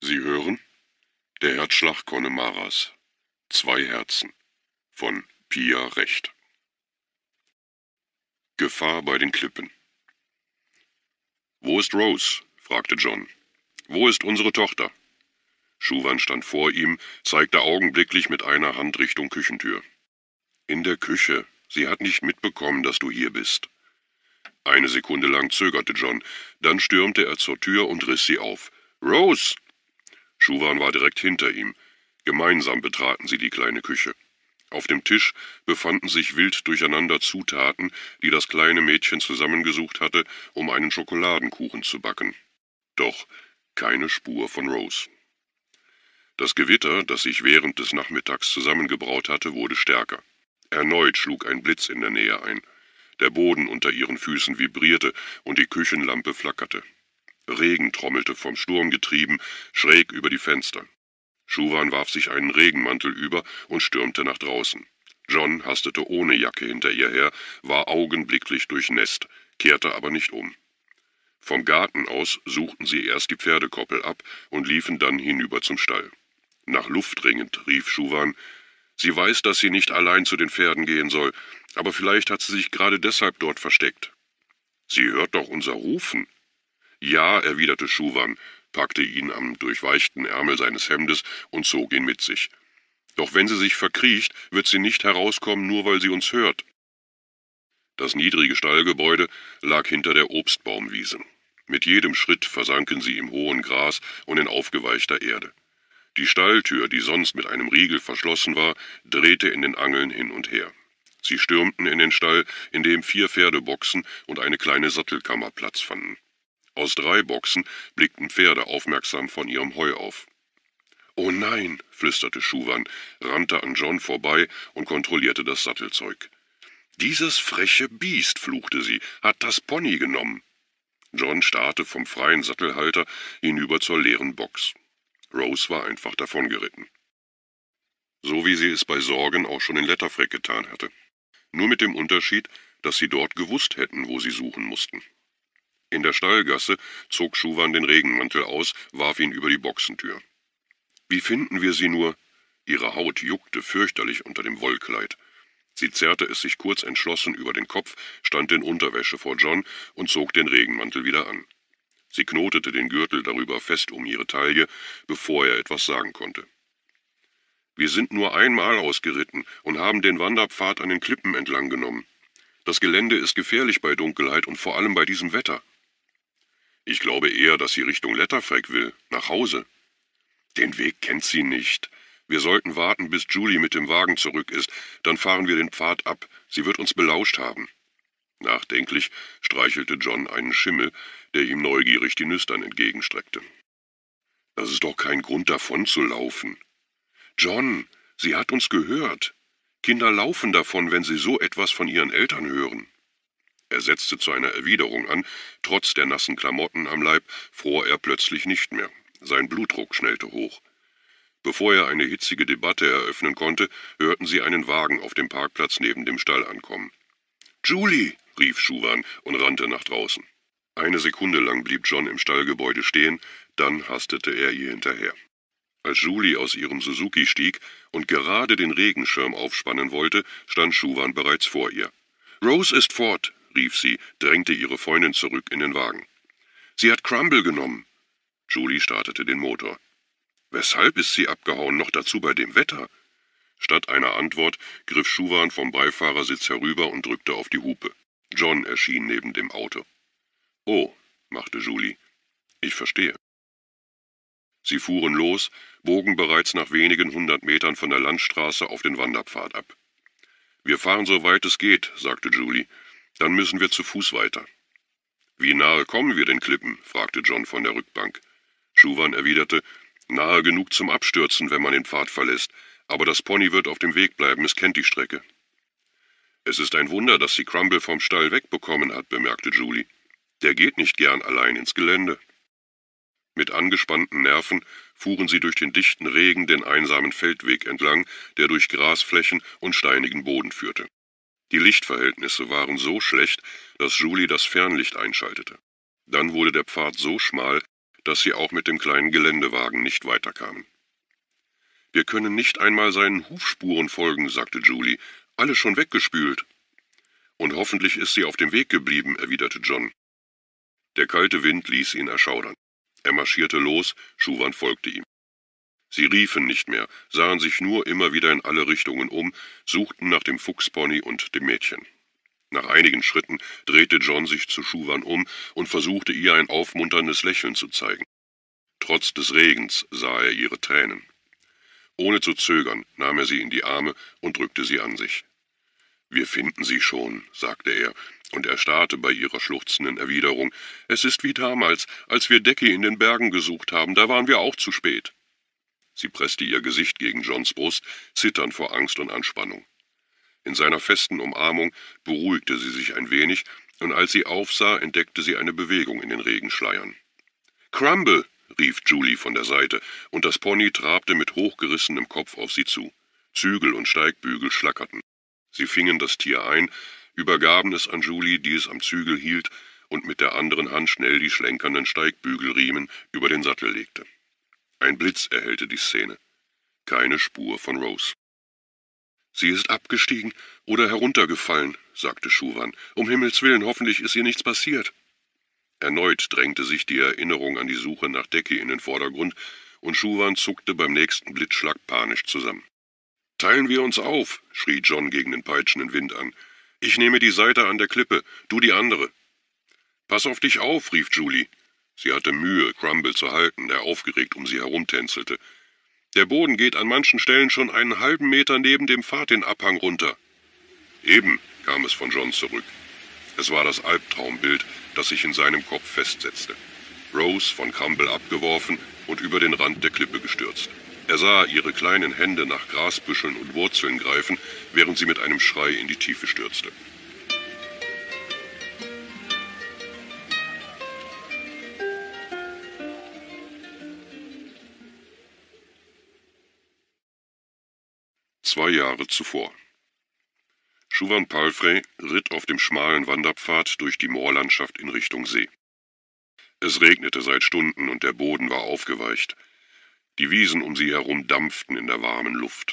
Sie hören Der Herzschlag Connemaras. 2 Herzen von Pia Recht. Gefahr bei den Klippen. »Wo ist Rose?« fragte John. »Wo ist unsere Tochter?« Schuwan stand vor ihm, zeigte augenblicklich mit einer Hand Richtung Küchentür. »In der Küche. Sie hat nicht mitbekommen, dass du hier bist.« Eine Sekunde lang zögerte John, dann stürmte er zur Tür und riss sie auf. »Rose!« Schuwan war direkt hinter ihm. Gemeinsam betraten sie die kleine Küche. Auf dem Tisch befanden sich wild durcheinander Zutaten, die das kleine Mädchen zusammengesucht hatte, um einen Schokoladenkuchen zu backen. Doch keine Spur von Rose. Das Gewitter, das sich während des Nachmittags zusammengebraut hatte, wurde stärker. Erneut schlug ein Blitz in der Nähe ein. Der Boden unter ihren Füßen vibrierte und die Küchenlampe flackerte. Regen trommelte vom Sturm getrieben, schräg über die Fenster. Schuwan warf sich einen Regenmantel über und stürmte nach draußen. John hastete ohne Jacke hinter ihr her, war augenblicklich durchnässt, kehrte aber nicht um. Vom Garten aus suchten sie erst die Pferdekoppel ab und liefen dann hinüber zum Stall. Nach Luft ringend rief Schuwan: »Sie weiß, dass sie nicht allein zu den Pferden gehen soll, aber vielleicht hat sie sich gerade deshalb dort versteckt.« »Sie hört doch unser Rufen.« »Ja«, erwiderte Schuwan, packte ihn am durchweichten Ärmel seines Hemdes und zog ihn mit sich. »Doch wenn sie sich verkriecht, wird sie nicht herauskommen, nur weil sie uns hört.« Das niedrige Stallgebäude lag hinter der Obstbaumwiese. Mit jedem Schritt versanken sie im hohen Gras und in aufgeweichter Erde. Die Stalltür, die sonst mit einem Riegel verschlossen war, drehte in den Angeln hin und her. Sie stürmten in den Stall, in dem 4 Pferdeboxen und eine kleine Sattelkammer Platz fanden. Aus 3 Boxen blickten Pferde aufmerksam von ihrem Heu auf. »Oh nein«, flüsterte Schuwan, rannte an John vorbei und kontrollierte das Sattelzeug. »Dieses freche Biest«, fluchte sie, »hat das Pony genommen.« John starrte vom freien Sattelhalter hinüber zur leeren Box. Rose war einfach davongeritten. So wie sie es bei Sorgen auch schon in Letterfreck getan hatte. Nur mit dem Unterschied, dass sie dort gewusst hätten, wo sie suchen mussten. In der Stallgasse zog Schuwan den Regenmantel aus, warf ihn über die Boxentür. »Wie finden wir sie nur?« Ihre Haut juckte fürchterlich unter dem Wollkleid. Sie zerrte es sich kurz entschlossen über den Kopf, stand in Unterwäsche vor John und zog den Regenmantel wieder an. Sie knotete den Gürtel darüber fest um ihre Taille, bevor er etwas sagen konnte. »Wir sind nur einmal ausgeritten und haben den Wanderpfad an den Klippen entlang genommen. Das Gelände ist gefährlich bei Dunkelheit und vor allem bei diesem Wetter.« »Ich glaube eher, dass sie Richtung Letterfreck will, nach Hause.« »Den Weg kennt sie nicht. Wir sollten warten, bis Julie mit dem Wagen zurück ist, dann fahren wir den Pfad ab. Sie wird uns belauscht haben.« Nachdenklich streichelte John einen Schimmel, der ihm neugierig die Nüstern entgegenstreckte. »Das ist doch kein Grund, davon zu laufen.« »John, sie hat uns gehört. Kinder laufen davon, wenn sie so etwas von ihren Eltern hören.« Er setzte zu einer Erwiderung an. Trotz der nassen Klamotten am Leib fror er plötzlich nicht mehr. Sein Blutdruck schnellte hoch. Bevor er eine hitzige Debatte eröffnen konnte, hörten sie einen Wagen auf dem Parkplatz neben dem Stall ankommen. »Julie«, rief Schuwan und rannte nach draußen. Eine Sekunde lang blieb John im Stallgebäude stehen, dann hastete er ihr hinterher. Als Julie aus ihrem Suzuki stieg und gerade den Regenschirm aufspannen wollte, stand Schuwan bereits vor ihr. »Rose ist fort«, rief sie, drängte ihre Freundin zurück in den Wagen. »Sie hat Crumble genommen.« Julie startete den Motor. »Weshalb ist sie abgehauen, noch dazu bei dem Wetter?« Statt einer Antwort griff Schuwan vom Beifahrersitz herüber und drückte auf die Hupe. John erschien neben dem Auto. »Oh«, machte Julie, »ich verstehe.« Sie fuhren los, bogen bereits nach wenigen 100 Metern von der Landstraße auf den Wanderpfad ab. »Wir fahren so weit es geht«, sagte Julie. »Dann müssen wir zu Fuß weiter.« »Wie nahe kommen wir den Klippen?« fragte John von der Rückbank. Schuwan erwiderte: »Nahe genug zum Abstürzen, wenn man den Pfad verlässt, aber das Pony wird auf dem Weg bleiben, es kennt die Strecke.« »Es ist ein Wunder, dass sie Crumble vom Stall wegbekommen hat«, bemerkte Julie. »Der geht nicht gern allein ins Gelände.« Mit angespannten Nerven fuhren sie durch den dichten Regen den einsamen Feldweg entlang, der durch Grasflächen und steinigen Boden führte. Die Lichtverhältnisse waren so schlecht, dass Julie das Fernlicht einschaltete. Dann wurde der Pfad so schmal, dass sie auch mit dem kleinen Geländewagen nicht weiterkamen. »Wir können nicht einmal seinen Hufspuren folgen«, sagte Julie. »Alle schon weggespült.« »Und hoffentlich ist sie auf dem Weg geblieben«, erwiderte John. Der kalte Wind ließ ihn erschaudern. Er marschierte los, Schuwan folgte ihm. Sie riefen nicht mehr, sahen sich nur immer wieder in alle Richtungen um, suchten nach dem Fuchspony und dem Mädchen. Nach einigen Schritten drehte John sich zu Schuwan um und versuchte ihr ein aufmunterndes Lächeln zu zeigen. Trotz des Regens sah er ihre Tränen. Ohne zu zögern nahm er sie in die Arme und drückte sie an sich. »Wir finden sie schon«, sagte er, und er starrte bei ihrer schluchzenden Erwiderung. »Es ist wie damals, als wir Decke in den Bergen gesucht haben, da waren wir auch zu spät.« Sie presste ihr Gesicht gegen Johns Brust, zitternd vor Angst und Anspannung. In seiner festen Umarmung beruhigte sie sich ein wenig, und als sie aufsah, entdeckte sie eine Bewegung in den Regenschleiern. »Crumble«, rief Julie von der Seite, und das Pony trabte mit hochgerissenem Kopf auf sie zu. Zügel und Steigbügel schlackerten. Sie fingen das Tier ein, übergaben es an Julie, die es am Zügel hielt und mit der anderen Hand schnell die schlenkernden Steigbügelriemen über den Sattel legte. Ein Blitz erhellte die Szene. Keine Spur von Rose. »Sie ist abgestiegen oder heruntergefallen«, sagte Schuwan. »Um Himmels willen, hoffentlich ist ihr nichts passiert.« Erneut drängte sich die Erinnerung an die Suche nach Decke in den Vordergrund, und Schuwan zuckte beim nächsten Blitzschlag panisch zusammen. »Teilen wir uns auf«, schrie John gegen den peitschenden Wind an. »Ich nehme die Seite an der Klippe, du die andere.« »Pass auf dich auf«, rief Julie. Sie hatte Mühe, Crumble zu halten, der aufgeregt um sie herumtänzelte. »Der Boden geht an manchen Stellen schon einen halben Meter neben dem Pfad den Abhang runter.« »Eben«, kam es von John zurück. Es war das Albtraumbild, das sich in seinem Kopf festsetzte. Rose von Crumble abgeworfen und über den Rand der Klippe gestürzt. Er sah ihre kleinen Hände nach Grasbüscheln und Wurzeln greifen, während sie mit einem Schrei in die Tiefe stürzte. Zwei Jahre zuvor. Schuwan Palfrey ritt auf dem schmalen Wanderpfad durch die Moorlandschaft in Richtung See. Es regnete seit Stunden und der Boden war aufgeweicht. Die Wiesen um sie herum dampften in der warmen Luft.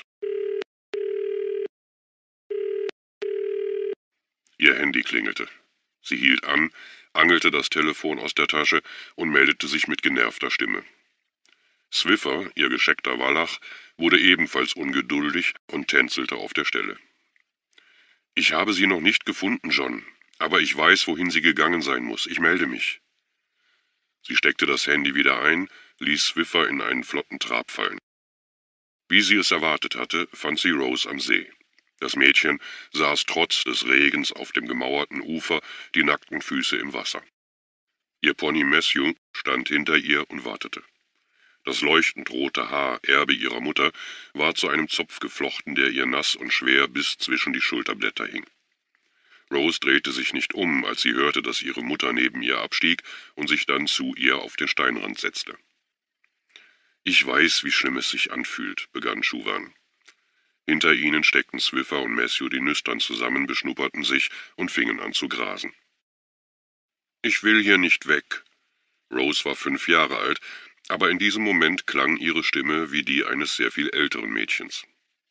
Ihr Handy klingelte. Sie hielt an, angelte das Telefon aus der Tasche und meldete sich mit genervter Stimme. Swiffer, ihr gescheckter Wallach, wurde ebenfalls ungeduldig und tänzelte auf der Stelle. »Ich habe sie noch nicht gefunden, John, aber ich weiß, wohin sie gegangen sein muss. Ich melde mich.« Sie steckte das Handy wieder ein, ließ Swiffer in einen flotten Trab fallen. Wie sie es erwartet hatte, fand sie Rose am See. Das Mädchen saß trotz des Regens auf dem gemauerten Ufer, die nackten Füße im Wasser. Ihr Pony Matthew stand hinter ihr und wartete. Das leuchtend rote Haar, Erbe ihrer Mutter, war zu einem Zopf geflochten, der ihr nass und schwer bis zwischen die Schulterblätter hing. Rose drehte sich nicht um, als sie hörte, dass ihre Mutter neben ihr abstieg und sich dann zu ihr auf den Steinrand setzte. »Ich weiß, wie schlimm es sich anfühlt«, begann Schuwan. Hinter ihnen steckten Swiffer und Matthew die Nüstern zusammen, beschnupperten sich und fingen an zu grasen. »Ich will hier nicht weg.« Rose war 5 Jahre alt, aber in diesem Moment klang ihre Stimme wie die eines sehr viel älteren Mädchens.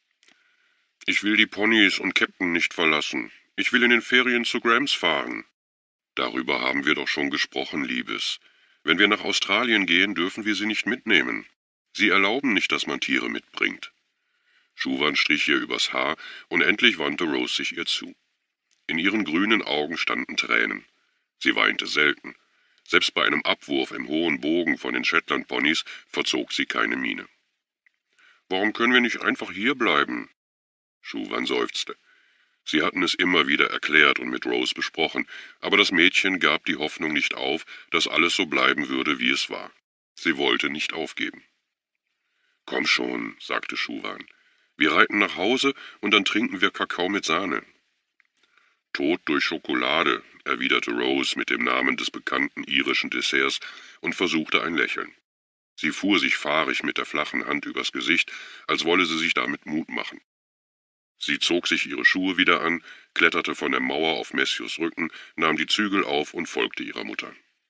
»Ich will die Ponys und Captain nicht verlassen. Ich will in den Ferien zu Grams fahren.« »Darüber haben wir doch schon gesprochen, Liebes. Wenn wir nach Australien gehen, dürfen wir sie nicht mitnehmen. Sie erlauben nicht, dass man Tiere mitbringt.« Schuwan strich ihr übers Haar, und endlich wandte Rose sich ihr zu. In ihren grünen Augen standen Tränen. Sie weinte selten. Selbst bei einem Abwurf im hohen Bogen von den Shetland-Ponys verzog sie keine Miene. »Warum können wir nicht einfach hier bleiben?« Schuwan seufzte. Sie hatten es immer wieder erklärt und mit Rose besprochen, aber das Mädchen gab die Hoffnung nicht auf, dass alles so bleiben würde, wie es war. Sie wollte nicht aufgeben. »Komm schon«, sagte Schuwan. »Wir reiten nach Hause und dann trinken wir Kakao mit Sahne.« »Tod durch Schokolade«, erwiderte Rose mit dem Namen des bekannten irischen Desserts und versuchte ein Lächeln. Sie fuhr sich fahrig mit der flachen Hand übers Gesicht, als wolle sie sich damit Mut machen. Sie zog sich ihre Schuhe wieder an, kletterte von der Mauer auf Matthews Rücken, nahm die Zügel auf und folgte ihrer Mutter.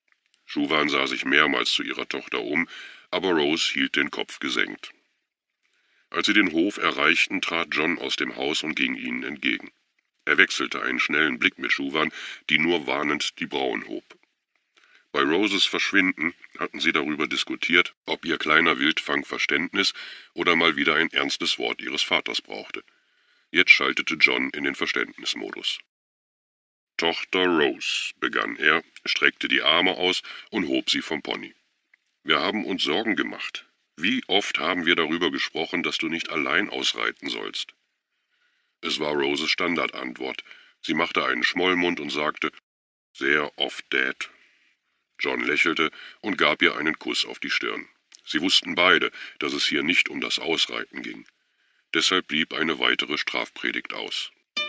Schuwan sah sich mehrmals zu ihrer Tochter um, aber Rose hielt den Kopf gesenkt. Als sie den Hof erreichten, trat John aus dem Haus und ging ihnen entgegen. Er wechselte einen schnellen Blick mit Schuwan, die nur warnend die Brauen hob. Bei Roses Verschwinden hatten sie darüber diskutiert, ob ihr kleiner Wildfang Verständnis oder mal wieder ein ernstes Wort ihres Vaters brauchte. Jetzt schaltete John in den Verständnismodus. »Tochter Rose«, begann er, streckte die Arme aus und hob sie vom Pony. »Wir haben uns Sorgen gemacht. Wie oft haben wir darüber gesprochen, dass du nicht allein ausreiten sollst?« Es war Roses Standardantwort. Sie machte einen Schmollmund und sagte, »Sehr oft, Dad.« John lächelte und gab ihr einen Kuss auf die Stirn. Sie wussten beide, dass es hier nicht um das Ausreiten ging. Deshalb blieb eine weitere Strafpredigt aus.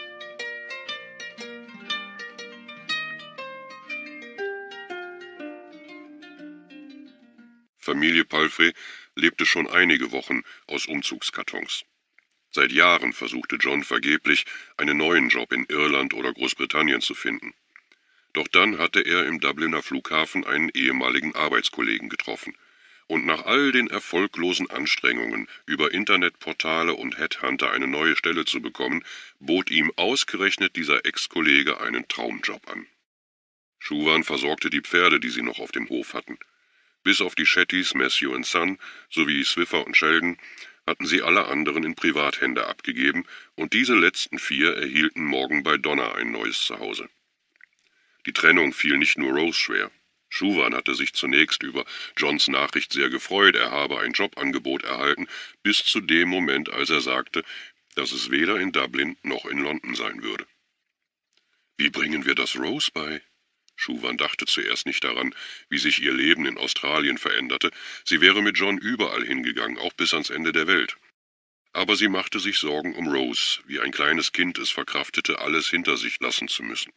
Familie Palfrey lebte schon einige Wochen aus Umzugskartons. Seit Jahren versuchte John vergeblich, einen neuen Job in Irland oder Großbritannien zu finden. Doch dann hatte er im Dubliner Flughafen einen ehemaligen Arbeitskollegen getroffen. Und nach all den erfolglosen Anstrengungen, über Internetportale und Headhunter eine neue Stelle zu bekommen, bot ihm ausgerechnet dieser Ex-Kollege einen Traumjob an. Schuwan versorgte die Pferde, die sie noch auf dem Hof hatten. Bis auf die Shattys, Matthew und Son sowie Swiffer und Sheldon hatten sie alle anderen in Privathände abgegeben, und diese letzten 4 erhielten morgen bei Donna ein neues Zuhause. Die Trennung fiel nicht nur Rose schwer. Schuwan hatte sich zunächst über Johns Nachricht sehr gefreut, er habe ein Jobangebot erhalten, bis zu dem Moment, als er sagte, dass es weder in Dublin noch in London sein würde. »Wie bringen wir das Rose bei?« Schuwan dachte zuerst nicht daran, wie sich ihr Leben in Australien veränderte. Sie wäre mit John überall hingegangen, auch bis ans Ende der Welt. Aber sie machte sich Sorgen um Rose, wie ein kleines Kind es verkraftete, alles hinter sich lassen zu müssen.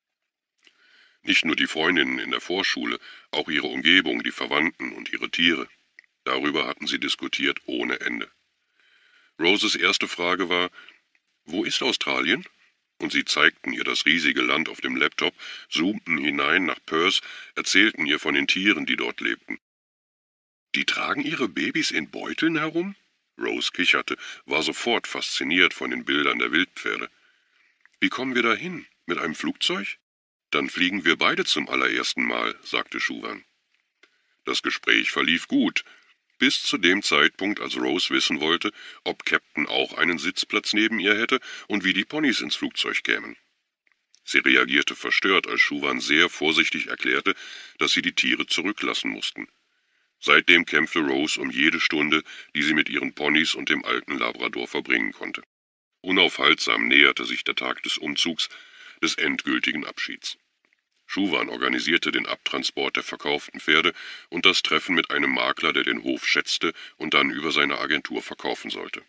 Nicht nur die Freundinnen in der Vorschule, auch ihre Umgebung, die Verwandten und ihre Tiere. Darüber hatten sie diskutiert ohne Ende. Roses erste Frage war, »Wo ist Australien?« Und sie zeigten ihr das riesige Land auf dem Laptop, zoomten hinein nach Perth, erzählten ihr von den Tieren, die dort lebten. »Die tragen ihre Babys in Beuteln herum?« Rose kicherte, war sofort fasziniert von den Bildern der Wildpferde. »Wie kommen wir dahin? Mit einem Flugzeug?« »Dann fliegen wir beide zum allerersten Mal«, sagte Schuwan. Das Gespräch verlief gut, bis zu dem Zeitpunkt, als Rose wissen wollte, ob Captain auch einen Sitzplatz neben ihr hätte und wie die Ponys ins Flugzeug kämen. Sie reagierte verstört, als Schuwan sehr vorsichtig erklärte, dass sie die Tiere zurücklassen mussten. Seitdem kämpfte Rose um jede Stunde, die sie mit ihren Ponys und dem alten Labrador verbringen konnte. Unaufhaltsam näherte sich der Tag des Umzugs, des endgültigen Abschieds. Schuwan organisierte den Abtransport der verkauften Pferde und das Treffen mit einem Makler, der den Hof schätzte und dann über seine Agentur verkaufen sollte.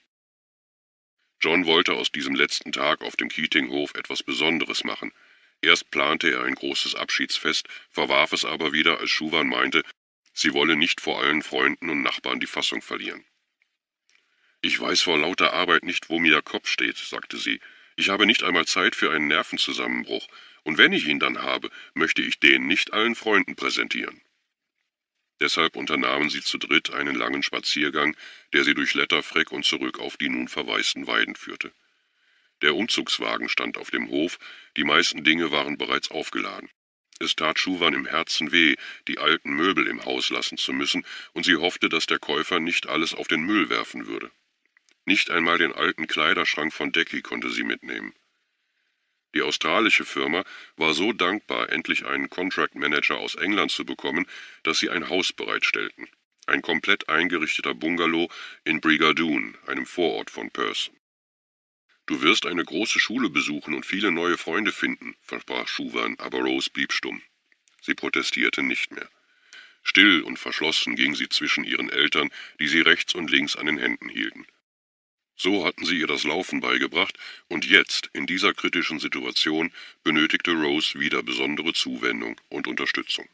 John wollte aus diesem letzten Tag auf dem Keating-Hof etwas Besonderes machen. Erst plante er ein großes Abschiedsfest, verwarf es aber wieder, als Schuwan meinte, sie wolle nicht vor allen Freunden und Nachbarn die Fassung verlieren. »Ich weiß vor lauter Arbeit nicht, wo mir der Kopf steht«, sagte sie. »Ich habe nicht einmal Zeit für einen Nervenzusammenbruch. Und wenn ich ihn dann habe, möchte ich den nicht allen Freunden präsentieren.« Deshalb unternahmen sie zu dritt einen langen Spaziergang, der sie durch Letterfreck und zurück auf die nun verwaisten Weiden führte. Der Umzugswagen stand auf dem Hof, die meisten Dinge waren bereits aufgeladen. Es tat Schuwan im Herzen weh, die alten Möbel im Haus lassen zu müssen, und sie hoffte, dass der Käufer nicht alles auf den Müll werfen würde. Nicht einmal den alten Kleiderschrank von Decky konnte sie mitnehmen. Die australische Firma war so dankbar, endlich einen Contract Manager aus England zu bekommen, dass sie ein Haus bereitstellten. Ein komplett eingerichteter Bungalow in Brigadoon, einem Vorort von Perth. »Du wirst eine große Schule besuchen und viele neue Freunde finden«, versprach Schuwan, aber Rose blieb stumm. Sie protestierte nicht mehr. Still und verschlossen ging sie zwischen ihren Eltern, die sie rechts und links an den Händen hielten. So hatten sie ihr das Laufen beigebracht, und jetzt, in dieser kritischen Situation, benötigte Rose wieder besondere Zuwendung und Unterstützung.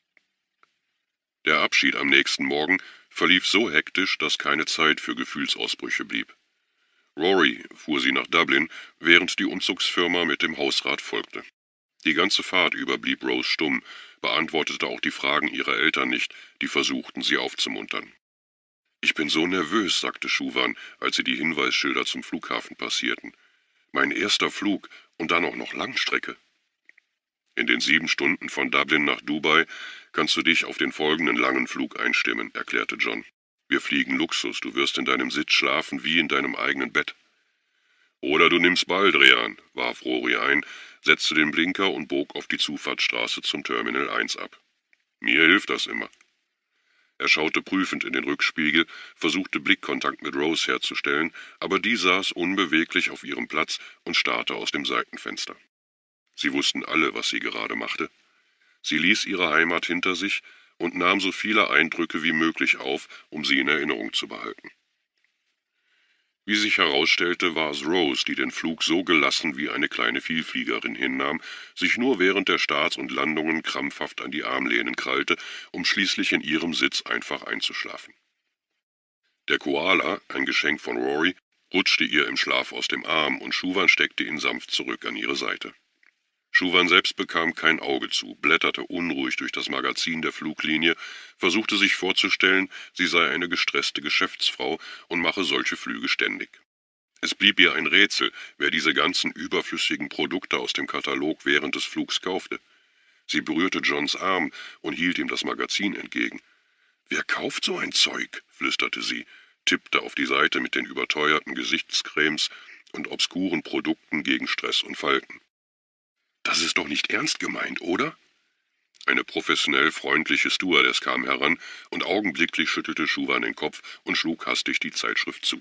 Der Abschied am nächsten Morgen verlief so hektisch, dass keine Zeit für Gefühlsausbrüche blieb. Rory fuhr sie nach Dublin, während die Umzugsfirma mit dem Hausrat folgte. Die ganze Fahrt über blieb Rose stumm, beantwortete auch die Fragen ihrer Eltern nicht, die versuchten, sie aufzumuntern. »Ich bin so nervös«, sagte Schuwan, als sie die Hinweisschilder zum Flughafen passierten. »Mein erster Flug und dann auch noch Langstrecke.« »In den 7 Stunden von Dublin nach Dubai kannst du dich auf den folgenden langen Flug einstimmen«, erklärte John. »Wir fliegen Luxus, du wirst in deinem Sitz schlafen wie in deinem eigenen Bett.« »Oder du nimmst Baldrian«, warf Rory ein, setzte den Blinker und bog auf die Zufahrtsstraße zum Terminal 1 ab. »Mir hilft das immer.« Er schaute prüfend in den Rückspiegel, versuchte Blickkontakt mit Rose herzustellen, aber die saß unbeweglich auf ihrem Platz und starrte aus dem Seitenfenster. Sie wussten alle, was sie gerade machte. Sie ließ ihre Heimat hinter sich und nahm so viele Eindrücke wie möglich auf, um sie in Erinnerung zu behalten. Wie sich herausstellte, war es Rose, die den Flug so gelassen wie eine kleine Vielfliegerin hinnahm, sich nur während der Starts und Landungen krampfhaft an die Armlehnen krallte, um schließlich in ihrem Sitz einfach einzuschlafen. Der Koala, ein Geschenk von Rory, rutschte ihr im Schlaf aus dem Arm und Schuwan steckte ihn sanft zurück an ihre Seite. Schuwan selbst bekam kein Auge zu, blätterte unruhig durch das Magazin der Fluglinie, versuchte sich vorzustellen, sie sei eine gestresste Geschäftsfrau und mache solche Flüge ständig. Es blieb ihr ein Rätsel, wer diese ganzen überflüssigen Produkte aus dem Katalog während des Flugs kaufte. Sie berührte Johns Arm und hielt ihm das Magazin entgegen. »Wer kauft so ein Zeug?«, flüsterte sie, tippte auf die Seite mit den überteuerten Gesichtscremes und obskuren Produkten gegen Stress und Falten. »Das ist doch nicht ernst gemeint, oder?« Eine professionell freundliche Stewardess kam heran und augenblicklich schüttelte Schuwan den Kopf und schlug hastig die Zeitschrift zu.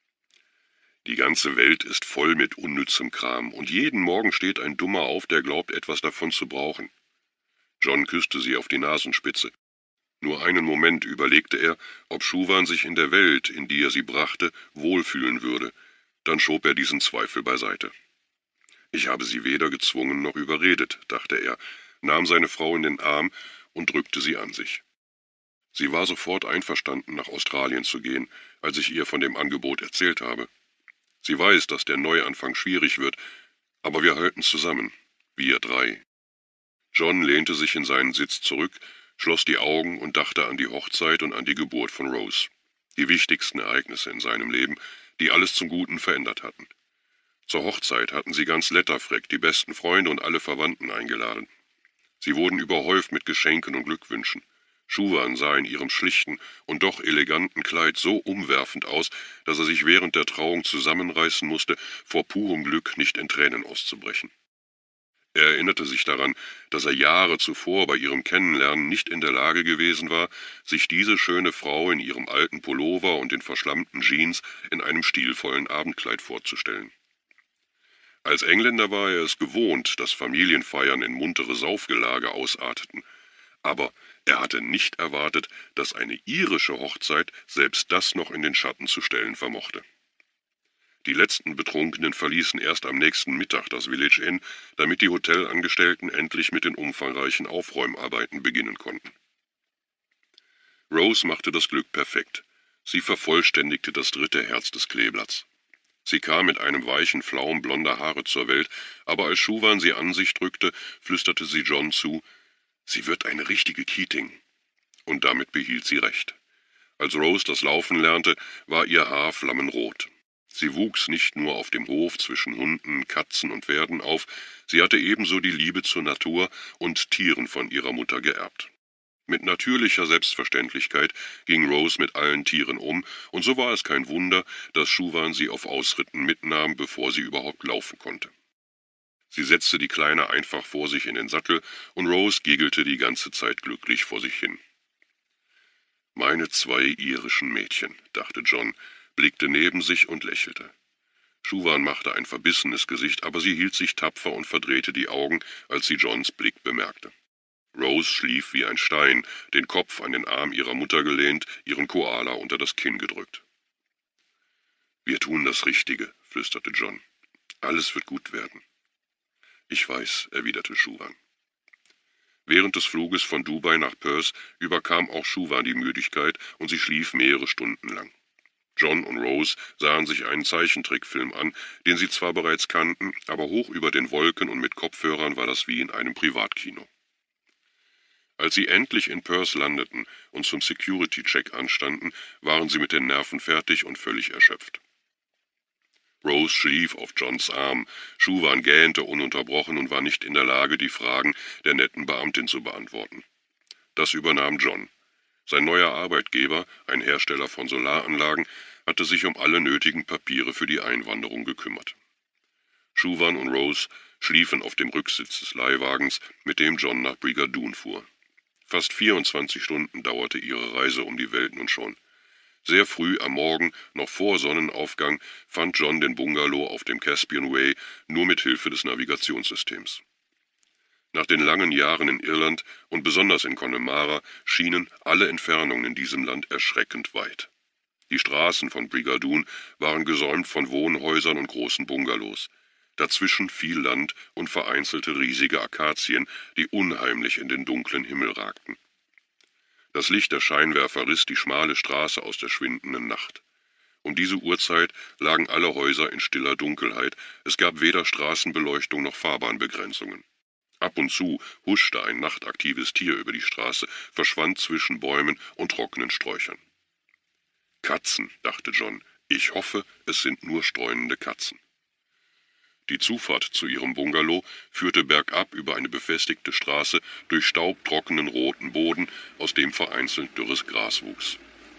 »Die ganze Welt ist voll mit unnützem Kram und jeden Morgen steht ein Dummer auf, der glaubt, etwas davon zu brauchen.« John küsste sie auf die Nasenspitze. Nur einen Moment überlegte er, ob Schuwan sich in der Welt, in die er sie brachte, wohlfühlen würde. Dann schob er diesen Zweifel beiseite. »Ich habe sie weder gezwungen noch überredet«, dachte er, nahm seine Frau in den Arm und drückte sie an sich. Sie war sofort einverstanden, nach Australien zu gehen, als ich ihr von dem Angebot erzählt habe. Sie weiß, dass der Neuanfang schwierig wird, aber wir halten zusammen, wir 3. John lehnte sich in seinen Sitz zurück, schloss die Augen und dachte an die Hochzeit und an die Geburt von Rose, die wichtigsten Ereignisse in seinem Leben, die alles zum Guten verändert hatten. Zur Hochzeit hatten sie ganz Letterfreck, die besten Freunde und alle Verwandten eingeladen. Sie wurden überhäuft mit Geschenken und Glückwünschen. Schuwan sah in ihrem schlichten und doch eleganten Kleid so umwerfend aus, dass er sich während der Trauung zusammenreißen musste, vor purem Glück nicht in Tränen auszubrechen. Er erinnerte sich daran, dass er Jahre zuvor bei ihrem Kennenlernen nicht in der Lage gewesen war, sich diese schöne Frau in ihrem alten Pullover und den verschlammten Jeans in einem stilvollen Abendkleid vorzustellen. Als Engländer war er es gewohnt, dass Familienfeiern in muntere Saufgelage ausarteten, aber er hatte nicht erwartet, dass eine irische Hochzeit selbst das noch in den Schatten zu stellen vermochte. Die letzten Betrunkenen verließen erst am nächsten Mittag das Village Inn, damit die Hotelangestellten endlich mit den umfangreichen Aufräumarbeiten beginnen konnten. Rose machte das Glück perfekt. Sie vervollständigte das 3. Herz des Kleeblatts. Sie kam mit einem weichen Flaum blonder Haare zur Welt, aber als Schuwan sie an sich drückte, flüsterte sie John zu, »Sie wird eine richtige Keating.« Und damit behielt sie recht. Als Rose das Laufen lernte, war ihr Haar flammenrot. Sie wuchs nicht nur auf dem Hof zwischen Hunden, Katzen und Pferden auf, sie hatte ebenso die Liebe zur Natur und Tieren von ihrer Mutter geerbt. Mit natürlicher Selbstverständlichkeit ging Rose mit allen Tieren um, und so war es kein Wunder, dass Schuwan sie auf Ausritten mitnahm, bevor sie überhaupt laufen konnte. Sie setzte die Kleine einfach vor sich in den Sattel, und Rose giggelte die ganze Zeit glücklich vor sich hin. »Meine 2 irischen Mädchen«, dachte John, blickte neben sich und lächelte. Schuwan machte ein verbissenes Gesicht, aber sie hielt sich tapfer und verdrehte die Augen, als sie Johns Blick bemerkte. Rose schlief wie ein Stein, den Kopf an den Arm ihrer Mutter gelehnt, ihren Koala unter das Kinn gedrückt. »Wir tun das Richtige«, flüsterte John. »Alles wird gut werden.« »Ich weiß«, erwiderte Schuwan. Während des Fluges von Dubai nach Perth überkam auch Schuwan die Müdigkeit und sie schlief mehrere Stunden lang. John und Rose sahen sich einen Zeichentrickfilm an, den sie zwar bereits kannten, aber hoch über den Wolken und mit Kopfhörern war das wie in einem Privatkino. Als sie endlich in Perth landeten und zum Security-Check anstanden, waren sie mit den Nerven fertig und völlig erschöpft. Rose schlief auf Johns Arm, Schuwan gähnte ununterbrochen und war nicht in der Lage, die Fragen der netten Beamtin zu beantworten. Das übernahm John. Sein neuer Arbeitgeber, ein Hersteller von Solaranlagen, hatte sich um alle nötigen Papiere für die Einwanderung gekümmert. Schuwan und Rose schliefen auf dem Rücksitz des Leihwagens, mit dem John nach Brigadoon fuhr. Fast 24 Stunden dauerte ihre Reise um die Welt nun schon. Sehr früh am Morgen, noch vor Sonnenaufgang, fand John den Bungalow auf dem Caspian Way nur mit Hilfe des Navigationssystems. Nach den langen Jahren in Irland und besonders in Connemara schienen alle Entfernungen in diesem Land erschreckend weit. Die Straßen von Brigadoon waren gesäumt von Wohnhäusern und großen Bungalows. Dazwischen viel Land und vereinzelte riesige Akazien, die unheimlich in den dunklen Himmel ragten. Das Licht der Scheinwerfer riss die schmale Straße aus der schwindenden Nacht. Um diese Uhrzeit lagen alle Häuser in stiller Dunkelheit, es gab weder Straßenbeleuchtung noch Fahrbahnbegrenzungen. Ab und zu huschte ein nachtaktives Tier über die Straße, verschwand zwischen Bäumen und trockenen Sträuchern. Katzen, dachte John, ich hoffe, es sind nur streunende Katzen. Die Zufahrt zu ihrem Bungalow führte bergab über eine befestigte Straße durch staubtrockenen roten Boden, aus dem vereinzelt dürres Gras wuchs.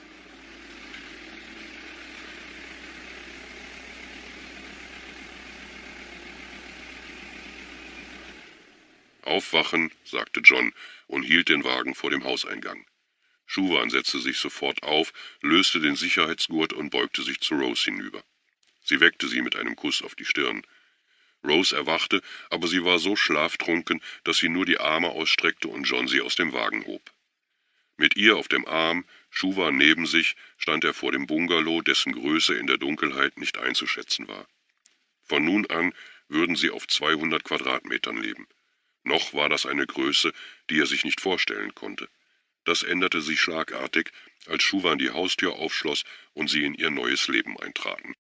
»Aufwachen«, sagte John und hielt den Wagen vor dem Hauseingang. Schuwan setzte sich sofort auf, löste den Sicherheitsgurt und beugte sich zu Rose hinüber. Sie weckte sie mit einem Kuss auf die Stirn. Rose erwachte, aber sie war so schlaftrunken, dass sie nur die Arme ausstreckte und John sie aus dem Wagen hob. Mit ihr auf dem Arm, Schuwan neben sich, stand er vor dem Bungalow, dessen Größe in der Dunkelheit nicht einzuschätzen war. Von nun an würden sie auf 200 Quadratmetern leben. Noch war das eine Größe, die er sich nicht vorstellen konnte. Das änderte sich schlagartig, als Schuwan die Haustür aufschloss und sie in ihr neues Leben eintraten.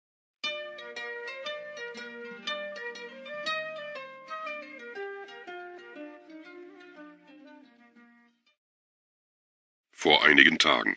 Vor einigen Tagen.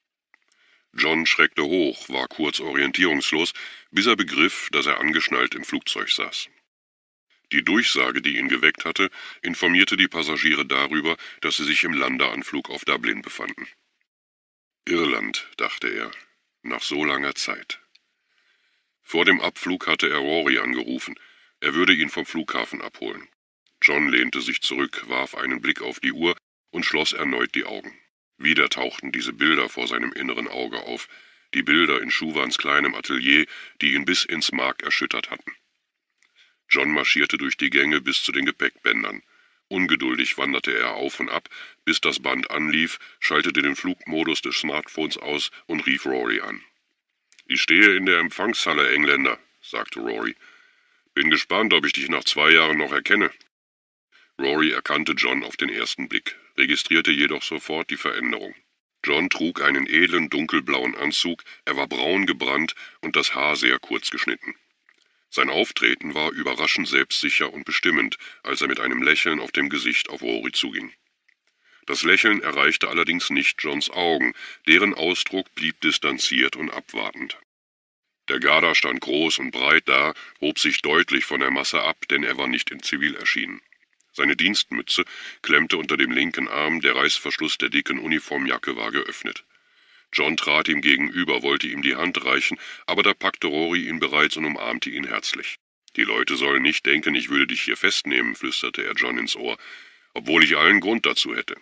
John schreckte hoch, war kurz orientierungslos, bis er begriff, dass er angeschnallt im Flugzeug saß. Die Durchsage, die ihn geweckt hatte, informierte die Passagiere darüber, dass sie sich im Landeanflug auf Dublin befanden. Irland, dachte er, nach so langer Zeit. Vor dem Abflug hatte er Rory angerufen, er würde ihn vom Flughafen abholen. John lehnte sich zurück, warf einen Blick auf die Uhr und schloss erneut die Augen. Wieder tauchten diese Bilder vor seinem inneren Auge auf, die Bilder in Schuwans kleinem Atelier, die ihn bis ins Mark erschüttert hatten. John marschierte durch die Gänge bis zu den Gepäckbändern. Ungeduldig wanderte er auf und ab, bis das Band anlief, schaltete den Flugmodus des Smartphones aus und rief Rory an. »Ich stehe in der Empfangshalle, Engländer«, sagte Rory. »Bin gespannt, ob ich dich nach 2 Jahren noch erkenne.« Rory erkannte John auf den ersten Blick, registrierte jedoch sofort die Veränderung. John trug einen edlen dunkelblauen Anzug, er war braun gebrannt und das Haar sehr kurz geschnitten. Sein Auftreten war überraschend selbstsicher und bestimmend, als er mit einem Lächeln auf dem Gesicht auf Rory zuging. Das Lächeln erreichte allerdings nicht Johns Augen, deren Ausdruck blieb distanziert und abwartend. Der Garda stand groß und breit da, hob sich deutlich von der Masse ab, denn er war nicht in Zivil erschienen. Seine Dienstmütze klemmte unter dem linken Arm, der Reißverschluss der dicken Uniformjacke war geöffnet. John trat ihm gegenüber, wollte ihm die Hand reichen, aber da packte Rory ihn bereits und umarmte ihn herzlich. »Die Leute sollen nicht denken, ich würde dich hier festnehmen«, flüsterte er John ins Ohr, »obwohl ich allen Grund dazu hätte.«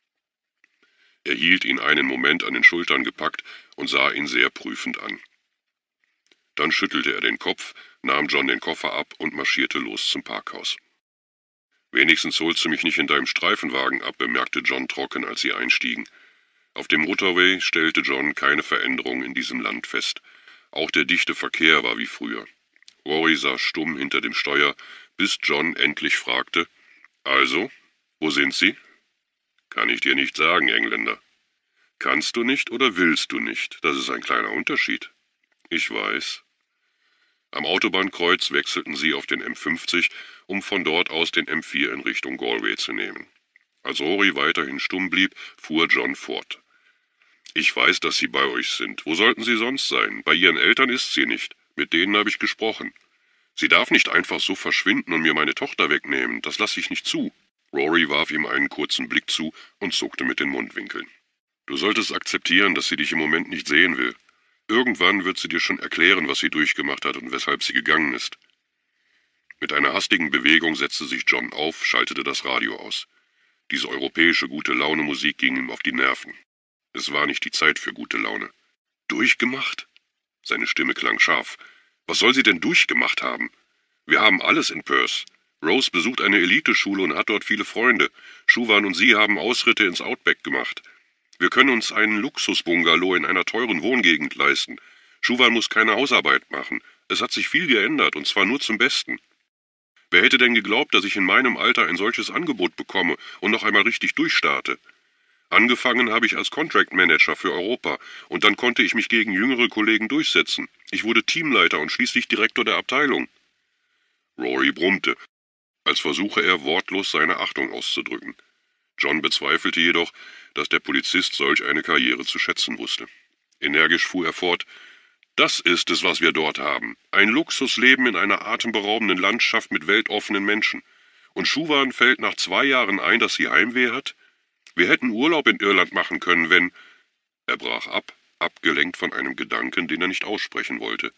Er hielt ihn einen Moment an den Schultern gepackt und sah ihn sehr prüfend an. Dann schüttelte er den Kopf, nahm John den Koffer ab und marschierte los zum Parkhaus. »Wenigstens holst du mich nicht in deinem Streifenwagen ab«, bemerkte John trocken, als sie einstiegen. Auf dem Motorway stellte John keine Veränderung in diesem Land fest. Auch der dichte Verkehr war wie früher. Rory saß stumm hinter dem Steuer, bis John endlich fragte, »Also, wo sind Sie?« »Kann ich dir nicht sagen, Engländer.« »Kannst du nicht oder willst du nicht? Das ist ein kleiner Unterschied.« »Ich weiß.« Am Autobahnkreuz wechselten sie auf den M50, um von dort aus den M4 in Richtung Galway zu nehmen. Als Rory weiterhin stumm blieb, fuhr John fort. »Ich weiß, dass Sie bei euch sind. Wo sollten Sie sonst sein? Bei Ihren Eltern ist sie nicht. Mit denen habe ich gesprochen. Sie darf nicht einfach so verschwinden und mir meine Tochter wegnehmen. Das lasse ich nicht zu.« Rory warf ihm einen kurzen Blick zu und zuckte mit den Mundwinkeln. »Du solltest akzeptieren, dass sie dich im Moment nicht sehen will. Irgendwann wird sie dir schon erklären, was sie durchgemacht hat und weshalb sie gegangen ist.« Mit einer hastigen Bewegung setzte sich John auf, schaltete das Radio aus. Diese europäische Gute-Laune-Musik ging ihm auf die Nerven. Es war nicht die Zeit für gute Laune. »Durchgemacht?« Seine Stimme klang scharf. »Was soll sie denn durchgemacht haben? Wir haben alles in Perth. Rose besucht eine Eliteschule und hat dort viele Freunde. Shuvan und sie haben Ausritte ins Outback gemacht. Wir können uns einen Luxusbungalow in einer teuren Wohngegend leisten. Shuvan muss keine Hausarbeit machen. Es hat sich viel geändert, und zwar nur zum Besten. Wer hätte denn geglaubt, dass ich in meinem Alter ein solches Angebot bekomme und noch einmal richtig durchstarte? Angefangen habe ich als Contract Manager für Europa und dann konnte ich mich gegen jüngere Kollegen durchsetzen. Ich wurde Teamleiter und schließlich Direktor der Abteilung.« Rory brummte, als versuche er wortlos seine Achtung auszudrücken. John bezweifelte jedoch, dass der Polizist solch eine Karriere zu schätzen wusste. Energisch fuhr er fort: »Das ist es, was wir dort haben. Ein Luxusleben in einer atemberaubenden Landschaft mit weltoffenen Menschen. Und Shuvan fällt nach 2 Jahren ein, dass sie Heimweh hat? Wir hätten Urlaub in Irland machen können, wenn...« Er brach ab, abgelenkt von einem Gedanken, den er nicht aussprechen wollte.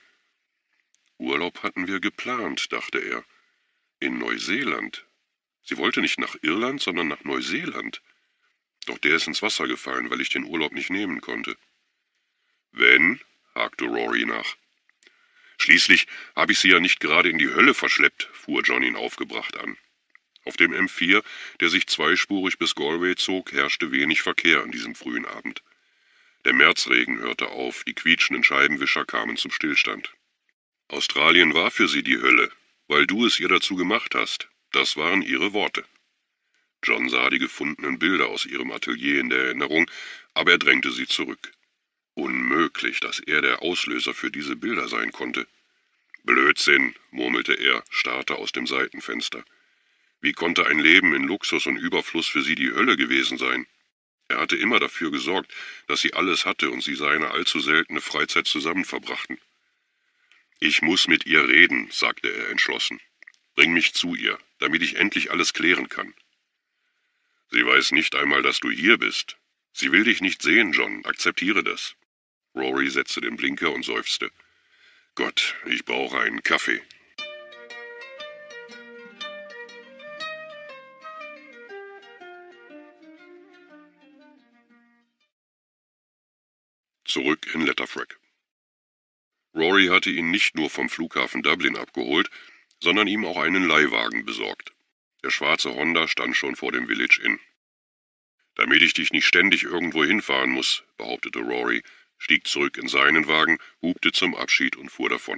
»Urlaub hatten wir geplant«, dachte er. »In Neuseeland. Sie wollte nicht nach Irland, sondern nach Neuseeland. Doch der ist ins Wasser gefallen, weil ich den Urlaub nicht nehmen konnte.« »Wenn?«, hakte Rory nach. »Schließlich habe ich sie ja nicht gerade in die Hölle verschleppt«, fuhr John ihn aufgebracht an. Auf dem M4, der sich zweispurig bis Galway zog, herrschte wenig Verkehr an diesem frühen Abend. Der Märzregen hörte auf, die quietschenden Scheibenwischer kamen zum Stillstand. »Australien war für sie die Hölle, weil du es ihr dazu gemacht hast.« Das waren ihre Worte. John sah die gefundenen Bilder aus ihrem Atelier in der Erinnerung, aber er drängte sie zurück. Unmöglich, dass er der Auslöser für diese Bilder sein konnte. »Blödsinn«, murmelte er, starrte aus dem Seitenfenster. Wie konnte ein Leben in Luxus und Überfluss für sie die Hölle gewesen sein? Er hatte immer dafür gesorgt, dass sie alles hatte und sie seine allzu seltene Freizeit zusammen verbrachten. »Ich muss mit ihr reden«, sagte er entschlossen. »Bring mich zu ihr, damit ich endlich alles klären kann.« »Sie weiß nicht einmal, dass du hier bist. Sie will dich nicht sehen, John, akzeptiere das.« Rory setzte den Blinker und seufzte. »Gott, ich brauche einen Kaffee.« Zurück in Letterfrack. Rory hatte ihn nicht nur vom Flughafen Dublin abgeholt, sondern ihm auch einen Leihwagen besorgt. Der schwarze Honda stand schon vor dem Village Inn. »Damit ich dich nicht ständig irgendwo hinfahren muss«, behauptete Rory, stieg zurück in seinen Wagen, hupte zum Abschied und fuhr davon.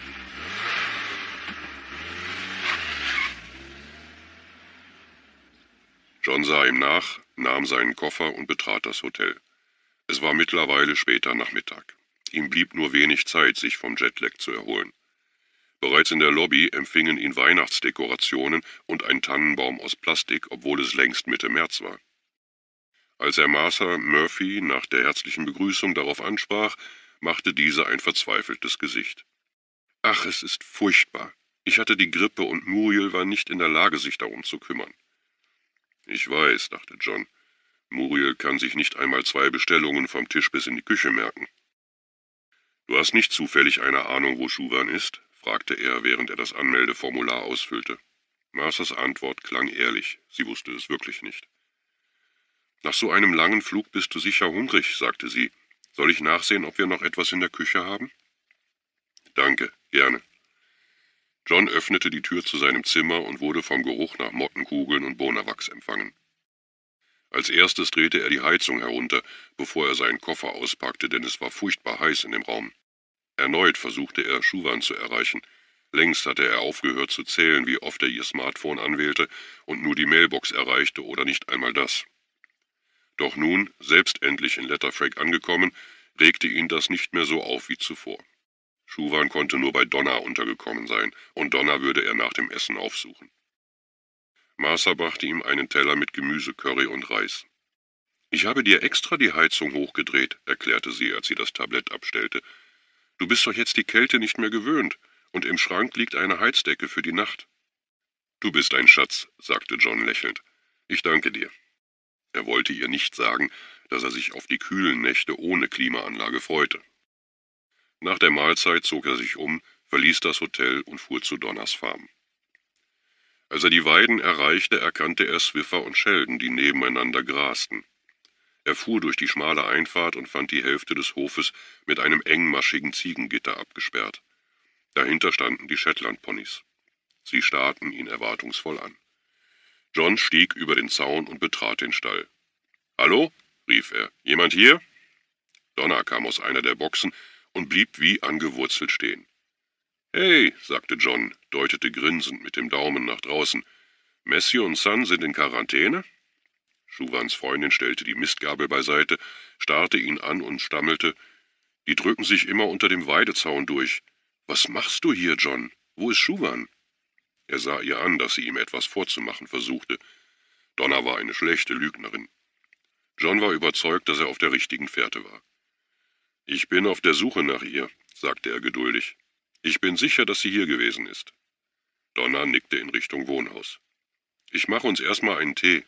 John sah ihm nach, nahm seinen Koffer und betrat das Hotel. Es war mittlerweile später Nachmittag. Ihm blieb nur wenig Zeit, sich vom Jetlag zu erholen. Bereits in der Lobby empfingen ihn Weihnachtsdekorationen und ein Tannenbaum aus Plastik, obwohl es längst Mitte März war. Als er Martha Murphy nach der herzlichen Begrüßung darauf ansprach, machte diese ein verzweifeltes Gesicht. »Ach, es ist furchtbar. Ich hatte die Grippe und Muriel war nicht in der Lage, sich darum zu kümmern.« »Ich weiß«, dachte John. »Muriel kann sich nicht einmal 2 Bestellungen vom Tisch bis in die Küche merken.« »Du hast nicht zufällig eine Ahnung, wo Shuvan ist?« fragte er, während er das Anmeldeformular ausfüllte. Marthas Antwort klang ehrlich. Sie wusste es wirklich nicht. »Nach so einem langen Flug bist du sicher hungrig«, sagte sie. »Soll ich nachsehen, ob wir noch etwas in der Küche haben?« »Danke, gerne.« John öffnete die Tür zu seinem Zimmer und wurde vom Geruch nach Mottenkugeln und Bonawachs empfangen. Als erstes drehte er die Heizung herunter, bevor er seinen Koffer auspackte, denn es war furchtbar heiß in dem Raum. Erneut versuchte er, Shuvan zu erreichen. Längst hatte er aufgehört zu zählen, wie oft er ihr Smartphone anwählte und nur die Mailbox erreichte oder nicht einmal das. Doch nun, selbst endlich in Letterfrack angekommen, regte ihn das nicht mehr so auf wie zuvor. Shuvan konnte nur bei Donna untergekommen sein, und Donna würde er nach dem Essen aufsuchen. Martha brachte ihm einen Teller mit Gemüse, Curry und Reis. »Ich habe dir extra die Heizung hochgedreht«, erklärte sie, als sie das Tablett abstellte. »Du bist doch jetzt die Kälte nicht mehr gewöhnt, und im Schrank liegt eine Heizdecke für die Nacht.« »Du bist ein Schatz«, sagte John lächelnd. »Ich danke dir.« Er wollte ihr nicht sagen, dass er sich auf die kühlen Nächte ohne Klimaanlage freute. Nach der Mahlzeit zog er sich um, verließ das Hotel und fuhr zu Donners Farm. Als er die Weiden erreichte, erkannte er Swiffer und Sheldon, die nebeneinander grasten. Er fuhr durch die schmale Einfahrt und fand die Hälfte des Hofes mit einem engmaschigen Ziegengitter abgesperrt. Dahinter standen die Shetland-Ponys. Sie starrten ihn erwartungsvoll an. John stieg über den Zaun und betrat den Stall. »Hallo?« rief er. »Jemand hier?« Donna kam aus einer der Boxen und blieb wie angewurzelt stehen. »Hey«, sagte John, deutete grinsend mit dem Daumen nach draußen. »Matthew und Son sind in Quarantäne?« Shuvans Freundin stellte die Mistgabel beiseite, starrte ihn an und stammelte, »Die drücken sich immer unter dem Weidezaun durch. Was machst du hier, John? Wo ist Shuvan?« Er sah ihr an, dass sie ihm etwas vorzumachen versuchte. Donna war eine schlechte Lügnerin. John war überzeugt, dass er auf der richtigen Fährte war. »Ich bin auf der Suche nach ihr«, sagte er geduldig. »Ich bin sicher, dass sie hier gewesen ist.« Donna nickte in Richtung Wohnhaus. »Ich mache uns erstmal einen Tee.«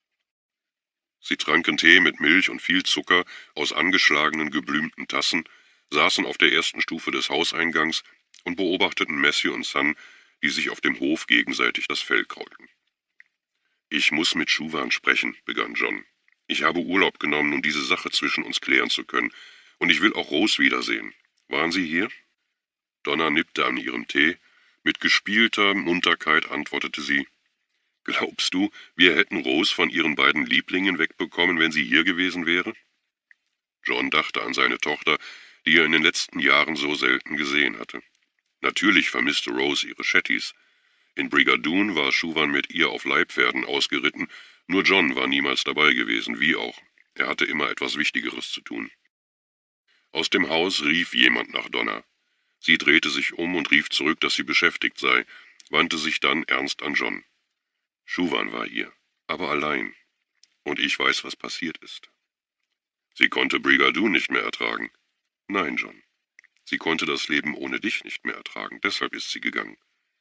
Sie tranken Tee mit Milch und viel Zucker aus angeschlagenen, geblümten Tassen, saßen auf der ersten Stufe des Hauseingangs und beobachteten Matthew und Son, die sich auf dem Hof gegenseitig das Fell kraulten. »Ich muss mit Shuvan sprechen«, begann John. »Ich habe Urlaub genommen, um diese Sache zwischen uns klären zu können, und ich will auch Rose wiedersehen. Waren Sie hier?« Donna nippte an ihrem Tee. Mit gespielter Munterkeit antwortete sie, »Glaubst du, wir hätten Rose von ihren beiden Lieblingen wegbekommen, wenn sie hier gewesen wäre?« John dachte an seine Tochter, die er in den letzten Jahren so selten gesehen hatte. Natürlich vermisste Rose ihre Chattys. In Brigadoon war Shuvan mit ihr auf Leibpferden ausgeritten, nur John war niemals dabei gewesen, wie auch. Er hatte immer etwas Wichtigeres zu tun. Aus dem Haus rief jemand nach Donna. Sie drehte sich um und rief zurück, dass sie beschäftigt sei, wandte sich dann ernst an John. »Shuvan war hier, aber allein. Und ich weiß, was passiert ist.« »Sie konnte Brigadoon nicht mehr ertragen.« »Nein, John. Sie konnte das Leben ohne dich nicht mehr ertragen, deshalb ist sie gegangen.«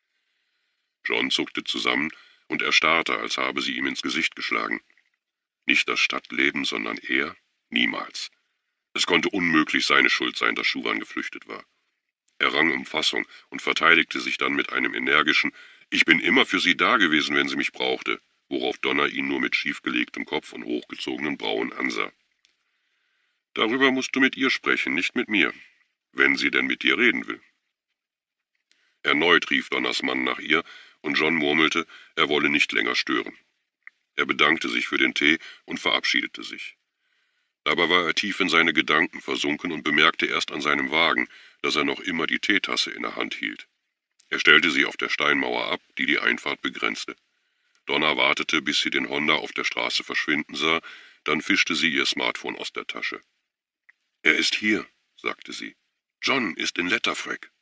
John zuckte zusammen und erstarrte, als habe sie ihm ins Gesicht geschlagen. Nicht das Stadtleben, sondern er? Niemals. Es konnte unmöglich seine Schuld sein, dass Shuvan geflüchtet war. Er rang um Fassung und verteidigte sich dann mit einem energischen »Ich bin immer für Sie da gewesen, wenn Sie mich brauchte«, worauf Donna ihn nur mit schiefgelegtem Kopf und hochgezogenen Brauen ansah. »Darüber musst du mit ihr sprechen, nicht mit mir, wenn sie denn mit dir reden will.« Erneut rief Donners Mann nach ihr, und John murmelte, er wolle nicht länger stören. Er bedankte sich für den Tee und verabschiedete sich. Dabei war er tief in seine Gedanken versunken und bemerkte erst an seinem Wagen, dass er noch immer die Teetasse in der Hand hielt. Er stellte sie auf der Steinmauer ab, die die Einfahrt begrenzte. Donna wartete, bis sie den Honda auf der Straße verschwinden sah, dann fischte sie ihr Smartphone aus der Tasche. »Er ist hier«, sagte sie. »John ist in Letterfrack.«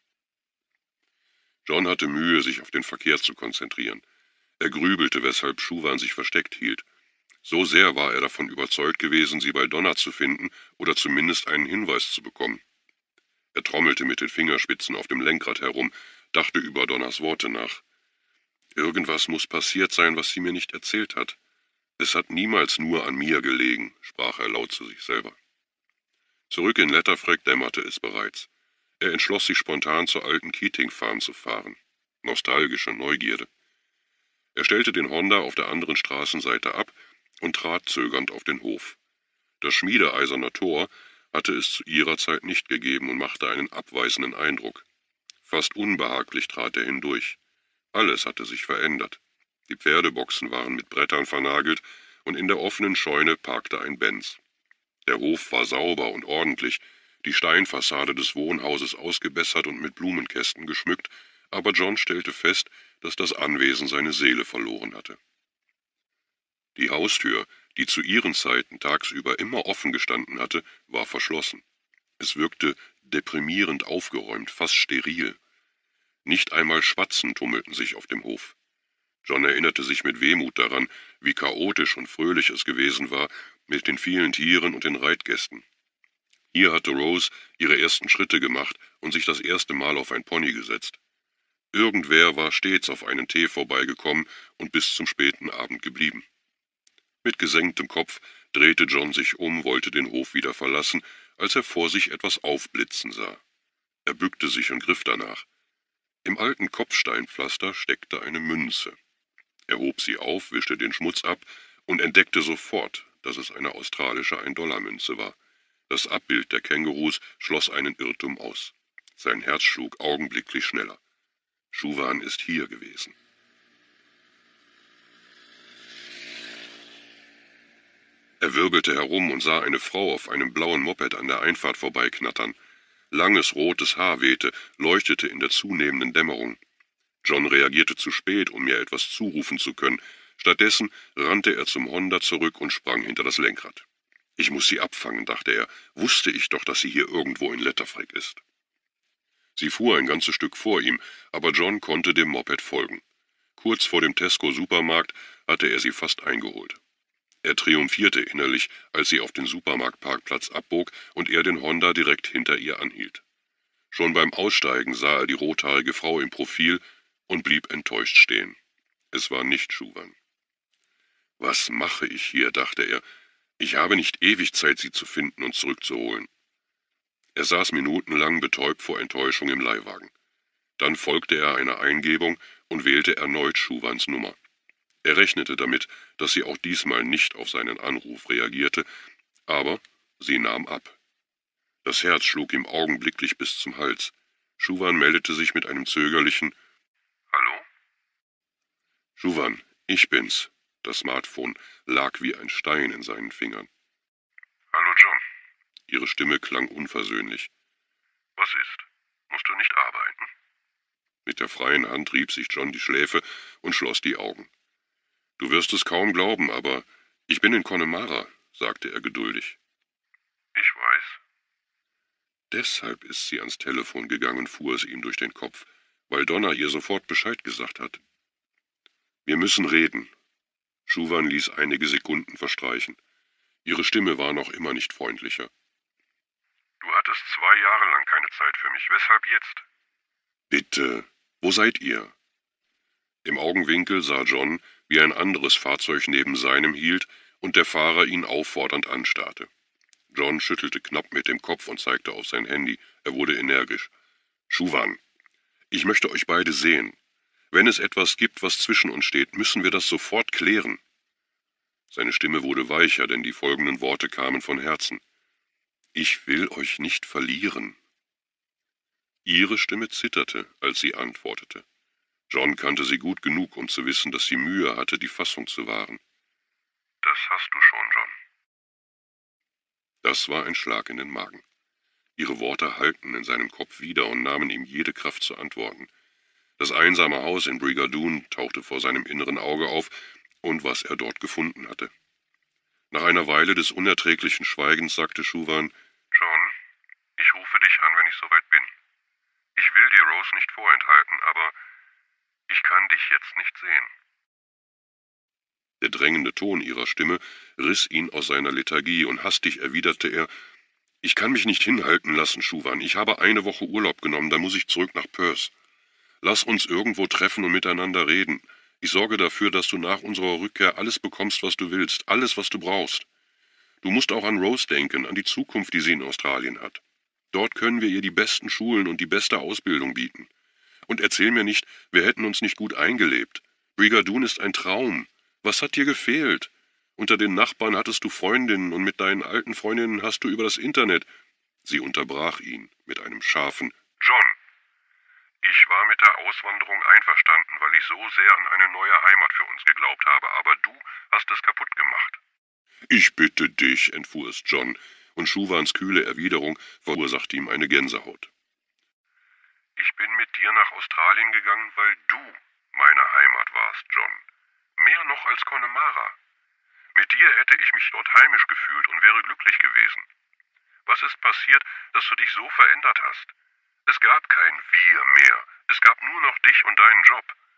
John hatte Mühe, sich auf den Verkehr zu konzentrieren. Er grübelte, weshalb Shuvan sich versteckt hielt. So sehr war er davon überzeugt gewesen, sie bei Donna zu finden oder zumindest einen Hinweis zu bekommen. Er trommelte mit den Fingerspitzen auf dem Lenkrad herum, dachte über Donners Worte nach. »Irgendwas muss passiert sein, was sie mir nicht erzählt hat. Es hat niemals nur an mir gelegen«, sprach er laut zu sich selber. Zurück in Letterfrack dämmerte es bereits. Er entschloss sich spontan zur alten Keating Farm zu fahren. Nostalgische Neugierde. Er stellte den Honda auf der anderen Straßenseite ab und trat zögernd auf den Hof. Das schmiedeeiserne Tor hatte es zu ihrer Zeit nicht gegeben und machte einen abweisenden Eindruck. Fast unbehaglich trat er hindurch. Alles hatte sich verändert. Die Pferdeboxen waren mit Brettern vernagelt und in der offenen Scheune parkte ein Benz. Der Hof war sauber und ordentlich, die Steinfassade des Wohnhauses ausgebessert und mit Blumenkästen geschmückt, aber John stellte fest, dass das Anwesen seine Seele verloren hatte. Die Haustür, die zu ihren Zeiten tagsüber immer offen gestanden hatte, war verschlossen. Es wirkte deprimierend aufgeräumt, fast steril. Nicht einmal Spatzen tummelten sich auf dem Hof. John erinnerte sich mit Wehmut daran, wie chaotisch und fröhlich es gewesen war mit den vielen Tieren und den Reitgästen. Hier hatte Rose ihre ersten Schritte gemacht und sich das erste Mal auf ein Pony gesetzt. Irgendwer war stets auf einen Tee vorbeigekommen und bis zum späten Abend geblieben. Mit gesenktem Kopf drehte John sich um, wollte den Hof wieder verlassen, als er vor sich etwas aufblitzen sah. Er bückte sich und griff danach. Im alten Kopfsteinpflaster steckte eine Münze. Er hob sie auf, wischte den Schmutz ab und entdeckte sofort, dass es eine australische 1-Dollar-Münze war. Das Abbild der Kängurus schloss einen Irrtum aus. Sein Herz schlug augenblicklich schneller. Schuwan ist hier gewesen. Er wirbelte herum und sah eine Frau auf einem blauen Moped an der Einfahrt vorbeiknattern. Langes rotes Haar wehte, leuchtete in der zunehmenden Dämmerung. John reagierte zu spät, um mir etwas zurufen zu können. Stattdessen rannte er zum Honda zurück und sprang hinter das Lenkrad. »Ich muss sie abfangen«, dachte er. »Wusste ich doch, dass sie hier irgendwo in Letterfrick ist.« Sie fuhr ein ganzes Stück vor ihm, aber John konnte dem Moped folgen. Kurz vor dem Tesco-Supermarkt hatte er sie fast eingeholt. Er triumphierte innerlich, als sie auf den Supermarktparkplatz abbog und er den Honda direkt hinter ihr anhielt. Schon beim Aussteigen sah er die rothaarige Frau im Profil und blieb enttäuscht stehen. Es war nicht Schuwan. »Was mache ich hier?«, dachte er. »Ich habe nicht ewig Zeit, sie zu finden und zurückzuholen.« Er saß minutenlang betäubt vor Enttäuschung im Leihwagen. Dann folgte er einer Eingebung und wählte erneut Schuwans Nummer. Er rechnete damit, dass sie auch diesmal nicht auf seinen Anruf reagierte, aber sie nahm ab. Das Herz schlug ihm augenblicklich bis zum Hals. Schuwan meldete sich mit einem zögerlichen »Hallo?« »Schuwan, ich bin's.« Das Smartphone lag wie ein Stein in seinen Fingern. »Hallo, John.« Ihre Stimme klang unversöhnlich. »Was ist? Musst du nicht arbeiten?« Mit der freien Hand rieb sich John die Schläfe und schloss die Augen. »Du wirst es kaum glauben, aber ich bin in Connemara«, sagte er geduldig. »Ich weiß.« Deshalb ist sie ans Telefon gegangen, fuhr es ihm durch den Kopf, weil Donna ihr sofort Bescheid gesagt hat. »Wir müssen reden.« Schuwan ließ einige Sekunden verstreichen. Ihre Stimme war noch immer nicht freundlicher. »Du hattest 2 Jahre lang keine Zeit für mich. Weshalb jetzt?« »Bitte, wo seid ihr?« Im Augenwinkel sah John, wie ein anderes Fahrzeug neben seinem hielt und der Fahrer ihn auffordernd anstarrte. John schüttelte knapp mit dem Kopf und zeigte auf sein Handy. Er wurde energisch. »Schuwan, ich möchte euch beide sehen. Wenn es etwas gibt, was zwischen uns steht, müssen wir das sofort klären.« Seine Stimme wurde weicher, denn die folgenden Worte kamen von Herzen. »Ich will euch nicht verlieren.« Ihre Stimme zitterte, als sie antwortete. John kannte sie gut genug, um zu wissen, dass sie Mühe hatte, die Fassung zu wahren. »Das hast du schon, John.« Das war ein Schlag in den Magen. Ihre Worte hallten in seinem Kopf wieder und nahmen ihm jede Kraft zu antworten. Das einsame Haus in Brigadoon tauchte vor seinem inneren Auge auf und was er dort gefunden hatte. Nach einer Weile des unerträglichen Schweigens sagte Schuwan, »John, ich rufe dich an, wenn ich soweit bin. Ich will dir Rose nicht vorenthalten, aber ich kann dich jetzt nicht sehen.« Der drängende Ton ihrer Stimme riss ihn aus seiner Lethargie und hastig erwiderte er, »Ich kann mich nicht hinhalten lassen, Schuwan. Ich habe 1 Woche Urlaub genommen, dann muss ich zurück nach Perth. Lass uns irgendwo treffen und miteinander reden. Ich sorge dafür, dass du nach unserer Rückkehr alles bekommst, was du willst, alles, was du brauchst. Du musst auch an Rose denken, an die Zukunft, die sie in Australien hat. Dort können wir ihr die besten Schulen und die beste Ausbildung bieten. Und erzähl mir nicht, wir hätten uns nicht gut eingelebt. Brigadoon ist ein Traum. Was hat dir gefehlt? Unter den Nachbarn hattest du Freundinnen und mit deinen alten Freundinnen hast du über das Internet.« Sie unterbrach ihn mit einem scharfen »John, ich war mit der Auswanderung einverstanden, weil ich so sehr an eine neue Heimat für uns geglaubt habe, aber du hast es kaputt gemacht.« »Ich bitte dich«, entfuhr es John, und Schuwans kühle Erwiderung verursachte ihm eine Gänsehaut. »Ich bin mit dir nach Australien gegangen, weil du meine Heimat warst, John. Mehr noch als Connemara. Mit dir hätte ich mich dort heimisch gefühlt und wäre glücklich gewesen. Was ist passiert, dass du dich so verändert hast? Es gab kein Wir mehr. Es gab nur noch dich und deinen Job.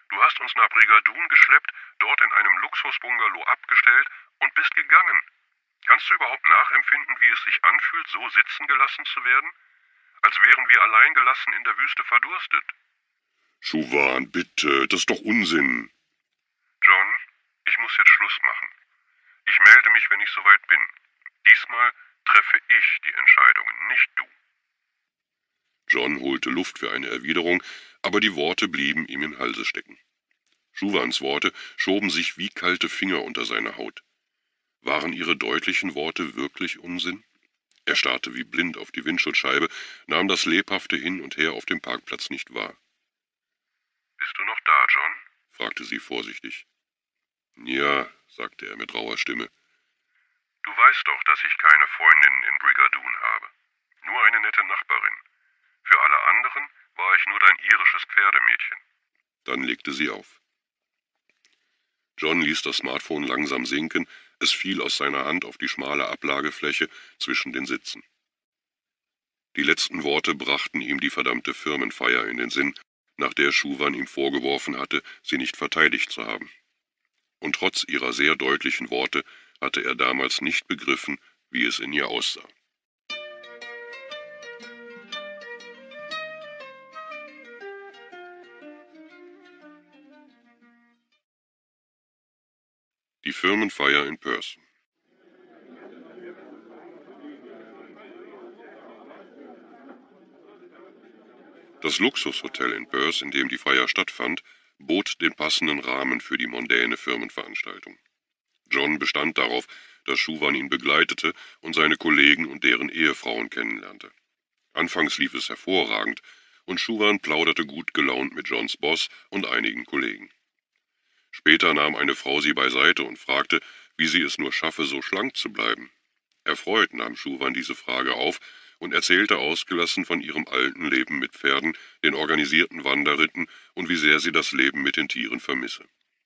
Du hast uns nach Brigadoon geschleppt, dort in einem Luxusbungalow abgestellt und bist gegangen. Kannst du überhaupt nachempfinden, wie es sich anfühlt, so sitzen gelassen zu werden? Als wären wir alleingelassen in der Wüste verdurstet. Schuwan, bitte, das ist doch Unsinn. John, ich muss jetzt Schluss machen. Ich melde mich, wenn ich soweit bin. Diesmal treffe ich die Entscheidungen, nicht du. John holte Luft für eine Erwiderung, aber die Worte blieben ihm im Halse stecken. Schuwans Worte schoben sich wie kalte Finger unter seine Haut. Waren ihre deutlichen Worte wirklich Unsinn? Er starrte wie blind auf die Windschutzscheibe, nahm das lebhafte Hin und Her auf dem Parkplatz nicht wahr. »Bist du noch da, John?« fragte sie vorsichtig. »Ja«, sagte er mit rauer Stimme. »Du weißt doch, dass ich keine Freundinnen in Brigadoon habe. Nur eine nette Nachbarin. Für alle anderen war ich nur dein irisches Pferdemädchen.« Dann legte sie auf. John ließ das Smartphone langsam sinken, es fiel aus seiner Hand auf die schmale Ablagefläche zwischen den Sitzen. Die letzten Worte brachten ihm die verdammte Firmenfeier in den Sinn, nach der Schuwan ihm vorgeworfen hatte, sie nicht verteidigt zu haben. Und trotz ihrer sehr deutlichen Worte hatte er damals nicht begriffen, wie es in ihr aussah. Die Firmenfeier in Perth. Das Luxushotel in Perth, in dem die Feier stattfand, bot den passenden Rahmen für die mondäne Firmenveranstaltung. John bestand darauf, dass Schuwan ihn begleitete und seine Kollegen und deren Ehefrauen kennenlernte. Anfangs lief es hervorragend, und Schuwan plauderte gut gelaunt mit Johns Boss und einigen Kollegen. Später nahm eine Frau sie beiseite und fragte, wie sie es nur schaffe, so schlank zu bleiben. Erfreut nahm Schuwan diese Frage auf und erzählte ausgelassen von ihrem alten Leben mit Pferden, den organisierten Wanderritten und wie sehr sie das Leben mit den Tieren vermisse.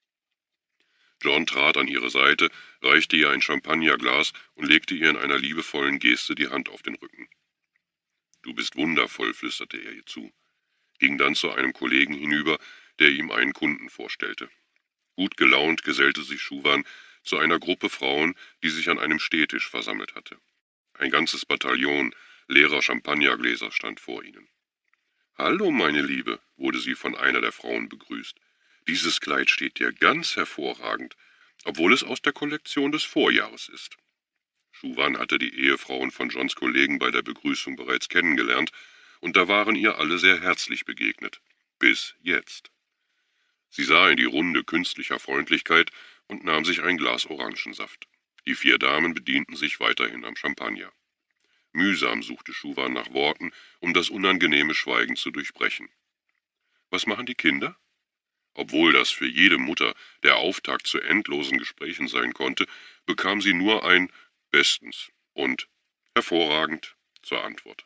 John trat an ihre Seite, reichte ihr ein Champagnerglas und legte ihr in einer liebevollen Geste die Hand auf den Rücken. »Du bist wundervoll«, flüsterte er ihr zu, ging dann zu einem Kollegen hinüber, der ihm einen Kunden vorstellte. Gut gelaunt gesellte sich Schuwan zu einer Gruppe Frauen, die sich an einem Stehtisch versammelt hatte. Ein ganzes Bataillon leerer Champagnergläser stand vor ihnen. »Hallo, meine Liebe«, wurde sie von einer der Frauen begrüßt. »Dieses Kleid steht dir ganz hervorragend, obwohl es aus der Kollektion des Vorjahres ist.« Schuwan hatte die Ehefrauen von Johns Kollegen bei der Begrüßung bereits kennengelernt, und da waren ihr alle sehr herzlich begegnet. Bis jetzt. Sie sah in die Runde künstlicher Freundlichkeit und nahm sich ein Glas Orangensaft. Die 4 Damen bedienten sich weiterhin am Champagner. Mühsam suchte Schuwan nach Worten, um das unangenehme Schweigen zu durchbrechen. »Was machen die Kinder?« Obwohl das für jede Mutter der Auftakt zu endlosen Gesprächen sein konnte, bekam sie nur ein »bestens« und »hervorragend« zur Antwort.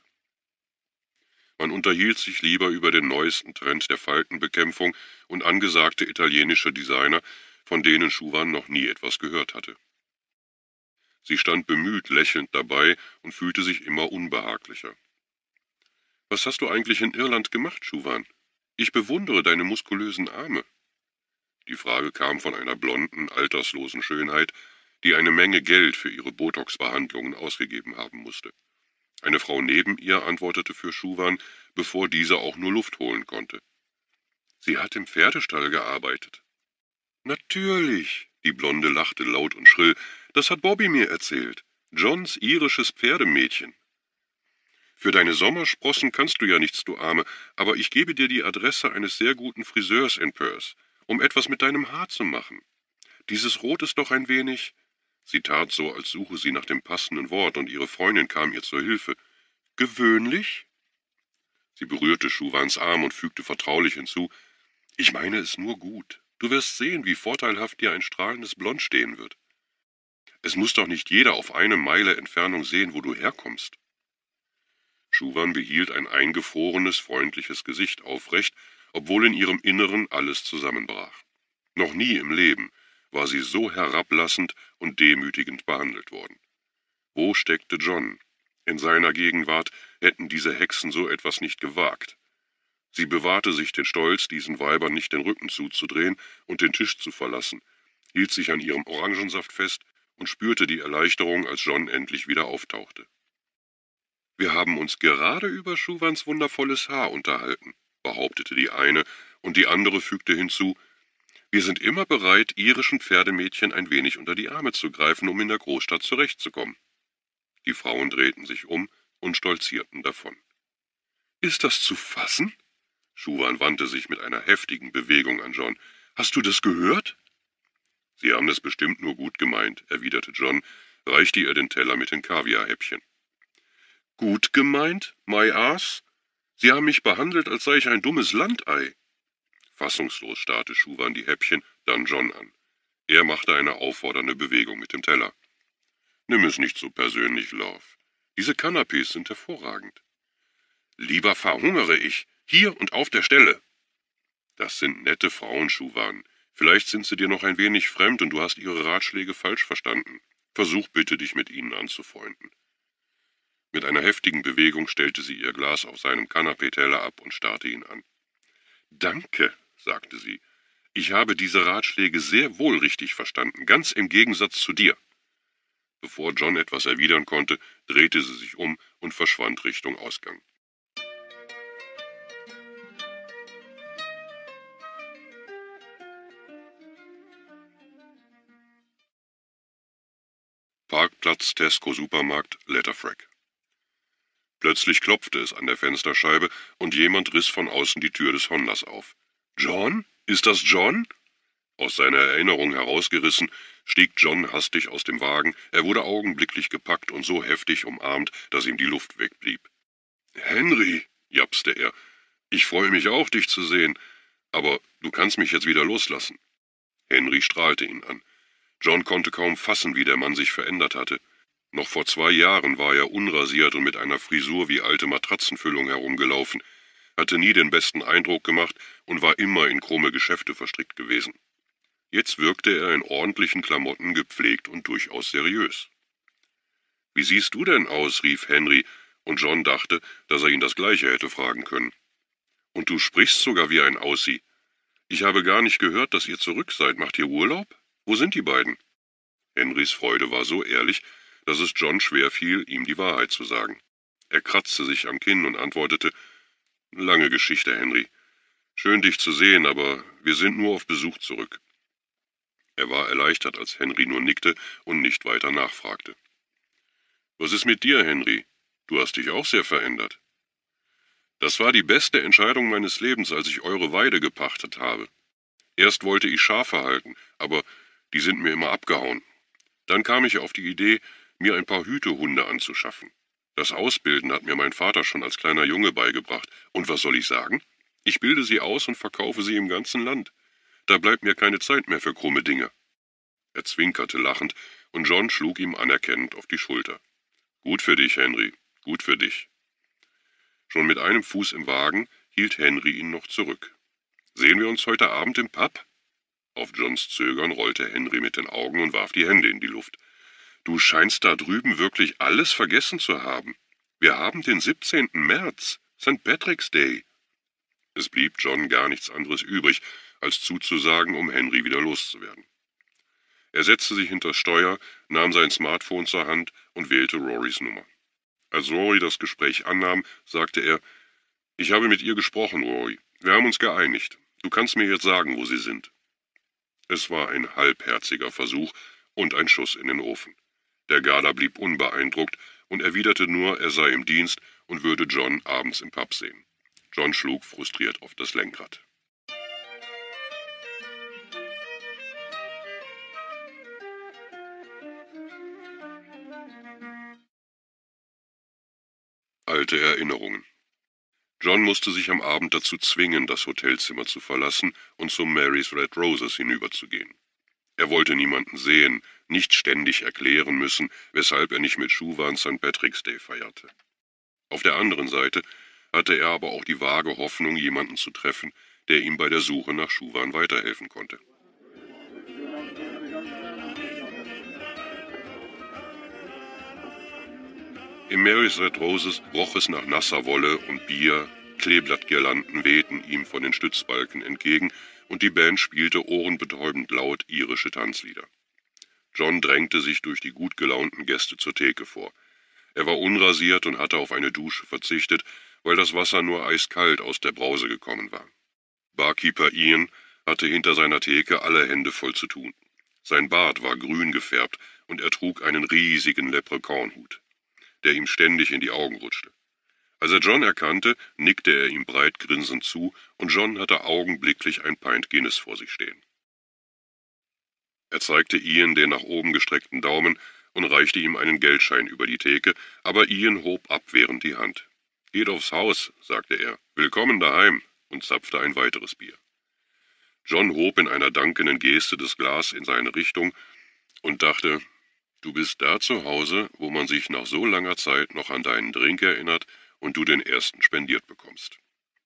Man unterhielt sich lieber über den neuesten Trend der Faltenbekämpfung und angesagte italienische Designer, von denen Schuwan noch nie etwas gehört hatte. Sie stand bemüht lächelnd dabei und fühlte sich immer unbehaglicher. »Was hast du eigentlich in Irland gemacht, Schuwan? Ich bewundere deine muskulösen Arme.« Die Frage kam von einer blonden, alterslosen Schönheit, die eine Menge Geld für ihre Botox-Behandlungen ausgegeben haben musste. Eine Frau neben ihr antwortete für Schuwan, bevor dieser auch nur Luft holen konnte. »Sie hat im Pferdestall gearbeitet.« »Natürlich«, die Blonde lachte laut und schrill, »das hat Bobby mir erzählt. Johns irisches Pferdemädchen.« »Für deine Sommersprossen kannst du ja nichts, du Arme, aber ich gebe dir die Adresse eines sehr guten Friseurs in Perth, um etwas mit deinem Haar zu machen. Dieses Rot ist doch ein wenig...« Sie tat so, als suche sie nach dem passenden Wort, und ihre Freundin kam ihr zur Hilfe. »Gewöhnlich?« Sie berührte Schuwans Arm und fügte vertraulich hinzu, »Ich meine es nur gut. Du wirst sehen, wie vorteilhaft dir ein strahlendes Blond stehen wird. Es muss doch nicht jeder auf eine Meile Entfernung sehen, wo du herkommst.« Schuwan behielt ein eingefrorenes, freundliches Gesicht aufrecht, obwohl in ihrem Inneren alles zusammenbrach. Noch nie im Leben war sie so herablassend und demütigend behandelt worden. Wo steckte John? In seiner Gegenwart hätten diese Hexen so etwas nicht gewagt. Sie bewahrte sich den Stolz, diesen Weibern nicht den Rücken zuzudrehen und den Tisch zu verlassen, hielt sich an ihrem Orangensaft fest und spürte die Erleichterung, als John endlich wieder auftauchte. »Wir haben uns gerade über Schuvans wundervolles Haar unterhalten«, behauptete die eine, und die andere fügte hinzu, »Wir sind immer bereit, irischen Pferdemädchen ein wenig unter die Arme zu greifen, um in der Großstadt zurechtzukommen.« Die Frauen drehten sich um und stolzierten davon. »Ist das zu fassen?« Schuvan wandte sich mit einer heftigen Bewegung an John. »Hast du das gehört?« »Sie haben es bestimmt nur gut gemeint«, erwiderte John, reichte ihr den Teller mit den Kaviarhäppchen. »Gut gemeint, my ass? Sie haben mich behandelt, als sei ich ein dummes Landei.« Fassungslos starrte Schuvan die Häppchen, dann John an. Er machte eine auffordernde Bewegung mit dem Teller. »Nimm es nicht so persönlich, Love. Diese Canapés sind hervorragend.« »Lieber verhungere ich, hier und auf der Stelle.« »Das sind nette Frauen, Schuvan. Vielleicht sind sie dir noch ein wenig fremd und du hast ihre Ratschläge falsch verstanden. Versuch bitte, dich mit ihnen anzufreunden.« Mit einer heftigen Bewegung stellte sie ihr Glas auf seinem Canapé-Teller ab und starrte ihn an. »Danke«, sagte sie. »Ich habe diese Ratschläge sehr wohl richtig verstanden, ganz im Gegensatz zu dir.« Bevor John etwas erwidern konnte, drehte sie sich um und verschwand Richtung Ausgang. Parkplatz Tesco Supermarkt Letterfrack. Plötzlich klopfte es an der Fensterscheibe und jemand riss von außen die Tür des Hondas auf. »John? Ist das John?« Aus seiner Erinnerung herausgerissen, stieg John hastig aus dem Wagen. Er wurde augenblicklich gepackt und so heftig umarmt, dass ihm die Luft wegblieb. »Henry«, japste er, »ich freue mich auch, dich zu sehen, aber du kannst mich jetzt wieder loslassen.« Henry strahlte ihn an. John konnte kaum fassen, wie der Mann sich verändert hatte. Noch vor 2 Jahren war er unrasiert und mit einer Frisur wie alte Matratzenfüllung herumgelaufen, hatte nie den besten Eindruck gemacht und war immer in krumme Geschäfte verstrickt gewesen. Jetzt wirkte er in ordentlichen Klamotten gepflegt und durchaus seriös. »Wie siehst du denn aus?« rief Henry, und John dachte, dass er ihn das Gleiche hätte fragen können. »Und du sprichst sogar wie ein Aussie. Ich habe gar nicht gehört, dass ihr zurück seid. Macht ihr Urlaub? Wo sind die beiden?« Henrys Freude war so ehrlich, dass es John schwer fiel, ihm die Wahrheit zu sagen. Er kratzte sich am Kinn und antwortete, »Lange Geschichte, Henry. Schön, dich zu sehen, aber wir sind nur auf Besuch zurück.« Er war erleichtert, als Henry nur nickte und nicht weiter nachfragte. »Was ist mit dir, Henry? Du hast dich auch sehr verändert.« »Das war die beste Entscheidung meines Lebens, als ich eure Weide gepachtet habe. Erst wollte ich Schafe halten, aber die sind mir immer abgehauen. Dann kam ich auf die Idee, mir ein paar Hütehunde anzuschaffen. Das Ausbilden hat mir mein Vater schon als kleiner Junge beigebracht. Und was soll ich sagen? Ich bilde sie aus und verkaufe sie im ganzen Land. Da bleibt mir keine Zeit mehr für krumme Dinge.« Er zwinkerte lachend, und John schlug ihm anerkennend auf die Schulter. »Gut für dich, Henry, gut für dich.« Schon mit einem Fuß im Wagen hielt Henry ihn noch zurück. »Sehen wir uns heute Abend im Pub?« Auf Johns Zögern rollte Henry mit den Augen und warf die Hände in die Luft. »Du scheinst da drüben wirklich alles vergessen zu haben. Wir haben den 17. März, St. Patrick's Day.« Es blieb John gar nichts anderes übrig, als zuzusagen, um Henry wieder loszuwerden. Er setzte sich hinters Steuer, nahm sein Smartphone zur Hand und wählte Rorys Nummer. Als Rory das Gespräch annahm, sagte er, »Ich habe mit ihr gesprochen, Rory. Wir haben uns geeinigt. Du kannst mir jetzt sagen, wo sie sind.« Es war ein halbherziger Versuch und ein Schuss in den Ofen. Der Garda blieb unbeeindruckt und erwiderte nur, er sei im Dienst und würde John abends im Pub sehen. John schlug frustriert auf das Lenkrad. Alte Erinnerungen. John musste sich am Abend dazu zwingen, das Hotelzimmer zu verlassen und zum Mary's Red Roses hinüberzugehen. Er wollte niemanden sehen, nicht ständig erklären müssen, weshalb er nicht mit Schuvan St. Patrick's Day feierte. Auf der anderen Seite hatte er aber auch die vage Hoffnung, jemanden zu treffen, der ihm bei der Suche nach Schuvan weiterhelfen konnte. Im Mary's Red Roses roch es nach nasser Wolle und Bier, Kleeblattgirlanden wehten ihm von den Stützbalken entgegen, und die Band spielte ohrenbetäubend laut irische Tanzlieder. John drängte sich durch die gut gelaunten Gäste zur Theke vor. Er war unrasiert und hatte auf eine Dusche verzichtet, weil das Wasser nur eiskalt aus der Brause gekommen war. Barkeeper Ian hatte hinter seiner Theke alle Hände voll zu tun. Sein Bart war grün gefärbt und er trug einen riesigen Leprechaunhut, der ihm ständig in die Augen rutschte. Als er John erkannte, nickte er ihm breit grinsend zu, und John hatte augenblicklich ein Pint Guinness vor sich stehen. Er zeigte Ian den nach oben gestreckten Daumen und reichte ihm einen Geldschein über die Theke, aber Ian hob abwehrend die Hand. »Geht aufs Haus«, sagte er, »willkommen daheim«, und zapfte ein weiteres Bier. John hob in einer dankenden Geste das Glas in seine Richtung und dachte, »Du bist da zu Hause, wo man sich nach so langer Zeit noch an deinen Drink erinnert und du den ersten spendiert bekommst.«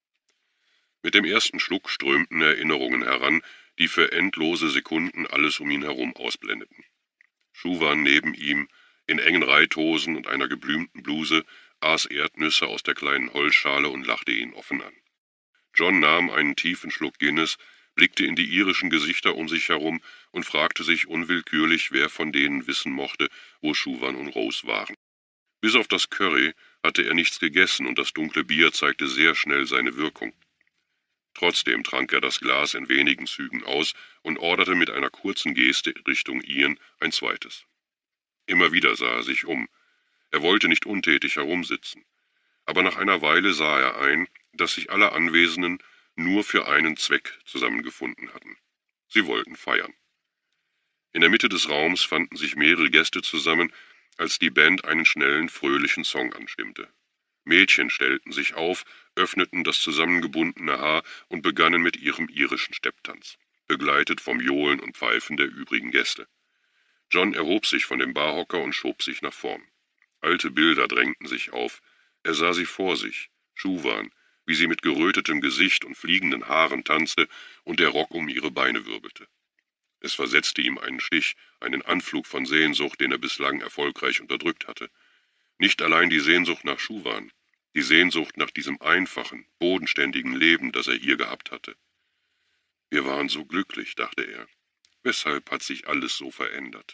Mit dem ersten Schluck strömten Erinnerungen heran, die für endlose Sekunden alles um ihn herum ausblendeten. Schuwan neben ihm, in engen Reithosen und einer geblümten Bluse, aß Erdnüsse aus der kleinen Holzschale und lachte ihn offen an. John nahm einen tiefen Schluck Guinness, blickte in die irischen Gesichter um sich herum und fragte sich unwillkürlich, wer von denen wissen mochte, wo Schuwan und Rose waren. Bis auf das Curry hatte er nichts gegessen und das dunkle Bier zeigte sehr schnell seine Wirkung. Trotzdem trank er das Glas in wenigen Zügen aus und orderte mit einer kurzen Geste Richtung Ian ein zweites. Immer wieder sah er sich um. Er wollte nicht untätig herumsitzen. Aber nach einer Weile sah er ein, dass sich alle Anwesenden nur für einen Zweck zusammengefunden hatten. Sie wollten feiern. In der Mitte des Raums fanden sich mehrere Gäste zusammen, als die Band einen schnellen, fröhlichen Song anstimmte. Mädchen stellten sich auf, öffneten das zusammengebundene Haar und begannen mit ihrem irischen Stepptanz, begleitet vom Johlen und Pfeifen der übrigen Gäste. John erhob sich von dem Barhocker und schob sich nach vorn. Alte Bilder drängten sich auf. Er sah sie vor sich, Schuwan, wie sie mit gerötetem Gesicht und fliegenden Haaren tanzte und der Rock um ihre Beine wirbelte. Es versetzte ihm einen Stich, einen Anflug von Sehnsucht, den er bislang erfolgreich unterdrückt hatte. Nicht allein die Sehnsucht nach Schuwan, die Sehnsucht nach diesem einfachen, bodenständigen Leben, das er hier gehabt hatte. Wir waren so glücklich, dachte er. Weshalb hat sich alles so verändert?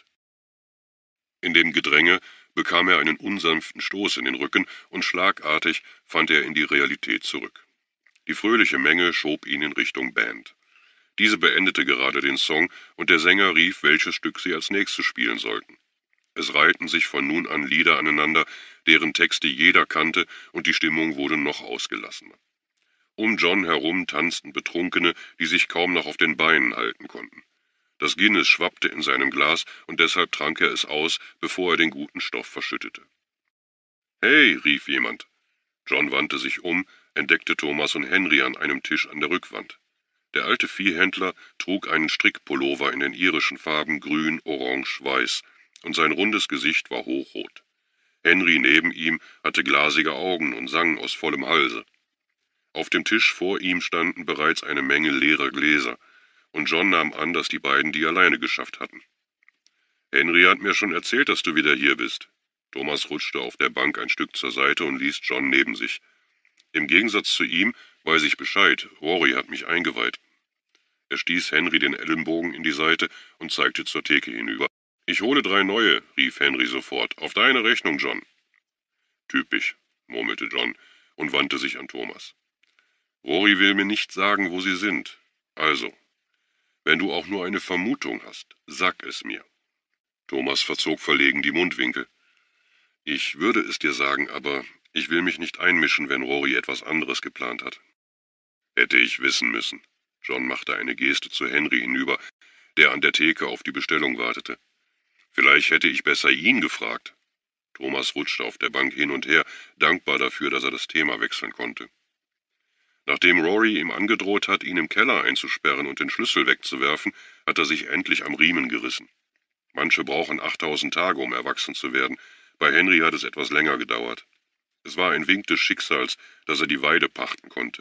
In dem Gedränge bekam er einen unsanften Stoß in den Rücken und schlagartig fand er in die Realität zurück. Die fröhliche Menge schob ihn in Richtung Band. Diese beendete gerade den Song und der Sänger rief, welches Stück sie als nächstes spielen sollten. Es reihten sich von nun an Lieder aneinander, deren Texte jeder kannte, und die Stimmung wurde noch ausgelassener. Um John herum tanzten Betrunkene, die sich kaum noch auf den Beinen halten konnten. Das Guinness schwappte in seinem Glas, und deshalb trank er es aus, bevor er den guten Stoff verschüttete. »Hey«, rief jemand. John wandte sich um, entdeckte Thomas und Henry an einem Tisch an der Rückwand. Der alte Viehhändler trug einen Strickpullover in den irischen Farben grün, orange, weiß, und sein rundes Gesicht war hochrot. Henry neben ihm hatte glasige Augen und sang aus vollem Halse. Auf dem Tisch vor ihm standen bereits eine Menge leerer Gläser, und John nahm an, dass die beiden die alleine geschafft hatten. »Henry hat mir schon erzählt, dass du wieder hier bist.« Thomas rutschte auf der Bank ein Stück zur Seite und ließ John neben sich. »Im Gegensatz zu ihm weiß ich Bescheid. Rory hat mich eingeweiht.« Er stieß Henry den Ellenbogen in die Seite und zeigte zur Theke hinüber. »Ich hole 3 neue«, rief Henry sofort. »Auf deine Rechnung, John.« »Typisch«, murmelte John und wandte sich an Thomas. »Rory will mir nicht sagen, wo sie sind. Also, wenn du auch nur eine Vermutung hast, sag es mir.« Thomas verzog verlegen die Mundwinkel. »Ich würde es dir sagen, aber ich will mich nicht einmischen, wenn Rory etwas anderes geplant hat.« »Hätte ich wissen müssen.« John machte eine Geste zu Henry hinüber, der an der Theke auf die Bestellung wartete. »Vielleicht hätte ich besser ihn gefragt.« Thomas rutschte auf der Bank hin und her, dankbar dafür, dass er das Thema wechseln konnte. Nachdem Rory ihm angedroht hat, ihn im Keller einzusperren und den Schlüssel wegzuwerfen, hat er sich endlich am Riemen gerissen. Manche brauchen 8000 Tage, um erwachsen zu werden. Bei Henry hat es etwas länger gedauert. Es war ein Wink des Schicksals, dass er die Weide pachten konnte.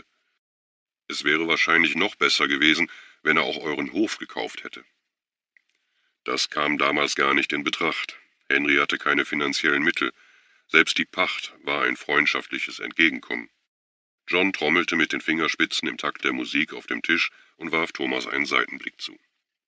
Es wäre wahrscheinlich noch besser gewesen, wenn er auch euren Hof gekauft hätte. Das kam damals gar nicht in Betracht. Henry hatte keine finanziellen Mittel. Selbst die Pacht war ein freundschaftliches Entgegenkommen. John trommelte mit den Fingerspitzen im Takt der Musik auf dem Tisch und warf Thomas einen Seitenblick zu.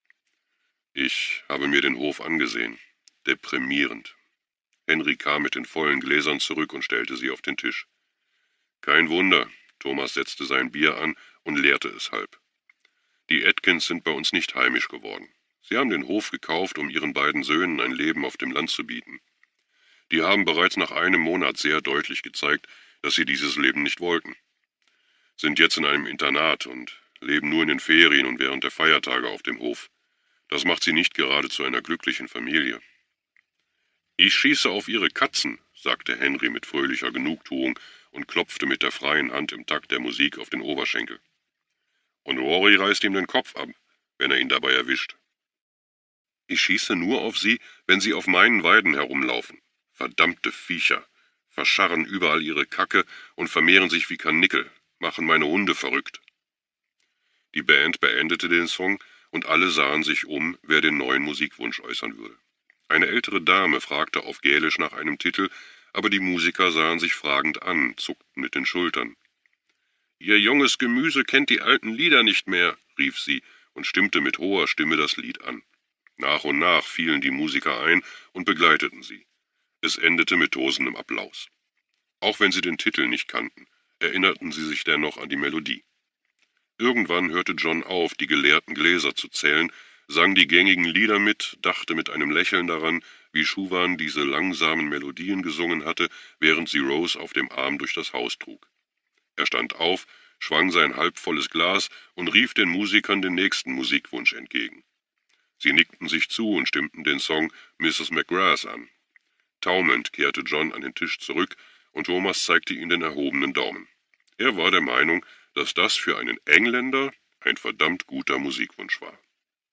Ich habe mir den Hof angesehen. Deprimierend. Henry kam mit den vollen Gläsern zurück und stellte sie auf den Tisch. Kein Wunder, Thomas setzte sein Bier an und leerte es halb. Die Atkins sind bei uns nicht heimisch geworden. Sie haben den Hof gekauft, um ihren beiden Söhnen ein Leben auf dem Land zu bieten. Die haben bereits nach einem Monat sehr deutlich gezeigt, dass sie dieses Leben nicht wollten. Sind jetzt in einem Internat und leben nur in den Ferien und während der Feiertage auf dem Hof. Das macht sie nicht gerade zu einer glücklichen Familie. »Ich schieße auf Ihre Katzen«, sagte Henry mit fröhlicher Genugtuung und klopfte mit der freien Hand im Takt der Musik auf den Oberschenkel. »Und Rory reißt ihm den Kopf ab, wenn er ihn dabei erwischt. Ich schieße nur auf Sie, wenn Sie auf meinen Weiden herumlaufen. Verdammte Viecher, verscharren überall ihre Kacke und vermehren sich wie Karnickel, machen meine Hunde verrückt.« Die Band beendete den Song und alle sahen sich um, wer den neuen Musikwunsch äußern würde. Eine ältere Dame fragte auf Gälisch nach einem Titel, aber die Musiker sahen sich fragend an, zuckten mit den Schultern. »Ihr junges Gemüse kennt die alten Lieder nicht mehr«, rief sie und stimmte mit hoher Stimme das Lied an. Nach und nach fielen die Musiker ein und begleiteten sie. Es endete mit tosendem Applaus. Auch wenn sie den Titel nicht kannten, erinnerten sie sich dennoch an die Melodie. Irgendwann hörte John auf, die geleerten Gläser zu zählen, sang die gängigen Lieder mit, dachte mit einem Lächeln daran, wie Schuwan diese langsamen Melodien gesungen hatte, während sie Rose auf dem Arm durch das Haus trug. Er stand auf, schwang sein halbvolles Glas und rief den Musikern den nächsten Musikwunsch entgegen. Sie nickten sich zu und stimmten den Song »Mrs. McGrath« an. Taumelnd kehrte John an den Tisch zurück und Thomas zeigte ihm den erhobenen Daumen. Er war der Meinung, dass das für einen Engländer ein verdammt guter Musikwunsch war.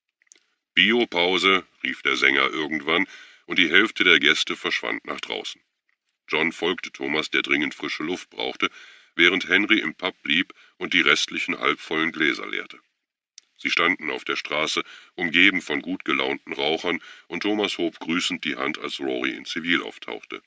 »Biopause«, rief der Sänger irgendwann, und die Hälfte der Gäste verschwand nach draußen. John folgte Thomas, der dringend frische Luft brauchte, während Henry im Pub blieb und die restlichen halbvollen Gläser leerte. Sie standen auf der Straße, umgeben von gut gelaunten Rauchern, und Thomas hob grüßend die Hand, als Rory in Zivil auftauchte.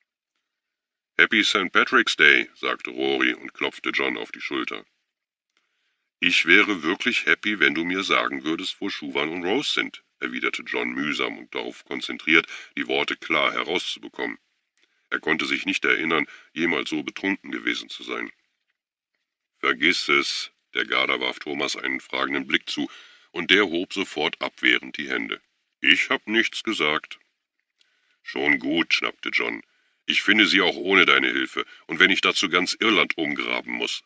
»Happy St. Patrick's Day«, sagte Rory und klopfte John auf die Schulter. »Ich wäre wirklich happy, wenn du mir sagen würdest, wo Schuwan und Rose sind«, erwiderte John mühsam und darauf konzentriert, die Worte klar herauszubekommen. Er konnte sich nicht erinnern, jemals so betrunken gewesen zu sein. »Vergiss es«, der Garder warf Thomas einen fragenden Blick zu, und der hob sofort abwehrend die Hände. »Ich hab nichts gesagt.« »Schon gut«, schnappte John. »Ich finde sie auch ohne deine Hilfe, und wenn ich dazu ganz Irland umgraben muss.«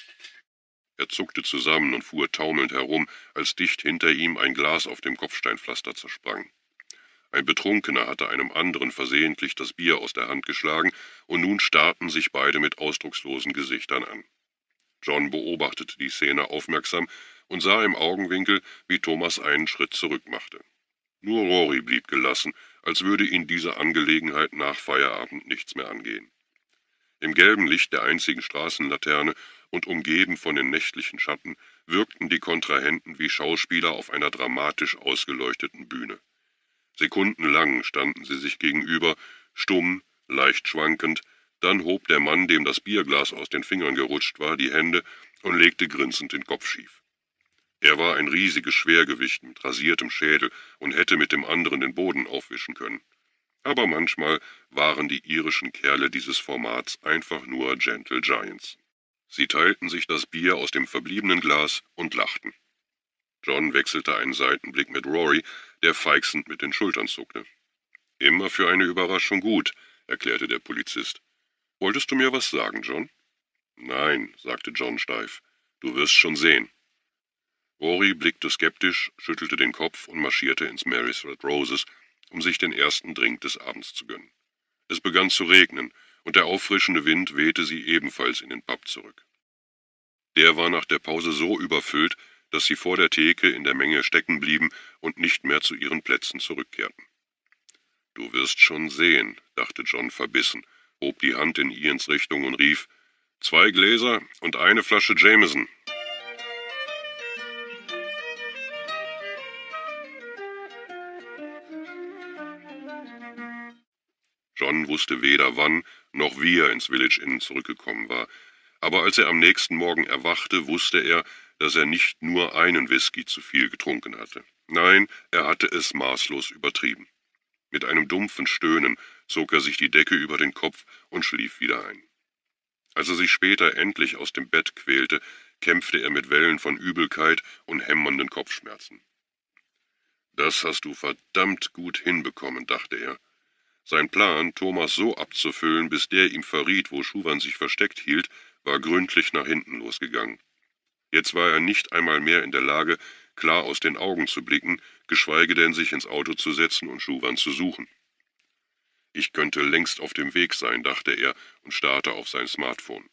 Er zuckte zusammen und fuhr taumelnd herum, als dicht hinter ihm ein Glas auf dem Kopfsteinpflaster zersprang. Ein Betrunkener hatte einem anderen versehentlich das Bier aus der Hand geschlagen, und nun starrten sich beide mit ausdruckslosen Gesichtern an. John beobachtete die Szene aufmerksam und sah im Augenwinkel, wie Thomas einen Schritt zurück machte. Nur Rory blieb gelassen, als würde ihn diese Angelegenheit nach Feierabend nichts mehr angehen. Im gelben Licht der einzigen Straßenlaterne und umgeben von den nächtlichen Schatten wirkten die Kontrahenten wie Schauspieler auf einer dramatisch ausgeleuchteten Bühne. Sekundenlang standen sie sich gegenüber, stumm, leicht schwankend, dann hob der Mann, dem das Bierglas aus den Fingern gerutscht war, die Hände und legte grinsend den Kopf schief. Er war ein riesiges Schwergewicht mit rasiertem Schädel und hätte mit dem anderen den Boden aufwischen können. Aber manchmal waren die irischen Kerle dieses Formats einfach nur Gentle Giants. Sie teilten sich das Bier aus dem verbliebenen Glas und lachten. John wechselte einen Seitenblick mit Rory, der feixend mit den Schultern zuckte. »Immer für eine Überraschung gut«, erklärte der Polizist. »Wolltest du mir was sagen, John?« »Nein«, sagte John steif. »Du wirst schon sehen.« Rory blickte skeptisch, schüttelte den Kopf und marschierte ins Mary's Red Roses, um sich den ersten Drink des Abends zu gönnen. Es begann zu regnen, und der auffrischende Wind wehte sie ebenfalls in den Pub zurück. Der war nach der Pause so überfüllt, dass sie vor der Theke in der Menge stecken blieben und nicht mehr zu ihren Plätzen zurückkehrten. »Du wirst schon sehen«, dachte John verbissen, hob die Hand in Ians Richtung und rief, »2 Gläser und eine Flasche Jameson.« John wusste weder wann noch wie er ins Village Inn zurückgekommen war, Aber als er am nächsten Morgen erwachte, wusste er, dass er nicht nur einen Whisky zu viel getrunken hatte. Nein, er hatte es maßlos übertrieben. Mit einem dumpfen Stöhnen zog er sich die Decke über den Kopf und schlief wieder ein. Als er sich später endlich aus dem Bett quälte, kämpfte er mit Wellen von Übelkeit und hämmernden Kopfschmerzen. »Das hast du verdammt gut hinbekommen«, dachte er. Sein Plan, Thomas so abzufüllen, bis der ihm verriet, wo Schuwan sich versteckt hielt, war gründlich nach hinten losgegangen. Jetzt war er nicht einmal mehr in der Lage, klar aus den Augen zu blicken, geschweige denn sich ins Auto zu setzen und Schuwan zu suchen. »Ich könnte längst auf dem Weg sein«, dachte er und starrte auf sein Smartphone.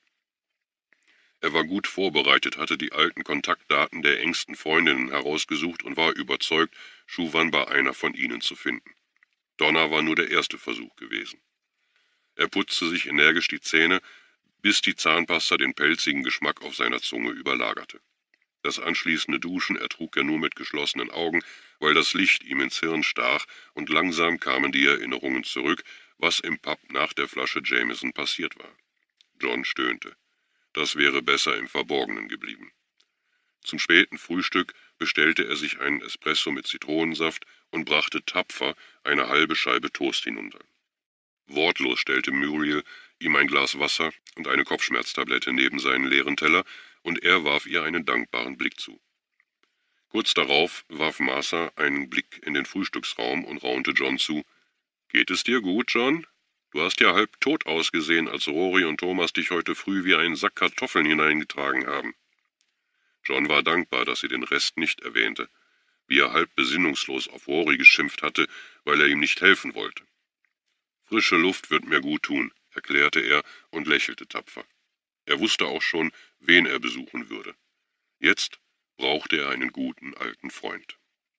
Er war gut vorbereitet, hatte die alten Kontaktdaten der engsten Freundinnen herausgesucht und war überzeugt, Schuwan bei einer von ihnen zu finden. Donna war nur der erste Versuch gewesen. Er putzte sich energisch die Zähne, bis die Zahnpasta den pelzigen Geschmack auf seiner Zunge überlagerte. Das anschließende Duschen ertrug er nur mit geschlossenen Augen, weil das Licht ihm ins Hirn stach, und langsam kamen die Erinnerungen zurück, was im Pub nach der Flasche Jameson passiert war. John stöhnte. Das wäre besser im Verborgenen geblieben. Zum späten Frühstück bestellte er sich einen Espresso mit Zitronensaft und brachte tapfer eine halbe Scheibe Toast hinunter. Wortlos stellte Muriel ihm ein Glas Wasser und eine Kopfschmerztablette neben seinen leeren Teller, und er warf ihr einen dankbaren Blick zu. Kurz darauf warf Martha einen Blick in den Frühstücksraum und raunte John zu. »Geht es dir gut, John? Du hast ja halb tot ausgesehen, als Rory und Thomas dich heute früh wie einen Sack Kartoffeln hineingetragen haben.« John war dankbar, dass sie den Rest nicht erwähnte, wie er halb besinnungslos auf Rory geschimpft hatte, weil er ihm nicht helfen wollte. »Frische Luft wird mir gut tun«, erklärte er und lächelte tapfer. Er wusste auch schon, wen er besuchen würde. Jetzt brauchte er einen guten alten Freund.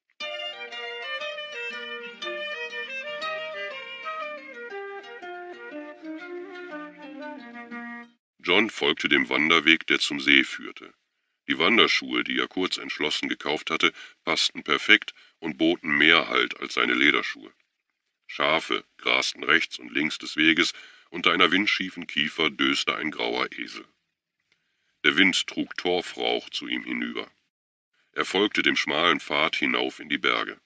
John folgte dem Wanderweg, der zum See führte. Die Wanderschuhe, die er kurz entschlossen gekauft hatte, passten perfekt und boten mehr Halt als seine Lederschuhe. Schafe grasten rechts und links des Weges, unter einer windschiefen Kiefer döste ein grauer Esel. Der Wind trug Torfrauch zu ihm hinüber. Er folgte dem schmalen Pfad hinauf in die Berge.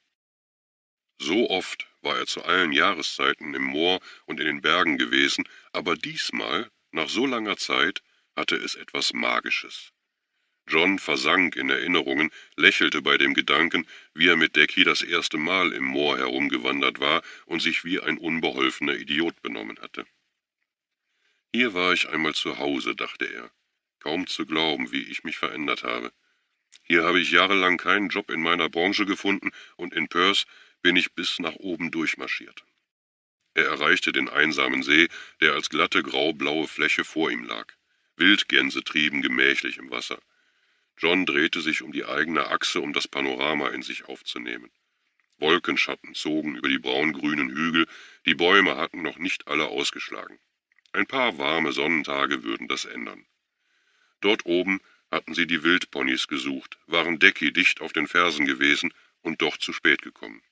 So oft war er zu allen Jahreszeiten im Moor und in den Bergen gewesen, aber diesmal, nach so langer Zeit, hatte es etwas Magisches. John versank in Erinnerungen, lächelte bei dem Gedanken, wie er mit Decky das erste Mal im Moor herumgewandert war und sich wie ein unbeholfener Idiot benommen hatte. »Hier war ich einmal zu Hause«, dachte er. »Kaum zu glauben, wie ich mich verändert habe. Hier habe ich jahrelang keinen Job in meiner Branche gefunden und in Perth bin ich bis nach oben durchmarschiert.« Er erreichte den einsamen See, der als glatte grau-blaue Fläche vor ihm lag. Wildgänse trieben gemächlich im Wasser. John drehte sich um die eigene Achse, um das Panorama in sich aufzunehmen. Wolkenschatten zogen über die braungrünen Hügel, die Bäume hatten noch nicht alle ausgeschlagen. Ein paar warme Sonnentage würden das ändern. Dort oben hatten sie die Wildponys gesucht, waren Decky dicht auf den Fersen gewesen und doch zu spät gekommen.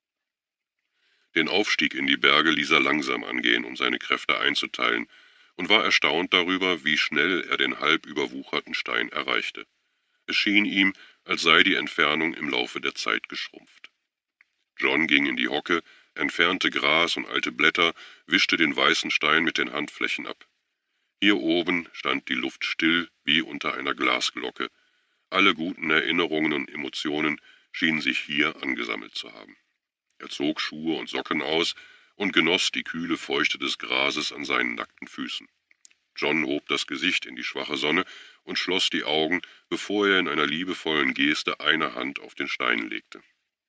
Den Aufstieg in die Berge ließ er langsam angehen, um seine Kräfte einzuteilen, und war erstaunt darüber, wie schnell er den halb überwucherten Stein erreichte. Es schien ihm, als sei die Entfernung im Laufe der Zeit geschrumpft. John ging in die Hocke, entfernte Gras und alte Blätter, wischte den weißen Stein mit den Handflächen ab. Hier oben stand die Luft still wie unter einer Glasglocke. Alle guten Erinnerungen und Emotionen schienen sich hier angesammelt zu haben. Er zog Schuhe und Socken aus und genoss die kühle Feuchte des Grases an seinen nackten Füßen. John hob das Gesicht in die schwache Sonne und schloss die Augen, bevor er in einer liebevollen Geste eine Hand auf den Stein legte.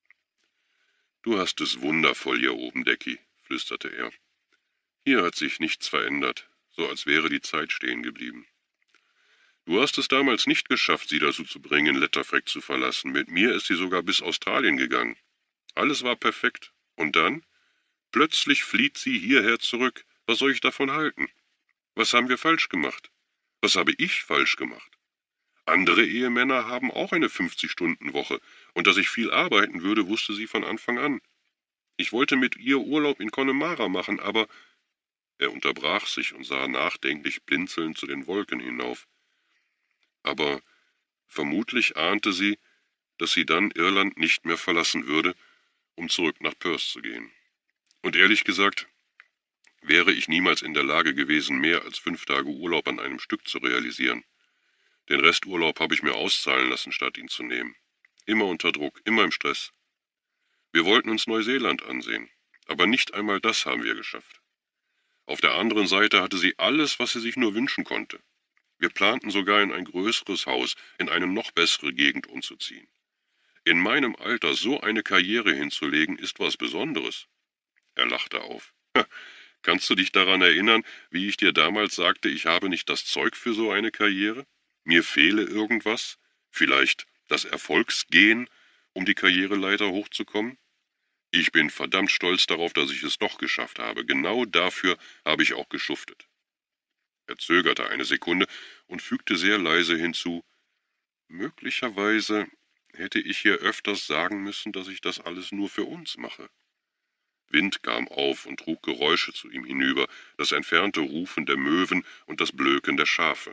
»Du hast es wundervoll hier oben, Decky«, flüsterte er. »Hier hat sich nichts verändert, so als wäre die Zeit stehen geblieben. Du hast es damals nicht geschafft, sie dazu zu bringen, Letterfreck zu verlassen. Mit mir ist sie sogar bis Australien gegangen. Alles war perfekt. Und dann? Plötzlich flieht sie hierher zurück. Was soll ich davon halten? Was haben wir falsch gemacht? Was habe ich falsch gemacht? Andere Ehemänner haben auch eine 50-Stunden-Woche, und dass ich viel arbeiten würde, wusste sie von Anfang an. Ich wollte mit ihr Urlaub in Connemara machen, aber Er unterbrach sich und sah nachdenklich blinzelnd zu den Wolken hinauf. Aber vermutlich ahnte sie, dass sie dann Irland nicht mehr verlassen würde, um zurück nach Perth zu gehen. Und ehrlich gesagt, wäre ich niemals in der Lage gewesen, mehr als 5 Tage Urlaub an einem Stück zu realisieren. Den Resturlaub habe ich mir auszahlen lassen, statt ihn zu nehmen. Immer unter Druck, immer im Stress. Wir wollten uns Neuseeland ansehen, aber nicht einmal das haben wir geschafft. Auf der anderen Seite hatte sie alles, was sie sich nur wünschen konnte. Wir planten sogar in ein größeres Haus, in eine noch bessere Gegend umzuziehen. In meinem Alter so eine Karriere hinzulegen, ist was Besonderes. Er lachte auf. Kannst du dich daran erinnern, wie ich dir damals sagte, ich habe nicht das Zeug für so eine Karriere? Mir fehle irgendwas? Vielleicht das Erfolgsgen, um die Karriereleiter hochzukommen? Ich bin verdammt stolz darauf, dass ich es doch geschafft habe. Genau dafür habe ich auch geschuftet. Er zögerte eine Sekunde und fügte sehr leise hinzu, möglicherweise hätte ich ihr öfters sagen müssen, dass ich das alles nur für uns mache. Wind kam auf und trug Geräusche zu ihm hinüber, das entfernte Rufen der Möwen und das Blöken der Schafe.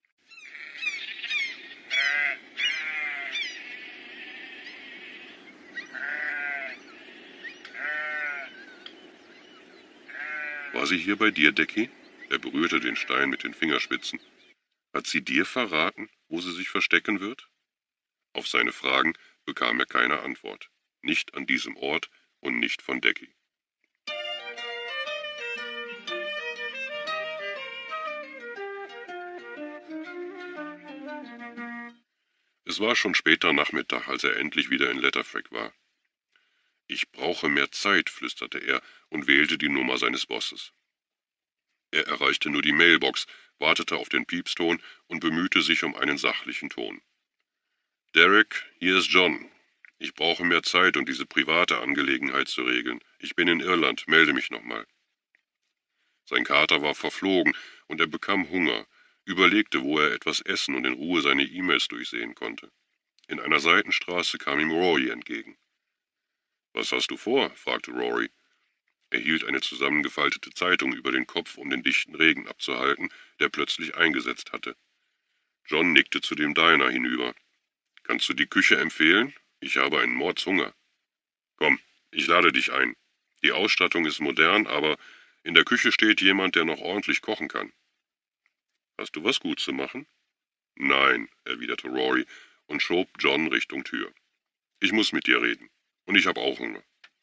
War sie hier bei dir, Decky? Er berührte den Stein mit den Fingerspitzen. Hat sie dir verraten, wo sie sich verstecken wird? Auf seine Fragen bekam er keine Antwort. Nicht an diesem Ort und nicht von Decky. Es war schon später Nachmittag, als er endlich wieder in Letterfrack war. »Ich brauche mehr Zeit«, flüsterte er und wählte die Nummer seines Bosses. Er erreichte nur die Mailbox, wartete auf den Piepston und bemühte sich um einen sachlichen Ton. »Derek, hier ist John. Ich brauche mehr Zeit, um diese private Angelegenheit zu regeln. Ich bin in Irland, melde mich nochmal.« Sein Kater war verflogen und er bekam Hunger, überlegte, wo er etwas essen und in Ruhe seine E-Mails durchsehen konnte. In einer Seitenstraße kam ihm Rory entgegen. »Was hast du vor?« fragte Rory. Er hielt eine zusammengefaltete Zeitung über den Kopf, um den dichten Regen abzuhalten, der plötzlich eingesetzt hatte. John nickte zu dem Diner hinüber. »Kannst du die Küche empfehlen? Ich habe einen Mordshunger.« »Komm, ich lade dich ein. Die Ausstattung ist modern, aber in der Küche steht jemand, der noch ordentlich kochen kann.« »Hast du was gut zu machen?« »Nein«, erwiderte Rory und schob John Richtung Tür. »Ich muss mit dir reden. Und ich habe auch Hunger.«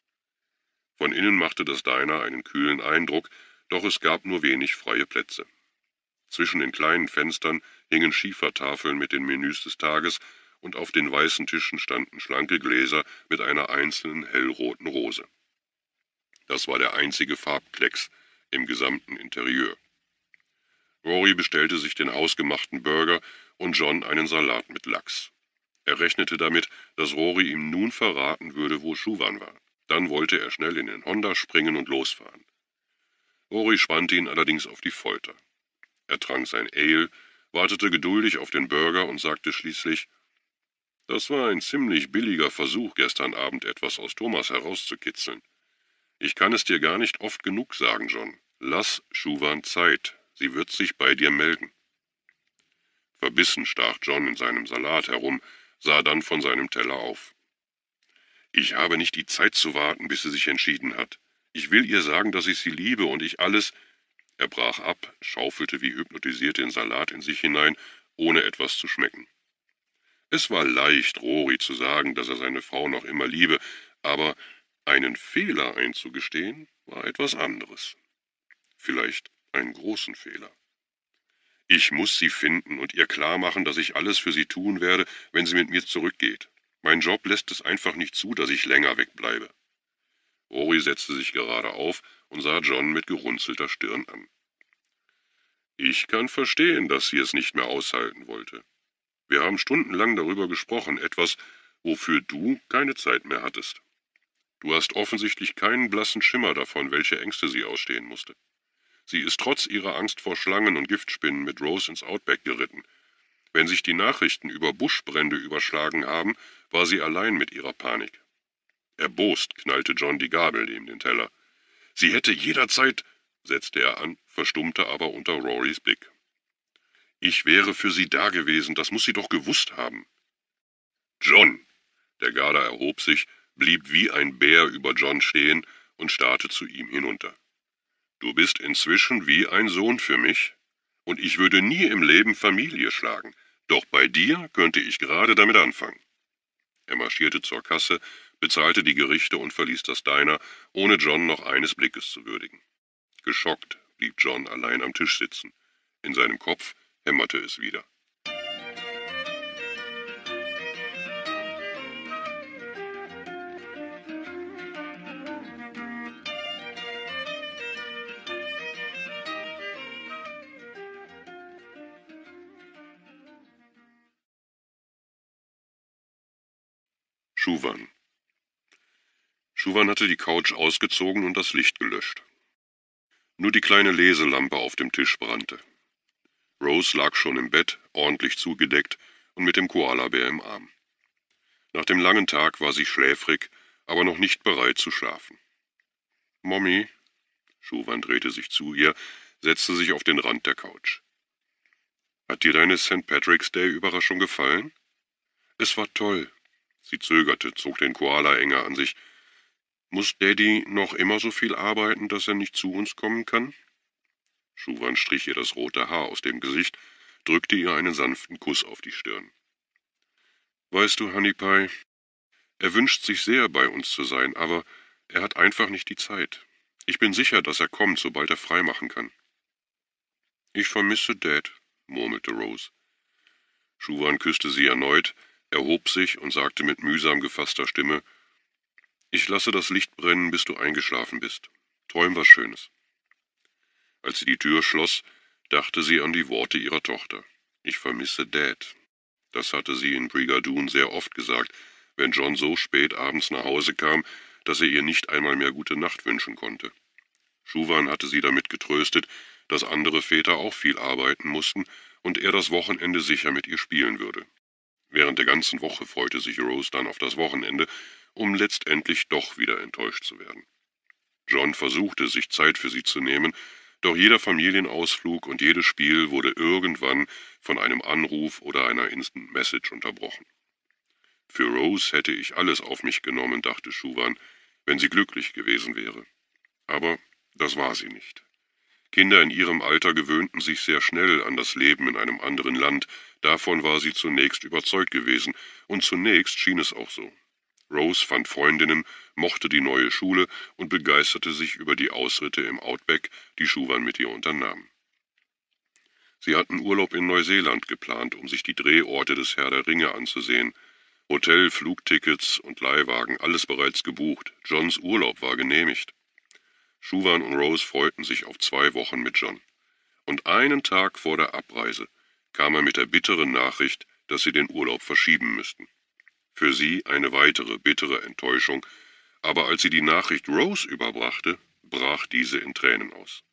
Von innen machte das Diner einen kühlen Eindruck, doch es gab nur wenig freie Plätze. Zwischen den kleinen Fenstern hingen Schiefertafeln mit den Menüs des Tages und auf den weißen Tischen standen schlanke Gläser mit einer einzelnen hellroten Rose. Das war der einzige Farbklecks im gesamten Interieur. Rory bestellte sich den hausgemachten Burger und John einen Salat mit Lachs. Er rechnete damit, dass Rory ihm nun verraten würde, wo Schuwan war. Dann wollte er schnell in den Honda springen und losfahren. Rory spannte ihn allerdings auf die Folter. Er trank sein Ale, wartete geduldig auf den Burger und sagte schließlich, »Das war ein ziemlich billiger Versuch, gestern Abend etwas aus Thomas herauszukitzeln. Ich kann es dir gar nicht oft genug sagen, John. Lass Schuwan Zeit. Sie wird sich bei dir melden.« Verbissen stach John in seinem Salat herum, sah dann von seinem Teller auf. »Ich habe nicht die Zeit zu warten, bis sie sich entschieden hat. Ich will ihr sagen, dass ich sie liebe und ich alles...« Er brach ab, schaufelte wie hypnotisiert den Salat in sich hinein, ohne etwas zu schmecken. Es war leicht, Rory zu sagen, dass er seine Frau noch immer liebe, aber einen Fehler einzugestehen, war etwas anderes. Vielleicht einen großen Fehler. »Ich muss sie finden und ihr klarmachen, dass ich alles für sie tun werde, wenn sie mit mir zurückgeht. Mein Job lässt es einfach nicht zu, dass ich länger wegbleibe.« Rory setzte sich gerade auf und sah John mit gerunzelter Stirn an. »Ich kann verstehen, dass sie es nicht mehr aushalten wollte. Wir haben stundenlang darüber gesprochen, etwas, wofür du keine Zeit mehr hattest. Du hast offensichtlich keinen blassen Schimmer davon, welche Ängste sie ausstehen musste. Sie ist trotz ihrer Angst vor Schlangen und Giftspinnen mit Rose ins Outback geritten. Wenn sich die Nachrichten über Buschbrände überschlagen haben, war sie allein mit ihrer Panik.« Erbost knallte John die Gabel neben den Teller. »Sie hätte jederzeit...« setzte er an, verstummte aber unter Rorys Blick. »Ich wäre für Sie da gewesen, das muss sie doch gewusst haben.« »John!« Der Garder erhob sich, blieb wie ein Bär über John stehen und starrte zu ihm hinunter. »Du bist inzwischen wie ein Sohn für mich, und ich würde nie im Leben Familie schlagen, doch bei dir könnte ich gerade damit anfangen.« Er marschierte zur Kasse, bezahlte die Gerichte und verließ das Diner, ohne John noch eines Blickes zu würdigen. Geschockt blieb John allein am Tisch sitzen. In seinem Kopf hämmerte es wieder. Schuwan. Schuwan hatte die Couch ausgezogen und das Licht gelöscht. Nur die kleine Leselampe auf dem Tisch brannte. Rose lag schon im Bett, ordentlich zugedeckt und mit dem Koalabär im Arm. Nach dem langen Tag war sie schläfrig, aber noch nicht bereit zu schlafen. »Mommy«, Schuwan drehte sich zu ihr, setzte sich auf den Rand der Couch. »Hat dir deine St. Patrick's Day-Überraschung gefallen?« »Es war toll.« Sie zögerte, zog den Koala enger an sich. »Muss Daddy noch immer so viel arbeiten, dass er nicht zu uns kommen kann?« Schuwan strich ihr das rote Haar aus dem Gesicht, drückte ihr einen sanften Kuss auf die Stirn. »Weißt du, Honeypie, er wünscht sich sehr, bei uns zu sein, aber er hat einfach nicht die Zeit. Ich bin sicher, dass er kommt, sobald er frei machen kann.« »Ich vermisse Dad«, murmelte Rose. Schuwan küsste sie erneut, erhob sich und sagte mit mühsam gefasster Stimme, »Ich lasse das Licht brennen, bis du eingeschlafen bist. Träum was Schönes.« Als sie die Tür schloss, dachte sie an die Worte ihrer Tochter. »Ich vermisse Dad.« Das hatte sie in Brigadoon sehr oft gesagt, wenn John so spät abends nach Hause kam, dass er ihr nicht einmal mehr gute Nacht wünschen konnte. Schuwan hatte sie damit getröstet, dass andere Väter auch viel arbeiten mussten und er das Wochenende sicher mit ihr spielen würde. Während der ganzen Woche freute sich Rose dann auf das Wochenende, um letztendlich doch wieder enttäuscht zu werden. John versuchte, sich Zeit für sie zu nehmen, doch jeder Familienausflug und jedes Spiel wurde irgendwann von einem Anruf oder einer Instant Message unterbrochen. »Für Rose hätte ich alles auf mich genommen«, dachte Schuwan, »wenn sie glücklich gewesen wäre. Aber das war sie nicht. Kinder in ihrem Alter gewöhnten sich sehr schnell an das Leben in einem anderen Land, davon war sie zunächst überzeugt gewesen, und zunächst schien es auch so. Rose fand Freundinnen, mochte die neue Schule und begeisterte sich über die Ausritte im Outback, die Schuwan mit ihr unternahm. Sie hatten Urlaub in Neuseeland geplant, um sich die Drehorte des Herr der Ringe anzusehen. Hotel, Flugtickets und Leihwagen, alles bereits gebucht. Johns Urlaub war genehmigt. Schuwan und Rose freuten sich auf 2 Wochen mit John. Und einen Tag vor der Abreise kam er mit der bitteren Nachricht, dass sie den Urlaub verschieben müssten. Für sie eine weitere bittere Enttäuschung, aber als sie die Nachricht Rose überbrachte, brach diese in Tränen aus.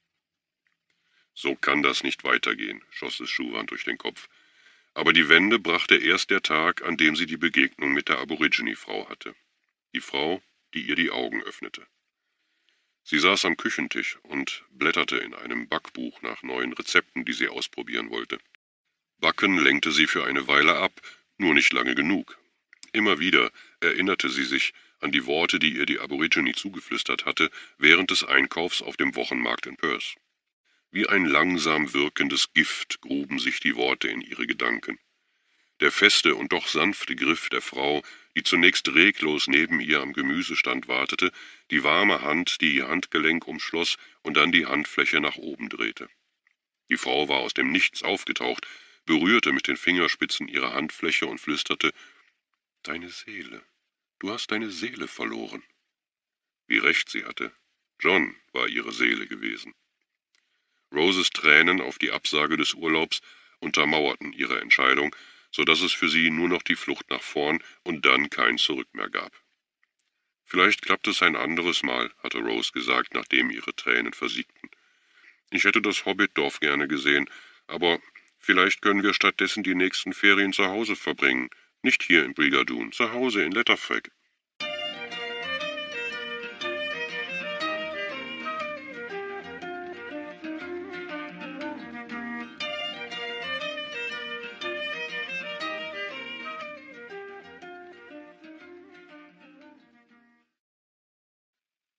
»So kann das nicht weitergehen«, schoss es Schuwan durch den Kopf. Aber die Wende brachte erst der Tag, an dem sie die Begegnung mit der Aborigine-Frau hatte. Die Frau, die ihr die Augen öffnete. Sie saß am Küchentisch und blätterte in einem Backbuch nach neuen Rezepten, die sie ausprobieren wollte. Backen lenkte sie für eine Weile ab, nur nicht lange genug. Immer wieder erinnerte sie sich an die Worte, die ihr die Aborigine zugeflüstert hatte, während des Einkaufs auf dem Wochenmarkt in Perth. Wie ein langsam wirkendes Gift gruben sich die Worte in ihre Gedanken. Der feste und doch sanfte Griff der Frau, die zunächst reglos neben ihr am Gemüsestand wartete, die warme Hand, die ihr Handgelenk umschloss und dann die Handfläche nach oben drehte. Die Frau war aus dem Nichts aufgetaucht, berührte mit den Fingerspitzen ihre Handfläche und flüsterte, »Deine Seele, du hast deine Seele verloren.« Wie recht sie hatte. John war ihre Seele gewesen. Roses Tränen auf die Absage des Urlaubs untermauerten ihre Entscheidung, so dass es für sie nur noch die Flucht nach vorn und dann kein Zurück mehr gab. »Vielleicht klappt es ein anderes Mal«, hatte Rose gesagt, nachdem ihre Tränen versiegten. »Ich hätte das Hobbitdorf gerne gesehen, aber vielleicht können wir stattdessen die nächsten Ferien zu Hause verbringen. Nicht hier in Brigadoon, zu Hause in Letterfreg.«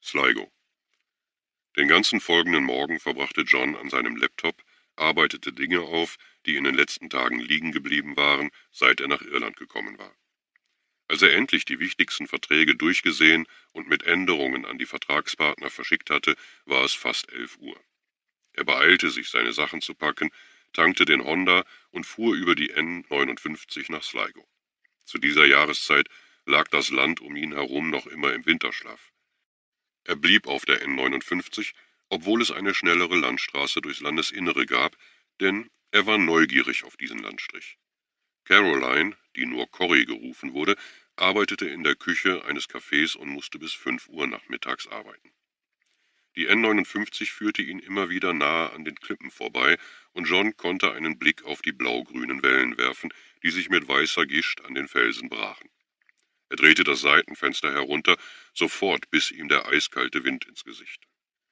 Sligo. Den ganzen folgenden Morgen verbrachte John an seinem Laptop, arbeitete Dinge auf, die in den letzten Tagen liegen geblieben waren, seit er nach Irland gekommen war. Als er endlich die wichtigsten Verträge durchgesehen und mit Änderungen an die Vertragspartner verschickt hatte, war es fast 11 Uhr. Er beeilte sich, seine Sachen zu packen, tankte den Honda und fuhr über die N59 nach Sligo. Zu dieser Jahreszeit lag das Land um ihn herum noch immer im Winterschlaf. Er blieb auf der N59, obwohl es eine schnellere Landstraße durchs Landesinnere gab, denn er war neugierig auf diesen Landstrich. Caroline, die nur Corrie gerufen wurde, arbeitete in der Küche eines Cafés und musste bis 5 Uhr nachmittags arbeiten. Die N59 führte ihn immer wieder nahe an den Klippen vorbei, und John konnte einen Blick auf die blau-grünen Wellen werfen, die sich mit weißer Gischt an den Felsen brachen. Er drehte das Seitenfenster herunter, sofort biss ihm der eiskalte Wind ins Gesicht.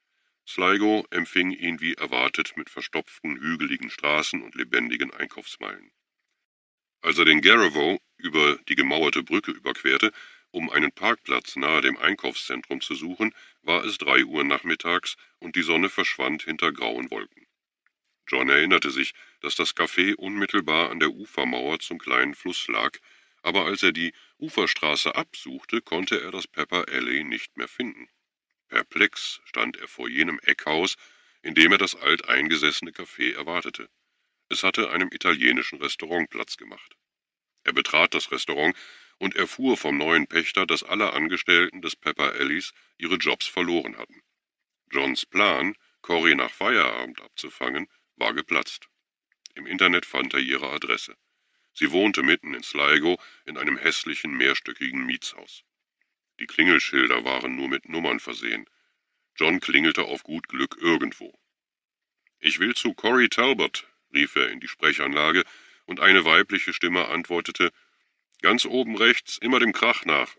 Sligo empfing ihn wie erwartet mit verstopften, hügeligen Straßen und lebendigen Einkaufsmeilen. Als er den Garavow über die gemauerte Brücke überquerte, um einen Parkplatz nahe dem Einkaufszentrum zu suchen, war es 3 Uhr nachmittags und die Sonne verschwand hinter grauen Wolken. John erinnerte sich, dass das Café unmittelbar an der Ufermauer zum kleinen Fluss lag, aber als er die Uferstraße absuchte, konnte er das Pepper Alley nicht mehr finden. Perplex stand er vor jenem Eckhaus, in dem er das alteingesessene Café erwartete. Es hatte einem italienischen Restaurant Platz gemacht. Er betrat das Restaurant und erfuhr vom neuen Pächter, dass alle Angestellten des Pepper Alleys ihre Jobs verloren hatten. Johns Plan, Corrie nach Feierabend abzufangen, war geplatzt. Im Internet fand er ihre Adresse. Sie wohnte mitten in Sligo in einem hässlichen, mehrstöckigen Mietshaus. Die Klingelschilder waren nur mit Nummern versehen. John klingelte auf gut Glück irgendwo. »Ich will zu Corrie Talbot«, rief er in die Sprechanlage, und eine weibliche Stimme antwortete, »Ganz oben rechts, immer dem Krach nach.«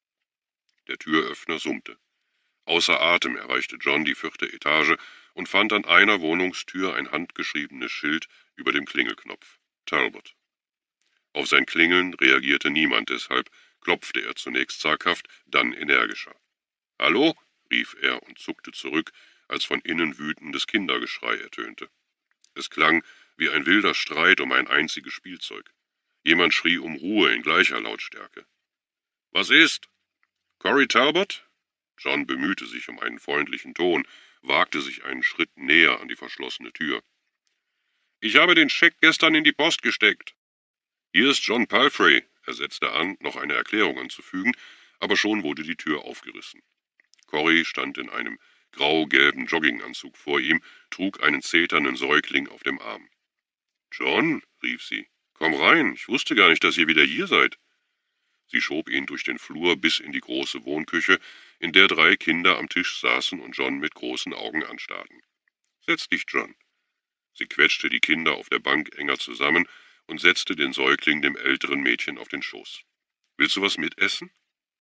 Der Türöffner summte. Außer Atem erreichte John die 4. Etage und fand an einer Wohnungstür ein handgeschriebenes Schild über dem Klingelknopf. Talbot. Auf sein Klingeln reagierte niemand, deshalb klopfte er zunächst zaghaft, dann energischer. »Hallo?« rief er und zuckte zurück, als von innen wütendes Kindergeschrei ertönte. Es klang wie ein wilder Streit um ein einziges Spielzeug. Jemand schrie um Ruhe in gleicher Lautstärke. »Was ist? Corrie Talbot?« John bemühte sich um einen freundlichen Ton, wagte sich einen Schritt näher an die verschlossene Tür. »Ich habe den Scheck gestern in die Post gesteckt.« »Hier ist John Palfrey«, er setzte an, noch eine Erklärung anzufügen, aber schon wurde die Tür aufgerissen. Corrie stand in einem grau-gelben Jogginganzug vor ihm, trug einen zeternden Säugling auf dem Arm. »John«, rief sie, »komm rein, ich wusste gar nicht, dass ihr wieder hier seid.« Sie schob ihn durch den Flur bis in die große Wohnküche, in der 3 Kinder am Tisch saßen und John mit großen Augen anstarrten. »Setz dich, John.« Sie quetschte die Kinder auf der Bank enger zusammen und setzte den Säugling dem älteren Mädchen auf den Schoß. »Willst du was mitessen?«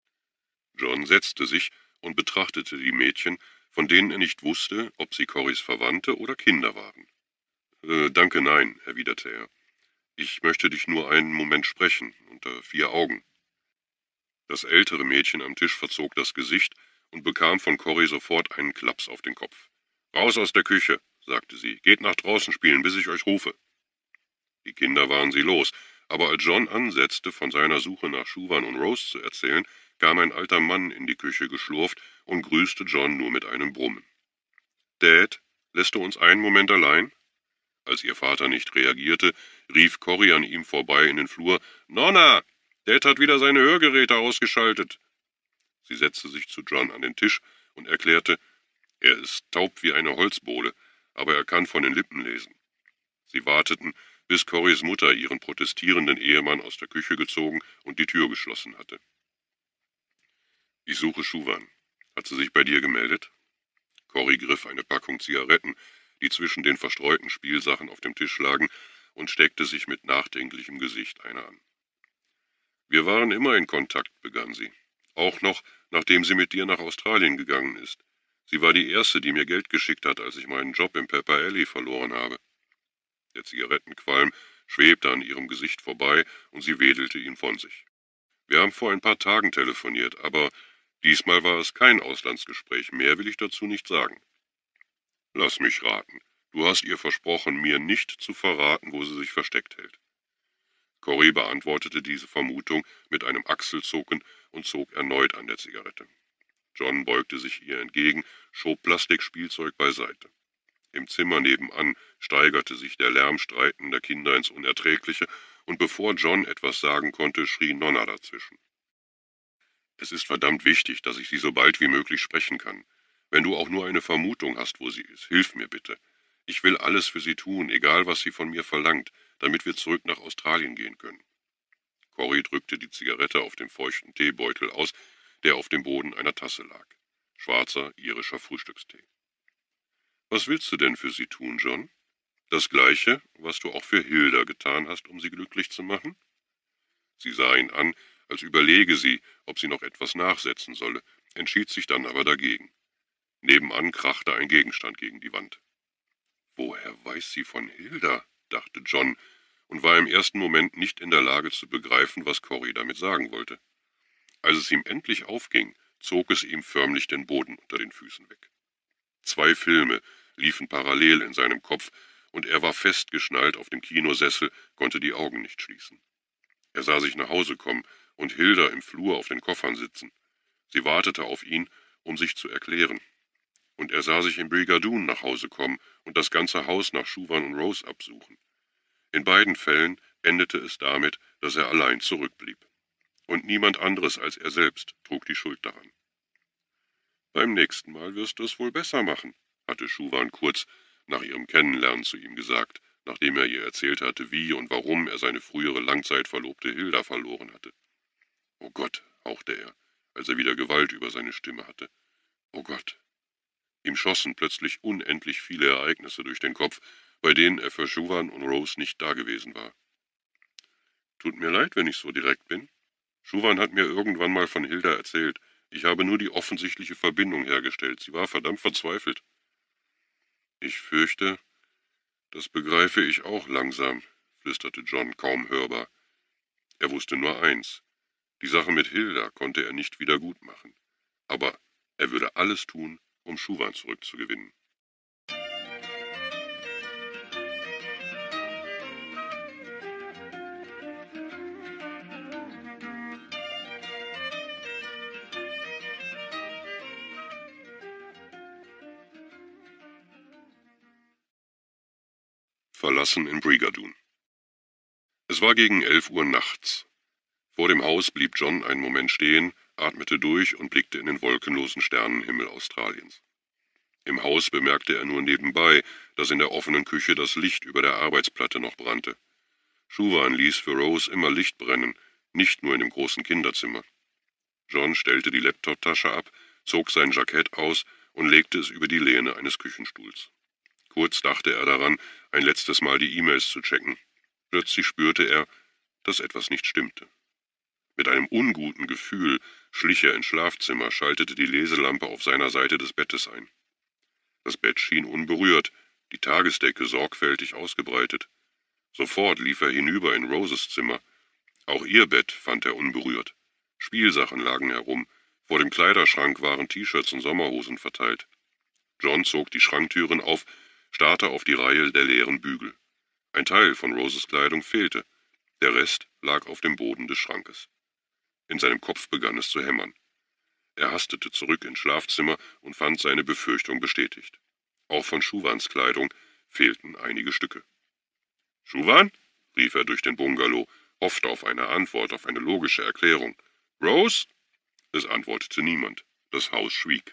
John setzte sich und betrachtete die Mädchen, von denen er nicht wusste, ob sie Corries Verwandte oder Kinder waren. »Danke, nein«, erwiderte er. »Ich möchte dich nur einen Moment sprechen, unter 4 Augen.« Das ältere Mädchen am Tisch verzog das Gesicht und bekam von Corrie sofort einen Klaps auf den Kopf. »Raus aus der Küche«, sagte sie, »geht nach draußen spielen, bis ich euch rufe.« Die Kinder waren sie los, aber als John ansetzte, von seiner Suche nach Schuvan und Rose zu erzählen, kam ein alter Mann in die Küche geschlurft und grüßte John nur mit einem Brummen. »Dad, lässt du uns einen Moment allein?« Als ihr Vater nicht reagierte, rief Corrie an ihm vorbei in den Flur, »Nonna, Dad hat wieder seine Hörgeräte ausgeschaltet.« Sie setzte sich zu John an den Tisch und erklärte, er ist taub wie eine Holzbohle, aber er kann von den Lippen lesen. Sie warteten, bis Corries Mutter ihren protestierenden Ehemann aus der Küche gezogen und die Tür geschlossen hatte. »Ich suche Schuvan. Hat sie sich bei dir gemeldet?« Corrie griff eine Packung Zigaretten, die zwischen den verstreuten Spielsachen auf dem Tisch lagen, und steckte sich mit nachdenklichem Gesicht eine an. »Wir waren immer in Kontakt«, begann sie. »Auch noch, nachdem sie mit dir nach Australien gegangen ist. Sie war die Erste, die mir Geld geschickt hat, als ich meinen Job im Pepper Alley verloren habe.« Der Zigarettenqualm schwebte an ihrem Gesicht vorbei und sie wedelte ihn von sich. »Wir haben vor ein paar Tagen telefoniert, aber Diesmal war es kein Auslandsgespräch, mehr will ich dazu nicht sagen. Lass mich raten. Du hast ihr versprochen, mir nicht zu verraten, wo sie sich versteckt hält. Corrie beantwortete diese Vermutung mit einem Achselzucken und zog erneut an der Zigarette. John beugte sich ihr entgegen, schob Plastikspielzeug beiseite. Im Zimmer nebenan steigerte sich der Lärm streitender Kinder ins Unerträgliche, und bevor John etwas sagen konnte, schrie Nonna dazwischen. Es ist verdammt wichtig, dass ich sie so bald wie möglich sprechen kann. Wenn du auch nur eine Vermutung hast, wo sie ist, hilf mir bitte. Ich will alles für sie tun, egal was sie von mir verlangt, damit wir zurück nach Australien gehen können. Corrie drückte die Zigarette auf dem feuchten Teebeutel aus, der auf dem Boden einer Tasse lag. Schwarzer irischer Frühstückstee. Was willst du denn für sie tun, John? Das Gleiche, was du auch für Hilda getan hast, um sie glücklich zu machen? Sie sah ihn an, als überlege sie, ob sie noch etwas nachsetzen solle, entschied sich dann aber dagegen. Nebenan krachte ein Gegenstand gegen die Wand. Woher weiß sie von Hilda? Dachte John und war im ersten Moment nicht in der Lage zu begreifen, was Corrie damit sagen wollte. Als es ihm endlich aufging, zog es ihm förmlich den Boden unter den Füßen weg. 2 Filme liefen parallel in seinem Kopf, und er war festgeschnallt auf dem Kinosessel, konnte die Augen nicht schließen. Er sah sich nach Hause kommen und Hilda im Flur auf den Koffern sitzen. Sie wartete auf ihn, um sich zu erklären. Und er sah sich in Brigadoon nach Hause kommen und das ganze Haus nach Schuvan und Rose absuchen. In beiden Fällen endete es damit, dass er allein zurückblieb. Und niemand anderes als er selbst trug die Schuld daran. »Beim nächsten Mal wirst du es wohl besser machen«, hatte Schuvan kurz nach ihrem Kennenlernen zu ihm gesagt, nachdem er ihr erzählt hatte, wie und warum er seine frühere Langzeitverlobte Hilda verloren hatte. »Oh Gott«, hauchte er, als er wieder Gewalt über seine Stimme hatte. »Oh Gott.« Ihm schossen plötzlich unendlich viele Ereignisse durch den Kopf, bei denen er für Schuvan und Rose nicht dagewesen war. »Tut mir leid, wenn ich so direkt bin. Schuvan hat mir irgendwann mal von Hilda erzählt. Ich habe nur die offensichtliche Verbindung hergestellt. Sie war verdammt verzweifelt.« »Ich fürchte, das begreife ich auch langsam«, flüsterte John kaum hörbar. Er wusste nur eins: Die Sache mit Hilda konnte er nicht wieder gut machen. Aber er würde alles tun, um Schuvan zurückzugewinnen. Verlassen in Brigadoon. Es war gegen 11 Uhr nachts. Vor dem Haus blieb John einen Moment stehen, atmete durch und blickte in den wolkenlosen Sternenhimmel Australiens. Im Haus bemerkte er nur nebenbei, dass in der offenen Küche das Licht über der Arbeitsplatte noch brannte. Schuvan ließ für Rose immer Licht brennen, nicht nur in dem großen Kinderzimmer. John stellte die Laptoptasche ab, zog sein Jackett aus und legte es über die Lehne eines Küchenstuhls. Kurz dachte er daran, ein letztes Mal die E-Mails zu checken. Plötzlich spürte er, dass etwas nicht stimmte. Mit einem unguten Gefühl schlich er ins Schlafzimmer, schaltete die Leselampe auf seiner Seite des Bettes ein. Das Bett schien unberührt, die Tagesdecke sorgfältig ausgebreitet. Sofort lief er hinüber in Roses Zimmer. Auch ihr Bett fand er unberührt. Spielsachen lagen herum, vor dem Kleiderschrank waren T-Shirts und Sommerhosen verteilt. John zog die Schranktüren auf, starrte auf die Reihe der leeren Bügel. Ein Teil von Roses Kleidung fehlte, der Rest lag auf dem Boden des Schrankes. In seinem Kopf begann es zu hämmern. Er hastete zurück ins Schlafzimmer und fand seine Befürchtung bestätigt. Auch von Schuvans Kleidung fehlten einige Stücke. »Schuvan?« rief er durch den Bungalow, hoffte auf eine Antwort, auf eine logische Erklärung. »Rose?« Es antwortete niemand. Das Haus schwieg.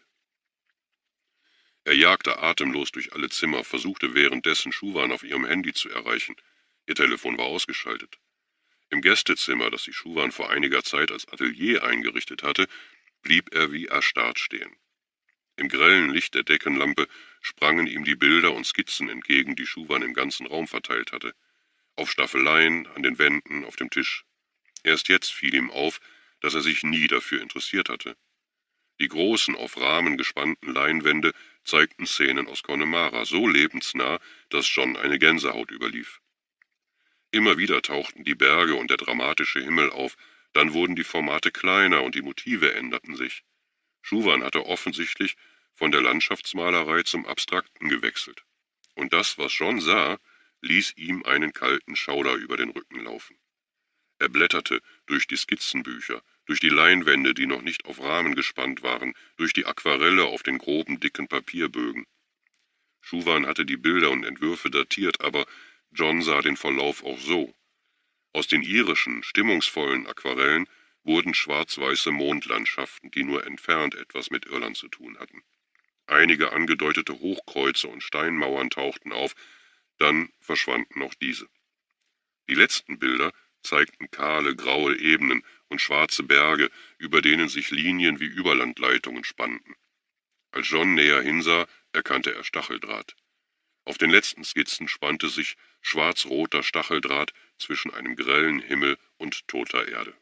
Er jagte atemlos durch alle Zimmer, versuchte währenddessen Schuvan auf ihrem Handy zu erreichen. Ihr Telefon war ausgeschaltet. Im Gästezimmer, das sich Schuvan vor einiger Zeit als Atelier eingerichtet hatte, blieb er wie erstarrt stehen. Im grellen Licht der Deckenlampe sprangen ihm die Bilder und Skizzen entgegen, die Schuvan im ganzen Raum verteilt hatte. Auf Staffeleien, an den Wänden, auf dem Tisch. Erst jetzt fiel ihm auf, dass er sich nie dafür interessiert hatte. Die großen, auf Rahmen gespannten Leinwände zeigten Szenen aus Connemara, so lebensnah, dass John eine Gänsehaut überlief. Immer wieder tauchten die Berge und der dramatische Himmel auf, dann wurden die Formate kleiner und die Motive änderten sich. Schuwan hatte offensichtlich von der Landschaftsmalerei zum Abstrakten gewechselt. Und das, was John sah, ließ ihm einen kalten Schauder über den Rücken laufen. Er blätterte durch die Skizzenbücher, durch die Leinwände, die noch nicht auf Rahmen gespannt waren, durch die Aquarelle auf den groben, dicken Papierbögen. Schuwan hatte die Bilder und Entwürfe datiert, aber John sah den Verlauf auch so. Aus den irischen, stimmungsvollen Aquarellen wurden schwarz-weiße Mondlandschaften, die nur entfernt etwas mit Irland zu tun hatten. Einige angedeutete Hochkreuze und Steinmauern tauchten auf, dann verschwanden auch diese. Die letzten Bilder zeigten kahle, graue Ebenen und schwarze Berge, über denen sich Linien wie Überlandleitungen spannten. Als John näher hinsah, erkannte er Stacheldraht. Auf den letzten Skizzen spannte sich schwarz-roter Stacheldraht zwischen einem grellen Himmel und toter Erde.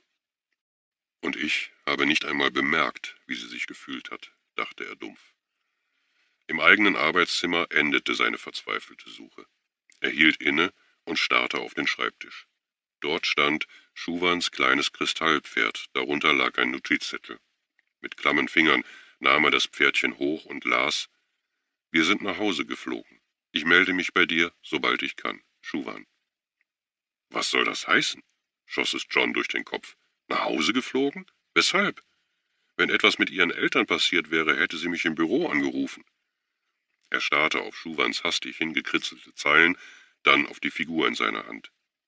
Und ich habe nicht einmal bemerkt, wie sie sich gefühlt hat, dachte er dumpf. Im eigenen Arbeitszimmer endete seine verzweifelte Suche. Er hielt inne und starrte auf den Schreibtisch. Dort stand Schuwans kleines Kristallpferd, darunter lag ein Notizzettel. Mit klammen Fingern nahm er das Pferdchen hoch und las: »Wir sind nach Hause geflogen. Ich melde mich bei dir, sobald ich kann. Schuwan.« »Was soll das heißen?« schoss es John durch den Kopf. »Nach Hause geflogen? Weshalb? Wenn etwas mit ihren Eltern passiert wäre, hätte sie mich im Büro angerufen.« Er starrte auf Schuwans hastig hingekritzelte Zeilen, dann auf die Figur in seiner Hand.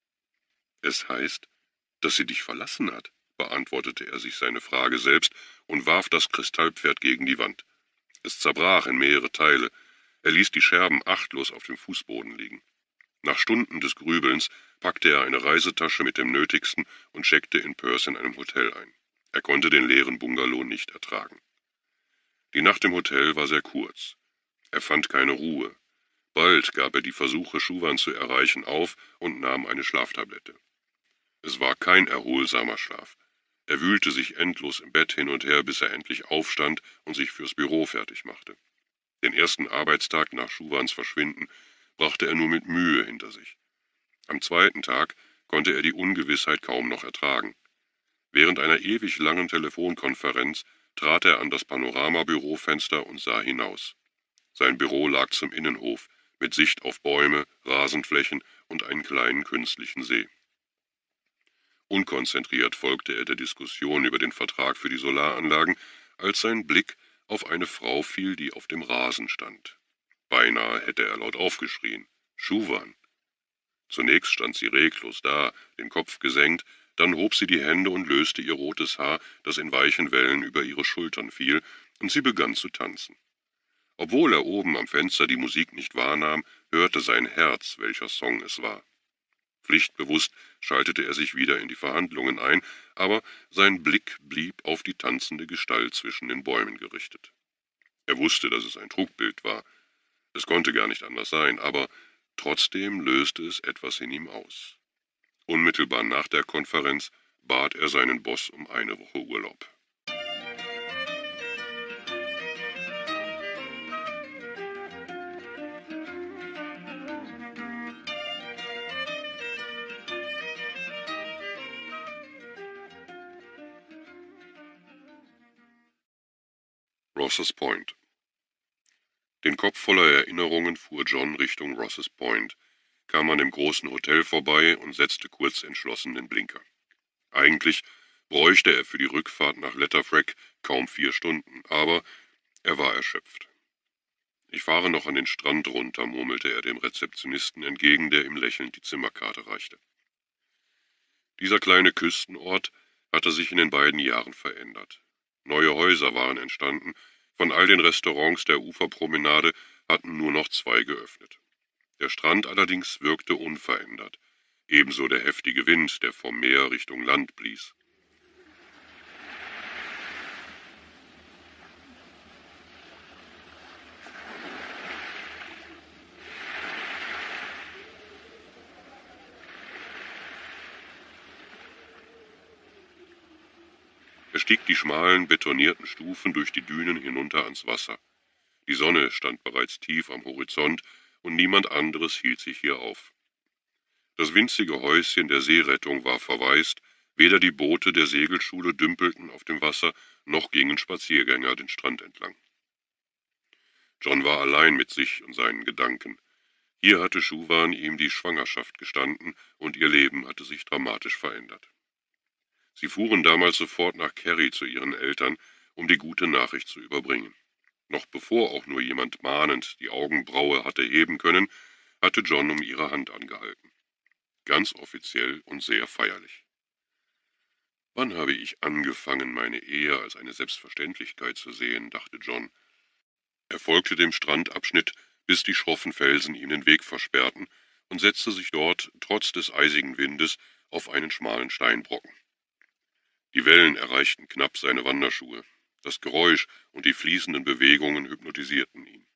»Es heißt, dass sie dich verlassen hat«, beantwortete er sich seine Frage selbst und warf das Kristallpferd gegen die Wand. Es zerbrach in mehrere Teile. Er ließ die Scherben achtlos auf dem Fußboden liegen. Nach Stunden des Grübelns packte er eine Reisetasche mit dem Nötigsten und checkte in Perth in einem Hotel ein. Er konnte den leeren Bungalow nicht ertragen. Die Nacht im Hotel war sehr kurz. Er fand keine Ruhe. Bald gab er die Versuche, Schuwan zu erreichen, auf und nahm eine Schlaftablette. Es war kein erholsamer Schlaf. Er wühlte sich endlos im Bett hin und her, bis er endlich aufstand und sich fürs Büro fertig machte. Den ersten Arbeitstag nach Schuwans Verschwinden brachte er nur mit Mühe hinter sich. Am zweiten Tag konnte er die Ungewissheit kaum noch ertragen. Während einer ewig langen Telefonkonferenz trat er an das Panoramabürofenster und sah hinaus. Sein Büro lag zum Innenhof, mit Sicht auf Bäume, Rasenflächen und einen kleinen künstlichen See. Unkonzentriert folgte er der Diskussion über den Vertrag für die Solaranlagen, als sein Blick auf eine Frau fiel, die auf dem Rasen stand. Beinahe hätte er laut aufgeschrien: »Schuwan!« Zunächst stand sie reglos da, den Kopf gesenkt, dann hob sie die Hände und löste ihr rotes Haar, das in weichen Wellen über ihre Schultern fiel, und sie begann zu tanzen. Obwohl er oben am Fenster die Musik nicht wahrnahm, hörte sein Herz, welcher Song es war. Pflichtbewusst schaltete er sich wieder in die Verhandlungen ein, aber sein Blick blieb auf die tanzende Gestalt zwischen den Bäumen gerichtet. Er wusste, dass es ein Trugbild war. Es konnte gar nicht anders sein, aber trotzdem löste es etwas in ihm aus. Unmittelbar nach der Konferenz bat er seinen Boss um eine Woche Urlaub. Rosses Point. Den Kopf voller Erinnerungen fuhr John Richtung Rosses Point, kam an dem großen Hotel vorbei und setzte kurz entschlossen den Blinker. Eigentlich bräuchte er für die Rückfahrt nach Letterfrack kaum 4 Stunden, aber er war erschöpft. »Ich fahre noch an den Strand runter«, murmelte er dem Rezeptionisten entgegen, der ihm lächelnd die Zimmerkarte reichte. Dieser kleine Küstenort hatte sich in den beiden Jahren verändert. Neue Häuser waren entstanden, von all den Restaurants der Uferpromenade hatten nur noch 2 geöffnet. Der Strand allerdings wirkte unverändert, ebenso der heftige Wind, der vom Meer Richtung Land blies. Er stieg die schmalen, betonierten Stufen durch die Dünen hinunter ans Wasser. Die Sonne stand bereits tief am Horizont und niemand anderes hielt sich hier auf. Das winzige Häuschen der Seerettung war verwaist, Weder die Boote der Segelschule dümpelten auf dem Wasser, noch gingen Spaziergänger den Strand entlang. John war allein mit sich und seinen Gedanken. Hier hatte Schuwan ihm die Schwangerschaft gestanden und ihr Leben hatte sich dramatisch verändert. Sie fuhren damals sofort nach Kerry zu ihren Eltern, um die gute Nachricht zu überbringen. Noch bevor auch nur jemand mahnend die Augenbraue hatte heben können, hatte John um ihre Hand angehalten. Ganz offiziell und sehr feierlich. Wann habe ich angefangen, meine Ehe als eine Selbstverständlichkeit zu sehen, dachte John. Er folgte dem Strandabschnitt, bis die schroffen Felsen ihm den Weg versperrten, und setzte sich dort, trotz des eisigen Windes, auf einen schmalen Steinbrocken. Die Wellen erreichten knapp seine Wanderschuhe. Das Geräusch und die fließenden Bewegungen hypnotisierten ihn.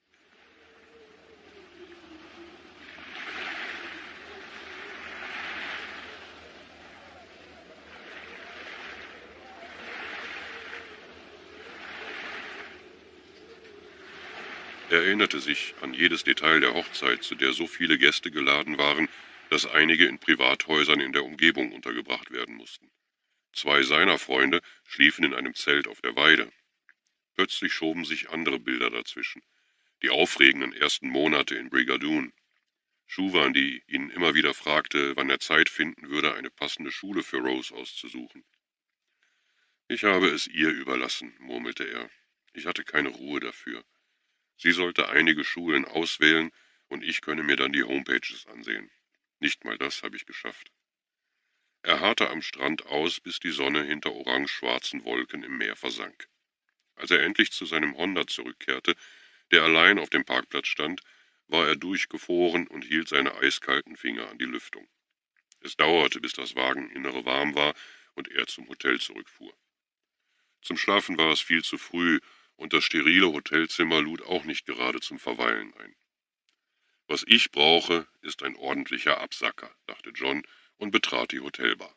Er erinnerte sich an jedes Detail der Hochzeit, zu der so viele Gäste geladen waren, dass einige in Privathäusern in der Umgebung untergebracht werden mussten. 2 seiner Freunde schliefen in einem Zelt auf der Weide. Plötzlich schoben sich andere Bilder dazwischen. Die aufregenden ersten Monate in Brigadoon. Schuwan, die ihn immer wieder fragte, wann er Zeit finden würde, eine passende Schule für Rose auszusuchen. Ich habe es ihr überlassen, murmelte er. Ich hatte keine Ruhe dafür. Sie sollte einige Schulen auswählen und ich könne mir dann die Homepages ansehen. Nicht mal das habe ich geschafft. Er harrte am Strand aus, bis die Sonne hinter orange-schwarzen Wolken im Meer versank. Als er endlich zu seinem Honda zurückkehrte, der allein auf dem Parkplatz stand, war er durchgefroren und hielt seine eiskalten Finger an die Lüftung. Es dauerte, bis das Wageninnere warm war und er zum Hotel zurückfuhr. Zum Schlafen war es viel zu früh, und das sterile Hotelzimmer lud auch nicht gerade zum Verweilen ein. Was ich brauche, ist ein ordentlicher Absacker, dachte John und betrat die Hotelbar.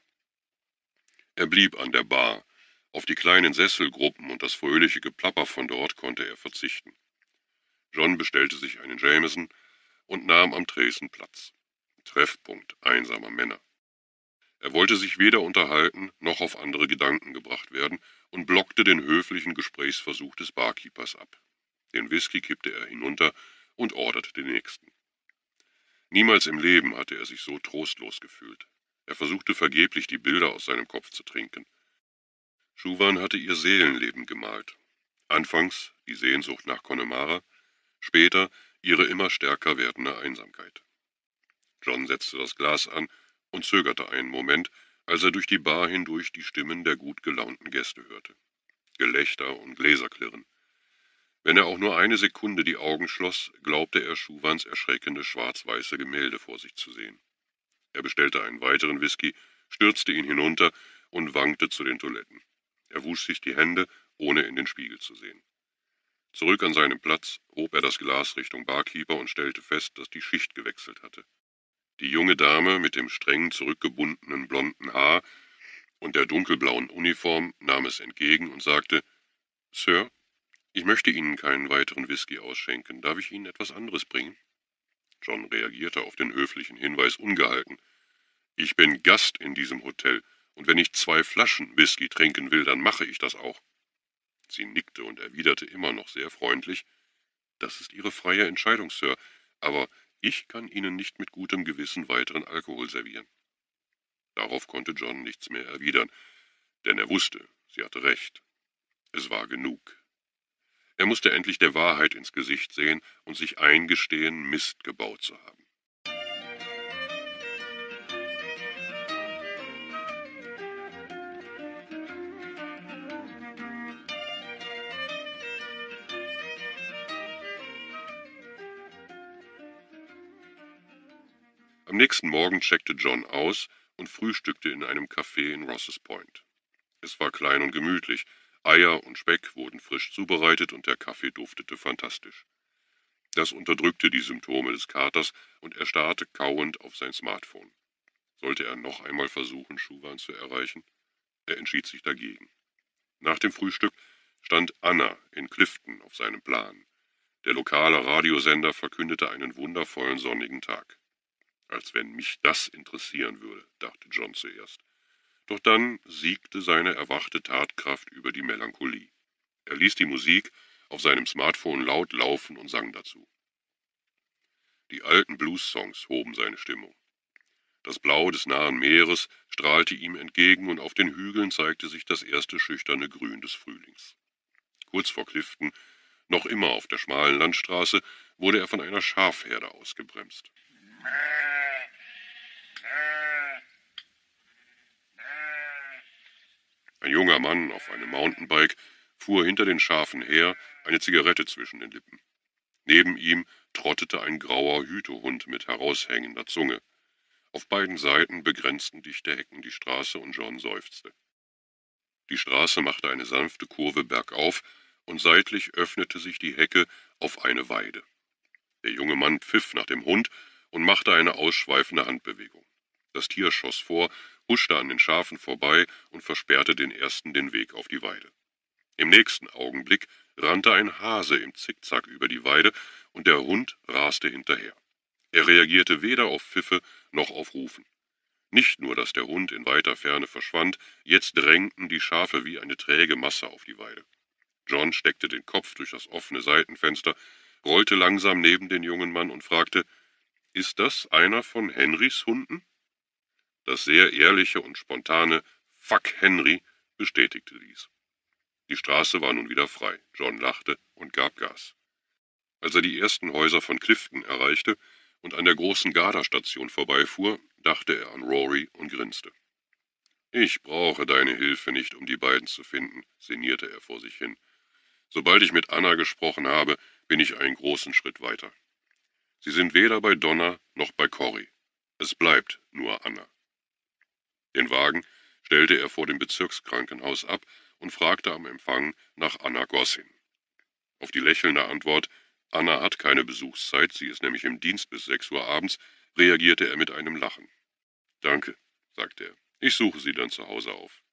Er blieb an der Bar. Auf die kleinen Sesselgruppen und das fröhliche Geplapper von dort konnte er verzichten. John bestellte sich einen Jameson und nahm am Tresen Platz. Treffpunkt einsamer Männer. Er wollte sich weder unterhalten noch auf andere Gedanken gebracht werden und blockte den höflichen Gesprächsversuch des Barkeepers ab. Den Whisky kippte er hinunter und orderte den nächsten. Niemals im Leben hatte er sich so trostlos gefühlt. Er versuchte vergeblich, die Bilder aus seinem Kopf zu trinken. Schuwan hatte ihr Seelenleben gemalt. Anfangs die Sehnsucht nach Connemara, später ihre immer stärker werdende Einsamkeit. John setzte das Glas an und zögerte einen Moment, als er durch die Bar hindurch die Stimmen der gut gelaunten Gäste hörte. Gelächter und Gläserklirren. Wenn er auch nur eine Sekunde die Augen schloss, glaubte er, Schuwans erschreckende schwarz-weiße Gemälde vor sich zu sehen. Er bestellte einen weiteren Whisky, stürzte ihn hinunter und wankte zu den Toiletten. Er wusch sich die Hände, ohne in den Spiegel zu sehen. Zurück an seinem Platz hob er das Glas Richtung Barkeeper und stellte fest, dass die Schicht gewechselt hatte. Die junge Dame mit dem streng zurückgebundenen blonden Haar und der dunkelblauen Uniform nahm es entgegen und sagte: »Sir, ich möchte Ihnen keinen weiteren Whisky ausschenken. Darf ich Ihnen etwas anderes bringen?« John reagierte auf den höflichen Hinweis ungehalten. »Ich bin Gast in diesem Hotel, und wenn ich 2 Flaschen Whisky trinken will, dann mache ich das auch.« Sie nickte und erwiderte immer noch sehr freundlich: »Das ist Ihre freie Entscheidung, Sir, aber ich kann Ihnen nicht mit gutem Gewissen weiteren Alkohol servieren.« Darauf konnte John nichts mehr erwidern, denn er wusste, sie hatte recht. Es war genug. Er musste endlich der Wahrheit ins Gesicht sehen und sich eingestehen, Mist gebaut zu haben. Am nächsten Morgen checkte John aus und frühstückte in einem Café in Rosses Point. Es war klein und gemütlich. Eier und Speck wurden frisch zubereitet und der Kaffee duftete fantastisch. Das unterdrückte die Symptome des Katers und er starrte kauend auf sein Smartphone. Sollte er noch einmal versuchen, Schuwan zu erreichen? Er entschied sich dagegen. Nach dem Frühstück stand Anna in Clifton auf seinem Plan. Der lokale Radiosender verkündete einen wundervollen sonnigen Tag. Als wenn mich das interessieren würde, dachte John zuerst. Doch dann siegte seine erwachte Tatkraft über die Melancholie. Er ließ die Musik auf seinem Smartphone laut laufen und sang dazu. Die alten Blues-Songs hoben seine Stimmung. Das Blau des nahen Meeres strahlte ihm entgegen und auf den Hügeln zeigte sich das erste schüchterne Grün des Frühlings. Kurz vor Clifton, noch immer auf der schmalen Landstraße, wurde er von einer Schafherde ausgebremst. Ein junger Mann auf einem Mountainbike fuhr hinter den Schafen her, eine Zigarette zwischen den Lippen. Neben ihm trottete ein grauer Hütehund mit heraushängender Zunge. Auf beiden Seiten begrenzten dichte Hecken die Straße und John seufzte. Die Straße machte eine sanfte Kurve bergauf und seitlich öffnete sich die Hecke auf eine Weide. Der junge Mann pfiff nach dem Hund und machte eine ausschweifende Handbewegung. Das Tier schoss vor, huschte an den Schafen vorbei und versperrte den ersten den Weg auf die Weide. Im nächsten Augenblick rannte ein Hase im Zickzack über die Weide und der Hund raste hinterher. Er reagierte weder auf Pfiffe noch auf Rufen. Nicht nur, dass der Hund in weiter Ferne verschwand, jetzt drängten die Schafe wie eine träge Masse auf die Weide. John steckte den Kopf durch das offene Seitenfenster, rollte langsam neben den jungen Mann und fragte, »Ist das einer von Henrys Hunden?« Das sehr ehrliche und spontane »Fuck Henry« bestätigte dies. Die Straße war nun wieder frei. John lachte und gab Gas. Als er die ersten Häuser von Clifton erreichte und an der großen Garderstation vorbeifuhr, dachte er an Rory und grinste. »Ich brauche deine Hilfe nicht, um die beiden zu finden«, sinnierte er vor sich hin. »Sobald ich mit Anna gesprochen habe, bin ich einen großen Schritt weiter. Sie sind weder bei Donna noch bei Cory. Es bleibt nur Anna.« Den Wagen stellte er vor dem Bezirkskrankenhaus ab und fragte am Empfang nach Anna Gossin. Auf die lächelnde Antwort, Anna hat keine Besuchszeit, sie ist nämlich im Dienst bis 6 Uhr abends, reagierte er mit einem Lachen. »Danke«, sagte er, »ich suche sie dann zu Hause auf.«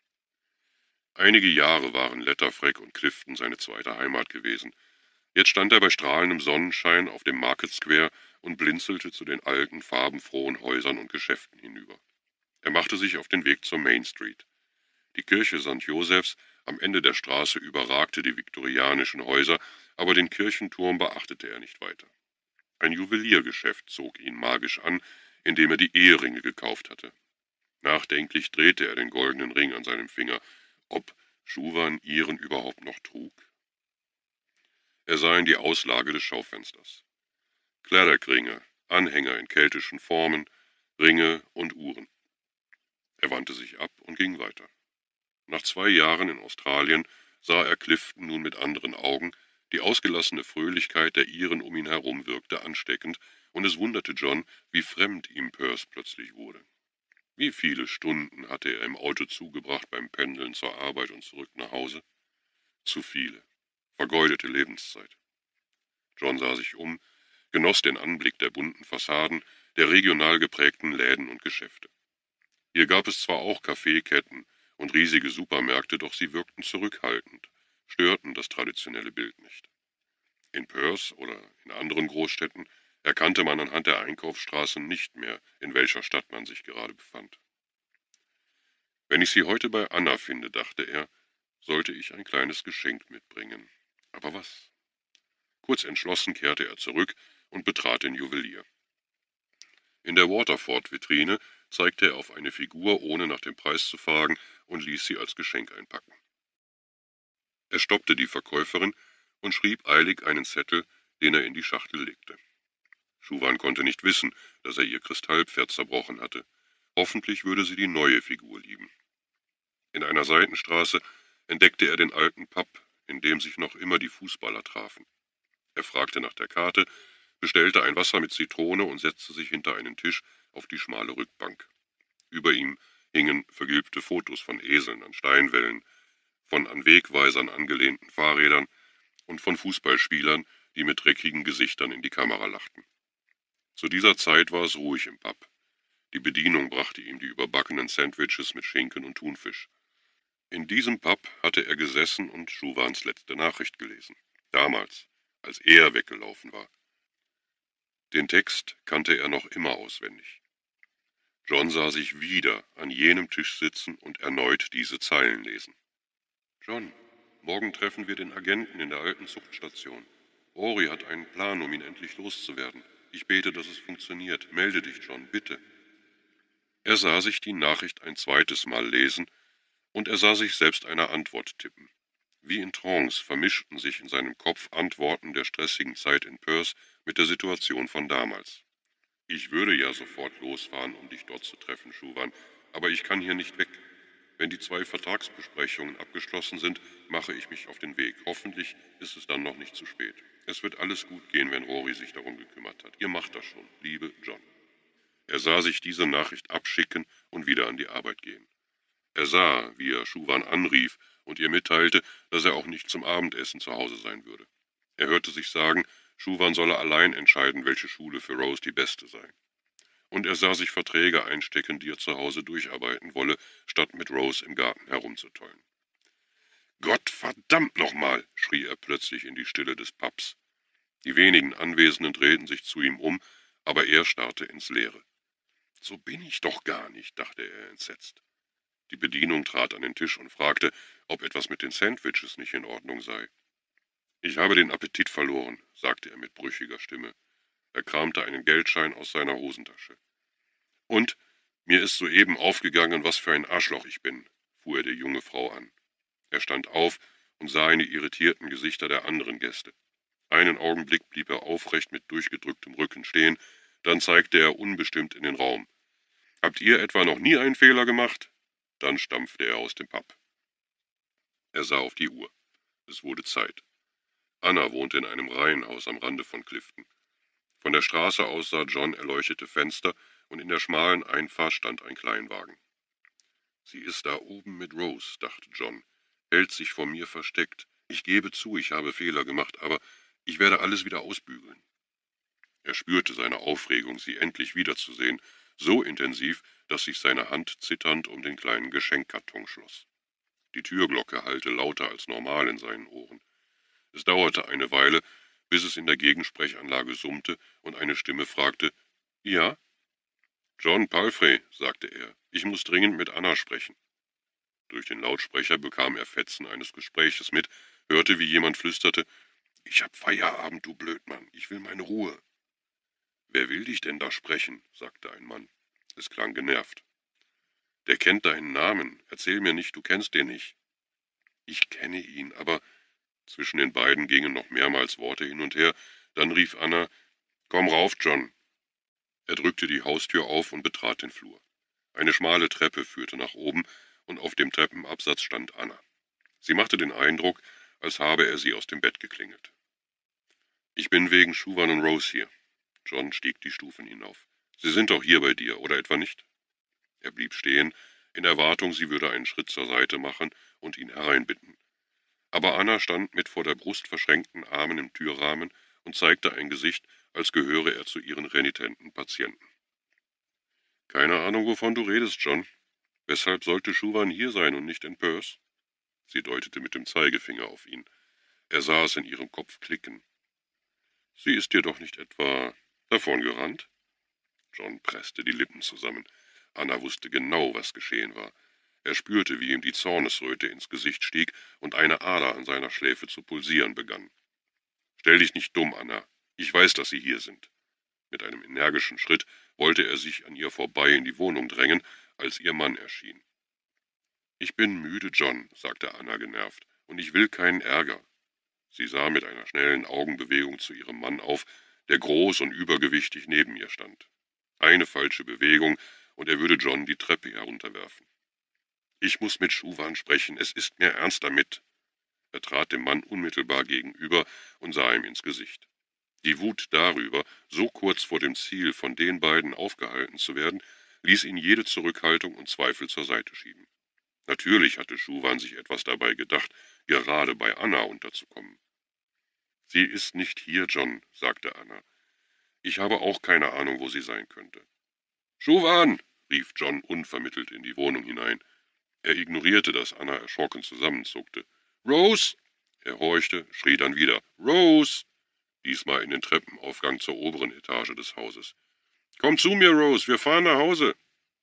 Einige Jahre waren Letterfreck und Clifton seine zweite Heimat gewesen. Jetzt stand er bei strahlendem Sonnenschein auf dem Market Square und blinzelte zu den alten, farbenfrohen Häusern und Geschäften hinüber. Er machte sich auf den Weg zur Main Street. Die Kirche St. Josephs am Ende der Straße überragte die viktorianischen Häuser, aber den Kirchenturm beachtete er nicht weiter. Ein Juweliergeschäft zog ihn magisch an, in dem er die Eheringe gekauft hatte. Nachdenklich drehte er den goldenen Ring an seinem Finger, ob Schuwan ihren überhaupt noch trug. Er sah in die Auslage des Schaufensters. Claddagh-Ringe, Anhänger in keltischen Formen, Ringe und Uhren. Er wandte sich ab und ging weiter. Nach 2 Jahren in Australien sah er Clifton nun mit anderen Augen, die ausgelassene Fröhlichkeit der Iren um ihn herum wirkte ansteckend, und es wunderte John, wie fremd ihm Perth plötzlich wurde. Wie viele Stunden hatte er im Auto zugebracht beim Pendeln zur Arbeit und zurück nach Hause? Zu viele. Vergeudete Lebenszeit. John sah sich um, genoss den Anblick der bunten Fassaden, der regional geprägten Läden und Geschäfte. Hier gab es zwar auch Kaffeeketten und riesige Supermärkte, doch sie wirkten zurückhaltend, störten das traditionelle Bild nicht. In Perth oder in anderen Großstädten erkannte man anhand der Einkaufsstraßen nicht mehr, in welcher Stadt man sich gerade befand. Wenn ich sie heute bei Anna finde, dachte er, sollte ich ein kleines Geschenk mitbringen. Aber was? Kurz entschlossen kehrte er zurück und betrat den Juwelier. In der Waterford-Vitrine zeigte er auf eine Figur, ohne nach dem Preis zu fragen, und ließ sie als Geschenk einpacken. Er stoppte die Verkäuferin und schrieb eilig einen Zettel, den er in die Schachtel legte. Schuwan konnte nicht wissen, dass er ihr Kristallpferd zerbrochen hatte. Hoffentlich würde sie die neue Figur lieben. In einer Seitenstraße entdeckte er den alten Pub, in dem sich noch immer die Fußballer trafen. Er fragte nach der Karte, bestellte ein Wasser mit Zitrone und setzte sich hinter einen Tisch auf die schmale Rückbank. Über ihm hingen vergilbte Fotos von Eseln an Steinwällen, von an Wegweisern angelehnten Fahrrädern und von Fußballspielern, die mit dreckigen Gesichtern in die Kamera lachten. Zu dieser Zeit war es ruhig im Pub. Die Bedienung brachte ihm die überbackenen Sandwiches mit Schinken und Thunfisch. In diesem Pub hatte er gesessen und Schuwans letzte Nachricht gelesen. Damals, als er weggelaufen war. Den Text kannte er noch immer auswendig. John sah sich wieder an jenem Tisch sitzen und erneut diese Zeilen lesen. »John, morgen treffen wir den Agenten in der alten Zuchtstation. Rory hat einen Plan, um ihn endlich loszuwerden. Ich bete, dass es funktioniert. Melde dich, John, bitte.« Er sah sich die Nachricht ein zweites Mal lesen und er sah sich selbst eine Antwort tippen. Wie in Trance vermischten sich in seinem Kopf Antworten der stressigen Zeit in Perth mit der Situation von damals. »Ich würde ja sofort losfahren, um dich dort zu treffen, Schuwan, aber ich kann hier nicht weg. Wenn die 2 Vertragsbesprechungen abgeschlossen sind, mache ich mich auf den Weg. Hoffentlich ist es dann noch nicht zu spät. Es wird alles gut gehen, wenn Rory sich darum gekümmert hat. Ihr macht das schon, liebe John.« Er sah sich diese Nachricht abschicken und wieder an die Arbeit gehen. Er sah, wie er Schuwan anrief und ihr mitteilte, dass er auch nicht zum Abendessen zu Hause sein würde. Er hörte sich sagen, Schuwan solle allein entscheiden, welche Schule für Rose die beste sei. Und er sah sich Verträge einstecken, die er zu Hause durcharbeiten wolle, statt mit Rose im Garten herumzutollen. »Gott verdammt nochmal«, schrie er plötzlich in die Stille des Pubs. Die wenigen Anwesenden drehten sich zu ihm um, aber er starrte ins Leere. »So bin ich doch gar nicht«, dachte er entsetzt. Die Bedienung trat an den Tisch und fragte, ob etwas mit den Sandwiches nicht in Ordnung sei. »Ich habe den Appetit verloren«, sagte er mit brüchiger Stimme. Er kramte einen Geldschein aus seiner Hosentasche. »Und mir ist soeben aufgegangen, was für ein Arschloch ich bin«, fuhr er die junge Frau an. Er stand auf und sah in die irritierten Gesichter der anderen Gäste. Einen Augenblick blieb er aufrecht mit durchgedrücktem Rücken stehen, dann zeigte er unbestimmt in den Raum. »Habt ihr etwa noch nie einen Fehler gemacht?« Dann stampfte er aus dem Pub. Er sah auf die Uhr. Es wurde Zeit. Anna wohnte in einem Reihenhaus am Rande von Clifton. Von der Straße aus sah John erleuchtete Fenster und in der schmalen Einfahrt stand ein Kleinwagen. »Sie ist da oben mit Rose«, dachte John, »hält sich vor mir versteckt. Ich gebe zu, ich habe Fehler gemacht, aber ich werde alles wieder ausbügeln.« Er spürte seine Aufregung, sie endlich wiederzusehen, so intensiv, dass sich seine Hand zitternd um den kleinen Geschenkkarton schloss. Die Türglocke hallte lauter als normal in seinen Ohren. Es dauerte eine Weile, bis es in der Gegensprechanlage summte und eine Stimme fragte, »Ja?« »John Palfrey«, sagte er, »ich muss dringend mit Anna sprechen.« Durch den Lautsprecher bekam er Fetzen eines Gespräches mit, hörte, wie jemand flüsterte, »Ich hab Feierabend, du Blödmann, ich will meine Ruhe.« »Wer will dich denn da sprechen?«, sagte ein Mann. Es klang genervt. »Der kennt deinen Namen. Erzähl mir nicht, du kennst den nicht.« »Ich kenne ihn, aber...« Zwischen den beiden gingen noch mehrmals Worte hin und her. Dann rief Anna, »Komm rauf, John.« Er drückte die Haustür auf und betrat den Flur. Eine schmale Treppe führte nach oben, und auf dem Treppenabsatz stand Anna. Sie machte den Eindruck, als habe er sie aus dem Bett geklingelt. »Ich bin wegen Schuwan und Rose hier.« John stieg die Stufen hinauf. »Sie sind doch hier bei dir, oder etwa nicht?« Er blieb stehen, in Erwartung, sie würde einen Schritt zur Seite machen und ihn hereinbitten. Aber Anna stand mit vor der Brust verschränkten Armen im Türrahmen und zeigte ein Gesicht, als gehöre er zu ihren renitenten Patienten. »Keine Ahnung, wovon du redest, John. Weshalb sollte Schuwan hier sein und nicht in Perth?« Sie deutete mit dem Zeigefinger auf ihn. Er sah es in ihrem Kopf klicken. »Sie ist dir doch nicht etwa davongerannt?« John presste die Lippen zusammen. Anna wusste genau, was geschehen war. Er spürte, wie ihm die Zornesröte ins Gesicht stieg und eine Ader an seiner Schläfe zu pulsieren begann. »Stell dich nicht dumm, Anna. Ich weiß, dass Sie hier sind.« Mit einem energischen Schritt wollte er sich an ihr vorbei in die Wohnung drängen, als ihr Mann erschien. »Ich bin müde, John«, sagte Anna genervt, »und ich will keinen Ärger.« Sie sah mit einer schnellen Augenbewegung zu ihrem Mann auf, der groß und übergewichtig neben ihr stand. Eine falsche Bewegung, und er würde John die Treppe herunterwerfen. »Ich muss mit Schuwan sprechen, es ist mir ernst damit.« Er trat dem Mann unmittelbar gegenüber und sah ihm ins Gesicht. Die Wut darüber, so kurz vor dem Ziel von den beiden aufgehalten zu werden, ließ ihn jede Zurückhaltung und Zweifel zur Seite schieben. Natürlich hatte Schuwan sich etwas dabei gedacht, gerade bei Anna unterzukommen. »Sie ist nicht hier, John«, sagte Anna. »Ich habe auch keine Ahnung, wo sie sein könnte.« »Schuwan«, rief John unvermittelt in die Wohnung hinein. Er ignorierte, dass Anna erschrocken zusammenzuckte. »Rose!« Er horchte, schrie dann wieder. »Rose!« Diesmal in den Treppenaufgang zur oberen Etage des Hauses. »Komm zu mir, Rose, wir fahren nach Hause!«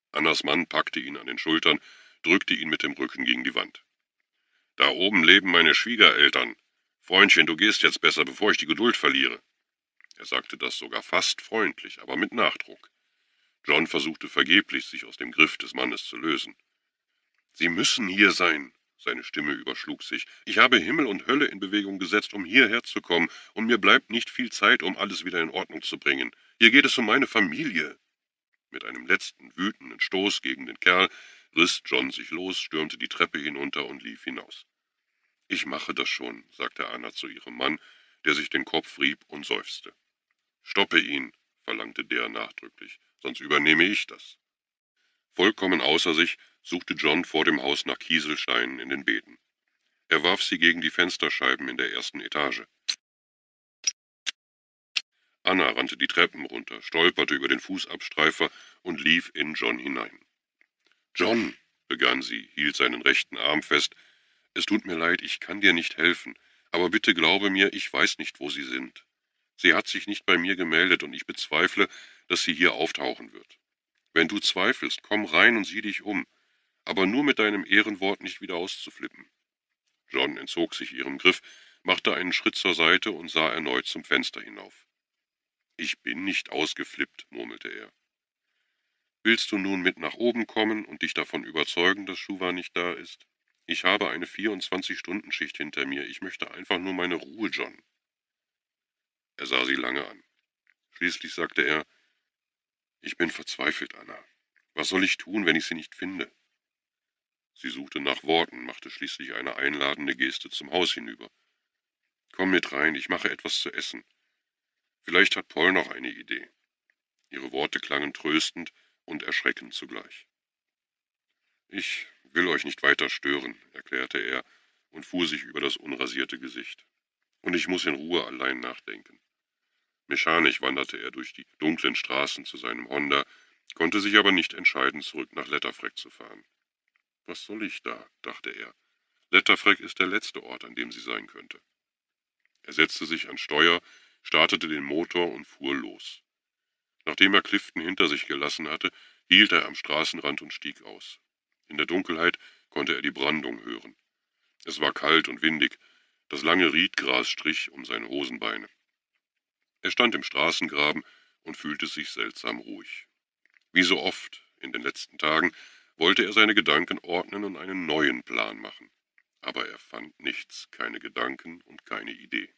Annas Mann packte ihn an den Schultern, drückte ihn mit dem Rücken gegen die Wand. »Da oben leben meine Schwiegereltern. Freundchen, du gehst jetzt besser, bevor ich die Geduld verliere.« Er sagte das sogar fast freundlich, aber mit Nachdruck. John versuchte vergeblich, sich aus dem Griff des Mannes zu lösen. »Sie müssen hier sein.« Seine Stimme überschlug sich. »Ich habe Himmel und Hölle in Bewegung gesetzt, um hierher zu kommen, und mir bleibt nicht viel Zeit, um alles wieder in Ordnung zu bringen. Hier geht es um meine Familie.« Mit einem letzten wütenden Stoß gegen den Kerl riss John sich los, stürmte die Treppe hinunter und lief hinaus. »Ich mache das schon«, sagte Anna zu ihrem Mann, der sich den Kopf rieb und seufzte. »Stoppe ihn«, verlangte der nachdrücklich, »sonst übernehme ich das.« Vollkommen außer sich suchte John vor dem Haus nach Kieselsteinen in den Beeten. Er warf sie gegen die Fensterscheiben in der ersten Etage. Anna rannte die Treppen runter, stolperte über den Fußabstreifer und lief in John hinein. »John«, begann sie, hielt seinen rechten Arm fest, »es tut mir leid, ich kann dir nicht helfen, aber bitte glaube mir, ich weiß nicht, wo sie sind. Sie hat sich nicht bei mir gemeldet und ich bezweifle, dass sie hier auftauchen wird. Wenn du zweifelst, komm rein und sieh dich um, aber nur mit deinem Ehrenwort nicht wieder auszuflippen.« John entzog sich ihrem Griff, machte einen Schritt zur Seite und sah erneut zum Fenster hinauf. »Ich bin nicht ausgeflippt«, murmelte er. »Willst du nun mit nach oben kommen und dich davon überzeugen, dass Schuwa nicht da ist? Ich habe eine 24-Stunden-Schicht hinter mir. Ich möchte einfach nur meine Ruhe, John.« Er sah sie lange an. Schließlich sagte er, »Ich bin verzweifelt, Anna. Was soll ich tun, wenn ich sie nicht finde?« Sie suchte nach Worten, machte schließlich eine einladende Geste zum Haus hinüber. »Komm mit rein, ich mache etwas zu essen. Vielleicht hat Paul noch eine Idee.« Ihre Worte klangen tröstend und erschreckend zugleich. »Ich will euch nicht weiter stören«, erklärte er und fuhr sich über das unrasierte Gesicht. »Und ich muss in Ruhe allein nachdenken.« Mechanisch wanderte er durch die dunklen Straßen zu seinem Honda, konnte sich aber nicht entscheiden, zurück nach Letterfreck zu fahren. »Was soll ich da?«, dachte er. »Letterfreck ist der letzte Ort, an dem sie sein könnte.« Er setzte sich ans Steuer, startete den Motor und fuhr los. Nachdem er Clifton hinter sich gelassen hatte, hielt er am Straßenrand und stieg aus. In der Dunkelheit konnte er die Brandung hören. Es war kalt und windig, das lange Riedgras strich um seine Hosenbeine. Er stand im Straßengraben und fühlte sich seltsam ruhig. Wie so oft in den letzten Tagen wollte er seine Gedanken ordnen und einen neuen Plan machen. Aber er fand nichts, keine Gedanken und keine Idee.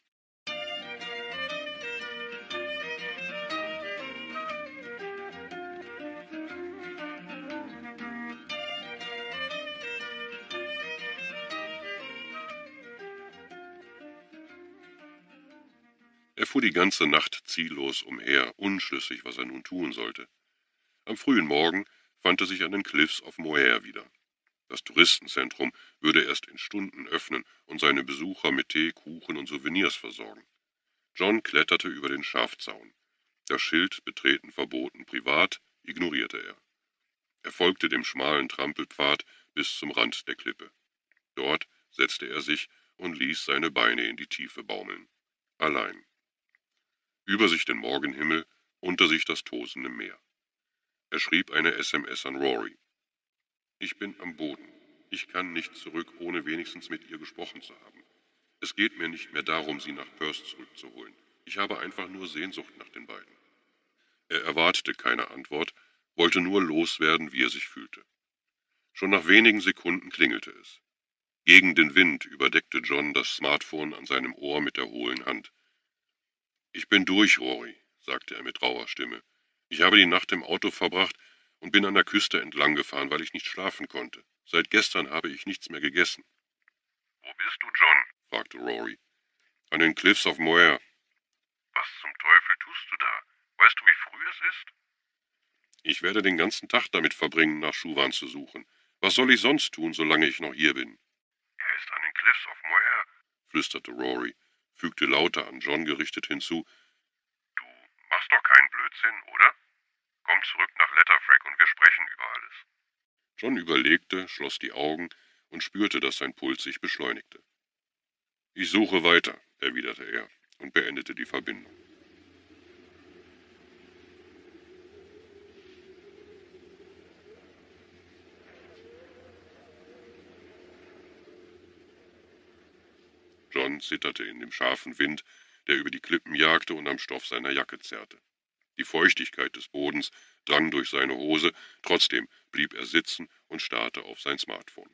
Er fuhr die ganze Nacht ziellos umher, unschlüssig, was er nun tun sollte. Am frühen Morgen fand er sich an den Cliffs of Moher wieder. Das Touristenzentrum würde erst in Stunden öffnen und seine Besucher mit Tee, Kuchen und Souvenirs versorgen. John kletterte über den Schafzaun. Das Schild »Betreten verboten privat« ignorierte er. Er folgte dem schmalen Trampelpfad bis zum Rand der Klippe. Dort setzte er sich und ließ seine Beine in die Tiefe baumeln. Allein. Über sich den Morgenhimmel, unter sich das tosende Meer. Er schrieb eine SMS an Rory. »Ich bin am Boden. Ich kann nicht zurück, ohne wenigstens mit ihr gesprochen zu haben. Es geht mir nicht mehr darum, sie nach Perth zurückzuholen. Ich habe einfach nur Sehnsucht nach den beiden.« Er erwartete keine Antwort, wollte nur loswerden, wie er sich fühlte. Schon nach wenigen Sekunden klingelte es. Gegen den Wind überdeckte John das Smartphone an seinem Ohr mit der hohlen Hand. »Ich bin durch, Rory«, sagte er mit rauer Stimme. »Ich habe die Nacht im Auto verbracht und bin an der Küste entlang gefahren, weil ich nicht schlafen konnte. Seit gestern habe ich nichts mehr gegessen.« »Wo bist du, John?«, fragte Rory. »An den Cliffs of Moher.« »Was zum Teufel tust du da? Weißt du, wie früh es ist?« »Ich werde den ganzen Tag damit verbringen, nach Schuwan zu suchen. Was soll ich sonst tun, solange ich noch hier bin?« »Er ist an den Cliffs of Moher«, flüsterte Rory, fügte lauter an John gerichtet hinzu. »Du machst doch keinen Blödsinn, oder? Komm zurück nach Letterfreck und wir sprechen über alles.« John überlegte, schloss die Augen und spürte, dass sein Puls sich beschleunigte. »Ich suche weiter«, erwiderte er und beendete die Verbindung. Schumann zitterte in dem scharfen Wind, der über die Klippen jagte und am Stoff seiner Jacke zerrte. Die Feuchtigkeit des Bodens drang durch seine Hose, trotzdem blieb er sitzen und starrte auf sein Smartphone.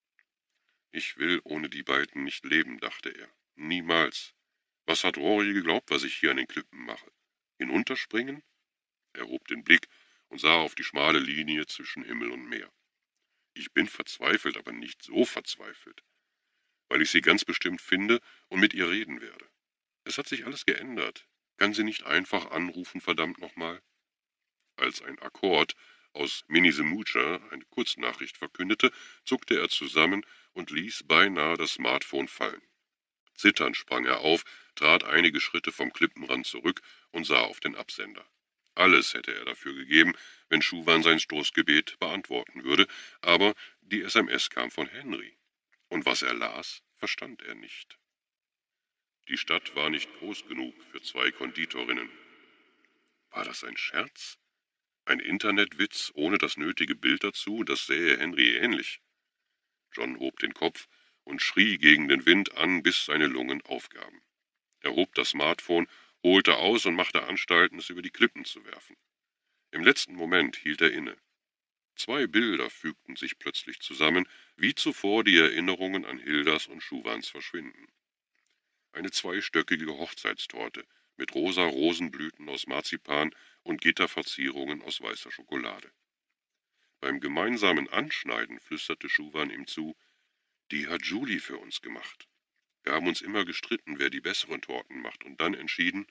»Ich will ohne die beiden nicht leben«, dachte er. »Niemals. Was hat Rory geglaubt, was ich hier an den Klippen mache? Hinunterspringen?« Er hob den Blick und sah auf die schmale Linie zwischen Himmel und Meer. »Ich bin verzweifelt, aber nicht so verzweifelt, weil ich sie ganz bestimmt finde und mit ihr reden werde. Es hat sich alles geändert. Kann sie nicht einfach anrufen, verdammt nochmal?« Als ein Akkord aus Minnie the Moocher eine Kurznachricht verkündete, zuckte er zusammen und ließ beinahe das Smartphone fallen. Zitternd sprang er auf, trat einige Schritte vom Klippenrand zurück und sah auf den Absender. Alles hätte er dafür gegeben, wenn Schumann sein Stoßgebet beantworten würde, aber die SMS kam von Henry. Und was er las, verstand er nicht. Die Stadt war nicht groß genug für 2 Konditorinnen. War das ein Scherz? Ein Internetwitz ohne das nötige Bild dazu, das sähe Henry ähnlich. John hob den Kopf und schrie gegen den Wind an, bis seine Lungen aufgaben. Er hob das Smartphone, holte aus und machte Anstalten, es über die Klippen zu werfen. Im letzten Moment hielt er inne. 2 Bilder fügten sich plötzlich zusammen, wie zuvor die Erinnerungen an Hildas und Schuwanns Verschwinden. Eine 2-stöckige Hochzeitstorte mit rosa Rosenblüten aus Marzipan und Gitterverzierungen aus weißer Schokolade. Beim gemeinsamen Anschneiden flüsterte Schuwann ihm zu: »Die hat Julie für uns gemacht. Wir haben uns immer gestritten, wer die besseren Torten macht, und dann entschieden,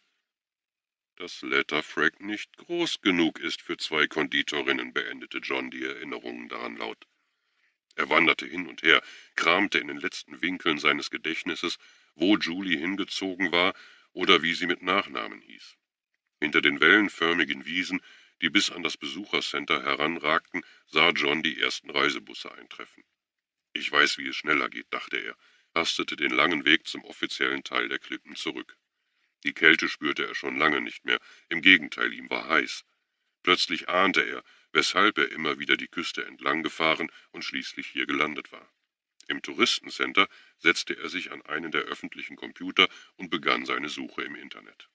dass Letterfrack nicht groß genug ist für 2 Konditorinnen«, beendete John die Erinnerungen daran laut. Er wanderte hin und her, kramte in den letzten Winkeln seines Gedächtnisses, wo Julie hingezogen war oder wie sie mit Nachnamen hieß. Hinter den wellenförmigen Wiesen, die bis an das Besuchercenter heranragten, sah John die ersten Reisebusse eintreffen. »Ich weiß, wie es schneller geht«, dachte er, hastete den langen Weg zum offiziellen Teil der Klippen zurück. Die Kälte spürte er schon lange nicht mehr, im Gegenteil, ihm war heiß. Plötzlich ahnte er, weshalb er immer wieder die Küste entlang gefahren und schließlich hier gelandet war. Im Touristencenter setzte er sich an einen der öffentlichen Computer und begann seine Suche im Internet.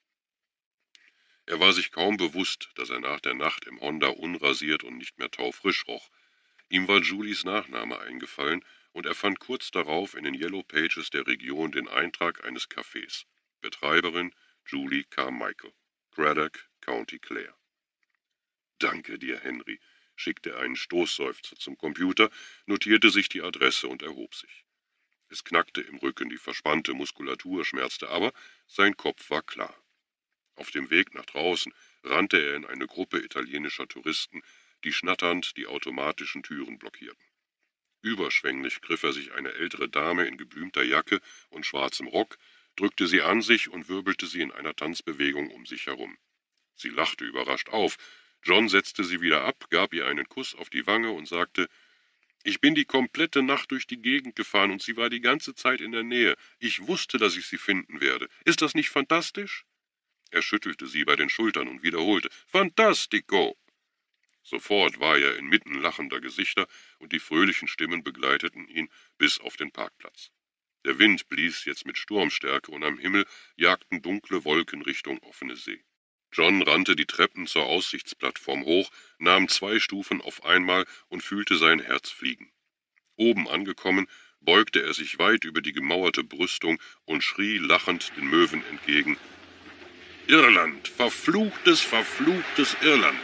Er war sich kaum bewusst, dass er nach der Nacht im Honda unrasiert und nicht mehr taufrisch roch. Ihm war Julies Nachname eingefallen und er fand kurz darauf in den Yellow Pages der Region den Eintrag eines Cafés. Betreiberin Julie Carmichael, Craddock, County Clare. »Danke dir, Henry«, schickte er einen Stoßseufzer zum Computer, notierte sich die Adresse und erhob sich. Es knackte im Rücken, die verspannte Muskulatur schmerzte, aber sein Kopf war klar. Auf dem Weg nach draußen rannte er in eine Gruppe italienischer Touristen, die schnatternd die automatischen Türen blockierten. Überschwänglich griff er sich eine ältere Dame in geblümter Jacke und schwarzem Rock, drückte sie an sich und wirbelte sie in einer Tanzbewegung um sich herum. Sie lachte überrascht auf. John setzte sie wieder ab, gab ihr einen Kuss auf die Wange und sagte: »Ich bin die komplette Nacht durch die Gegend gefahren und sie war die ganze Zeit in der Nähe. Ich wusste, dass ich sie finden werde. Ist das nicht fantastisch?« Er schüttelte sie bei den Schultern und wiederholte: »Fantastico!« Sofort war er inmitten lachender Gesichter und die fröhlichen Stimmen begleiteten ihn bis auf den Parkplatz. Der Wind blies jetzt mit Sturmstärke und am Himmel jagten dunkle Wolken Richtung offene See. John rannte die Treppen zur Aussichtsplattform hoch, nahm 2 Stufen auf einmal und fühlte sein Herz fliegen. Oben angekommen, beugte er sich weit über die gemauerte Brüstung und schrie lachend den Möwen entgegen: »Irland, verfluchtes, verfluchtes Irland!«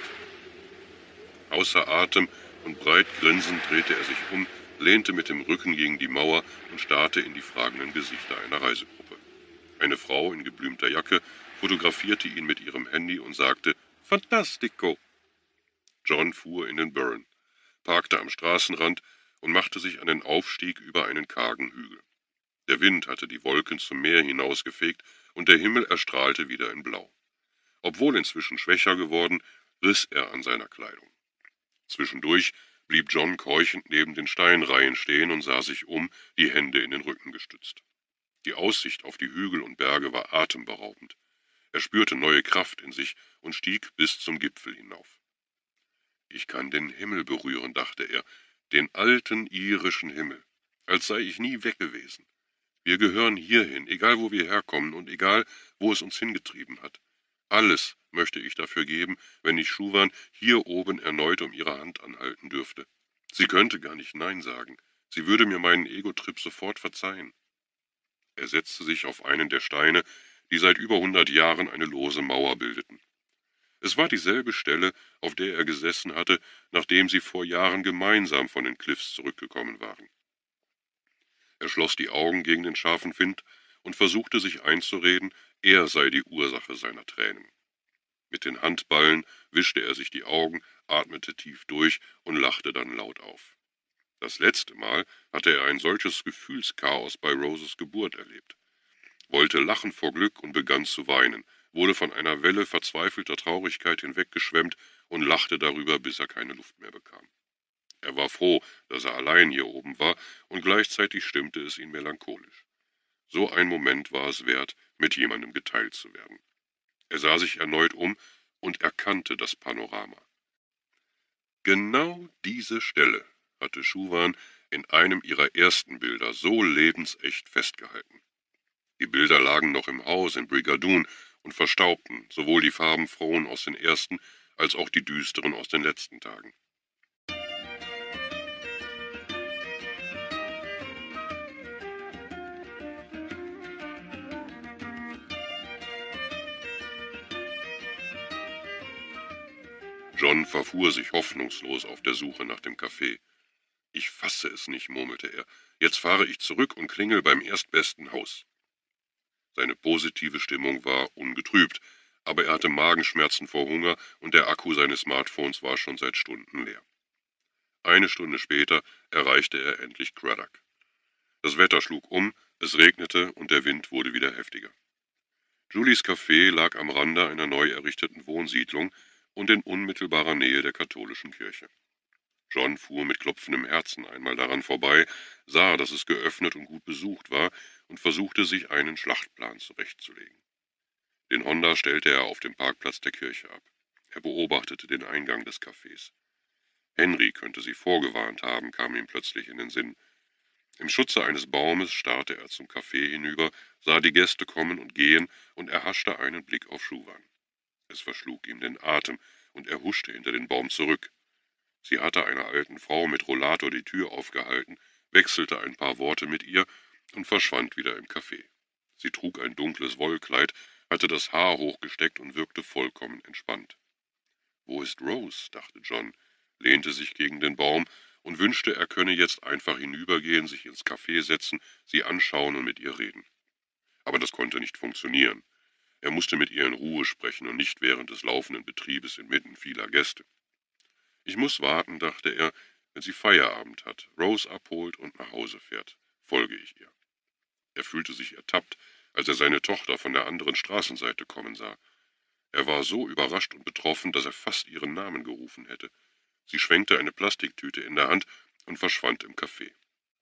Außer Atem und breit grinsend drehte er sich um, lehnte mit dem Rücken gegen die Mauer und starrte in die fragenden Gesichter einer Reisegruppe. Eine Frau in geblümter Jacke fotografierte ihn mit ihrem Handy und sagte: »Fantastico!« John fuhr in den Burren, parkte am Straßenrand und machte sich an den Aufstieg über einen kargen Hügel. Der Wind hatte die Wolken zum Meer hinausgefegt und der Himmel erstrahlte wieder in Blau. Obwohl inzwischen schwächer geworden, riss er an seiner Kleidung. Zwischendurch blieb John keuchend neben den Steinreihen stehen und sah sich um, die Hände in den Rücken gestützt. Die Aussicht auf die Hügel und Berge war atemberaubend. Er spürte neue Kraft in sich und stieg bis zum Gipfel hinauf. »Ich kann den Himmel berühren«, dachte er, »den alten irischen Himmel, als sei ich nie weg gewesen. Wir gehören hierhin, egal wo wir herkommen und egal, wo es uns hingetrieben hat. Alles möchte ich dafür geben, wenn ich Schuwan hier oben erneut um ihre Hand anhalten dürfte. Sie könnte gar nicht Nein sagen. Sie würde mir meinen Ego-Trip sofort verzeihen. Er setzte sich auf einen der Steine, die seit über 100 Jahren eine lose Mauer bildeten. Es war dieselbe Stelle, auf der er gesessen hatte, nachdem sie vor Jahren gemeinsam von den Cliffs zurückgekommen waren. Er schloss die Augen gegen den scharfen Wind und versuchte sich einzureden, er sei die Ursache seiner Tränen. Mit den Handballen wischte er sich die Augen, atmete tief durch und lachte dann laut auf. Das letzte Mal hatte er ein solches Gefühlschaos bei Roses Geburt erlebt. Wollte lachen vor Glück und begann zu weinen, wurde von einer Welle verzweifelter Traurigkeit hinweggeschwemmt und lachte darüber, bis er keine Luft mehr bekam. Er war froh, dass er allein hier oben war, und gleichzeitig stimmte es ihn melancholisch. So ein Moment war es wert, mit jemandem geteilt zu werden. Er sah sich erneut um und erkannte das Panorama. Genau diese Stelle hatte Schuwan in einem ihrer ersten Bilder so lebensecht festgehalten. Die Bilder lagen noch im Haus in Brigadoon und verstaubten, sowohl die farbenfrohen aus den ersten als auch die düsteren aus den letzten Tagen. John verfuhr sich hoffnungslos auf der Suche nach dem Café. »Ich fasse es nicht«, murmelte er. »Jetzt fahre ich zurück und klingel beim erstbesten Haus.« Seine positive Stimmung war ungetrübt, aber er hatte Magenschmerzen vor Hunger und der Akku seines Smartphones war schon seit Stunden leer. Eine Stunde später erreichte er endlich Craddock. Das Wetter schlug um, es regnete und der Wind wurde wieder heftiger. Julies Café lag am Rande einer neu errichteten Wohnsiedlung und in unmittelbarer Nähe der katholischen Kirche. John fuhr mit klopfendem Herzen einmal daran vorbei, sah, dass es geöffnet und gut besucht war und versuchte, sich einen Schlachtplan zurechtzulegen. Den Honda stellte er auf dem Parkplatz der Kirche ab. Er beobachtete den Eingang des Cafés. Henry könnte sie vorgewarnt haben, kam ihm plötzlich in den Sinn. Im Schutze eines Baumes starrte er zum Café hinüber, sah die Gäste kommen und gehen und erhaschte einen Blick auf Schuwan. Es verschlug ihm den Atem, und er huschte hinter den Baum zurück. Sie hatte einer alten Frau mit Rollator die Tür aufgehalten, wechselte ein paar Worte mit ihr und verschwand wieder im Café. Sie trug ein dunkles Wollkleid, hatte das Haar hochgesteckt und wirkte vollkommen entspannt. »Wo ist Rose?«, dachte John, lehnte sich gegen den Baum und wünschte, er könne jetzt einfach hinübergehen, sich ins Café setzen, sie anschauen und mit ihr reden. Aber das konnte nicht funktionieren. Er musste mit ihr in Ruhe sprechen und nicht während des laufenden Betriebes inmitten vieler Gäste. »Ich muss warten«, dachte er, »wenn sie Feierabend hat, Rose abholt und nach Hause fährt. Folge ich ihr.« Er fühlte sich ertappt, als er seine Tochter von der anderen Straßenseite kommen sah. Er war so überrascht und betroffen, dass er fast ihren Namen gerufen hätte. Sie schwenkte eine Plastiktüte in der Hand und verschwand im Café.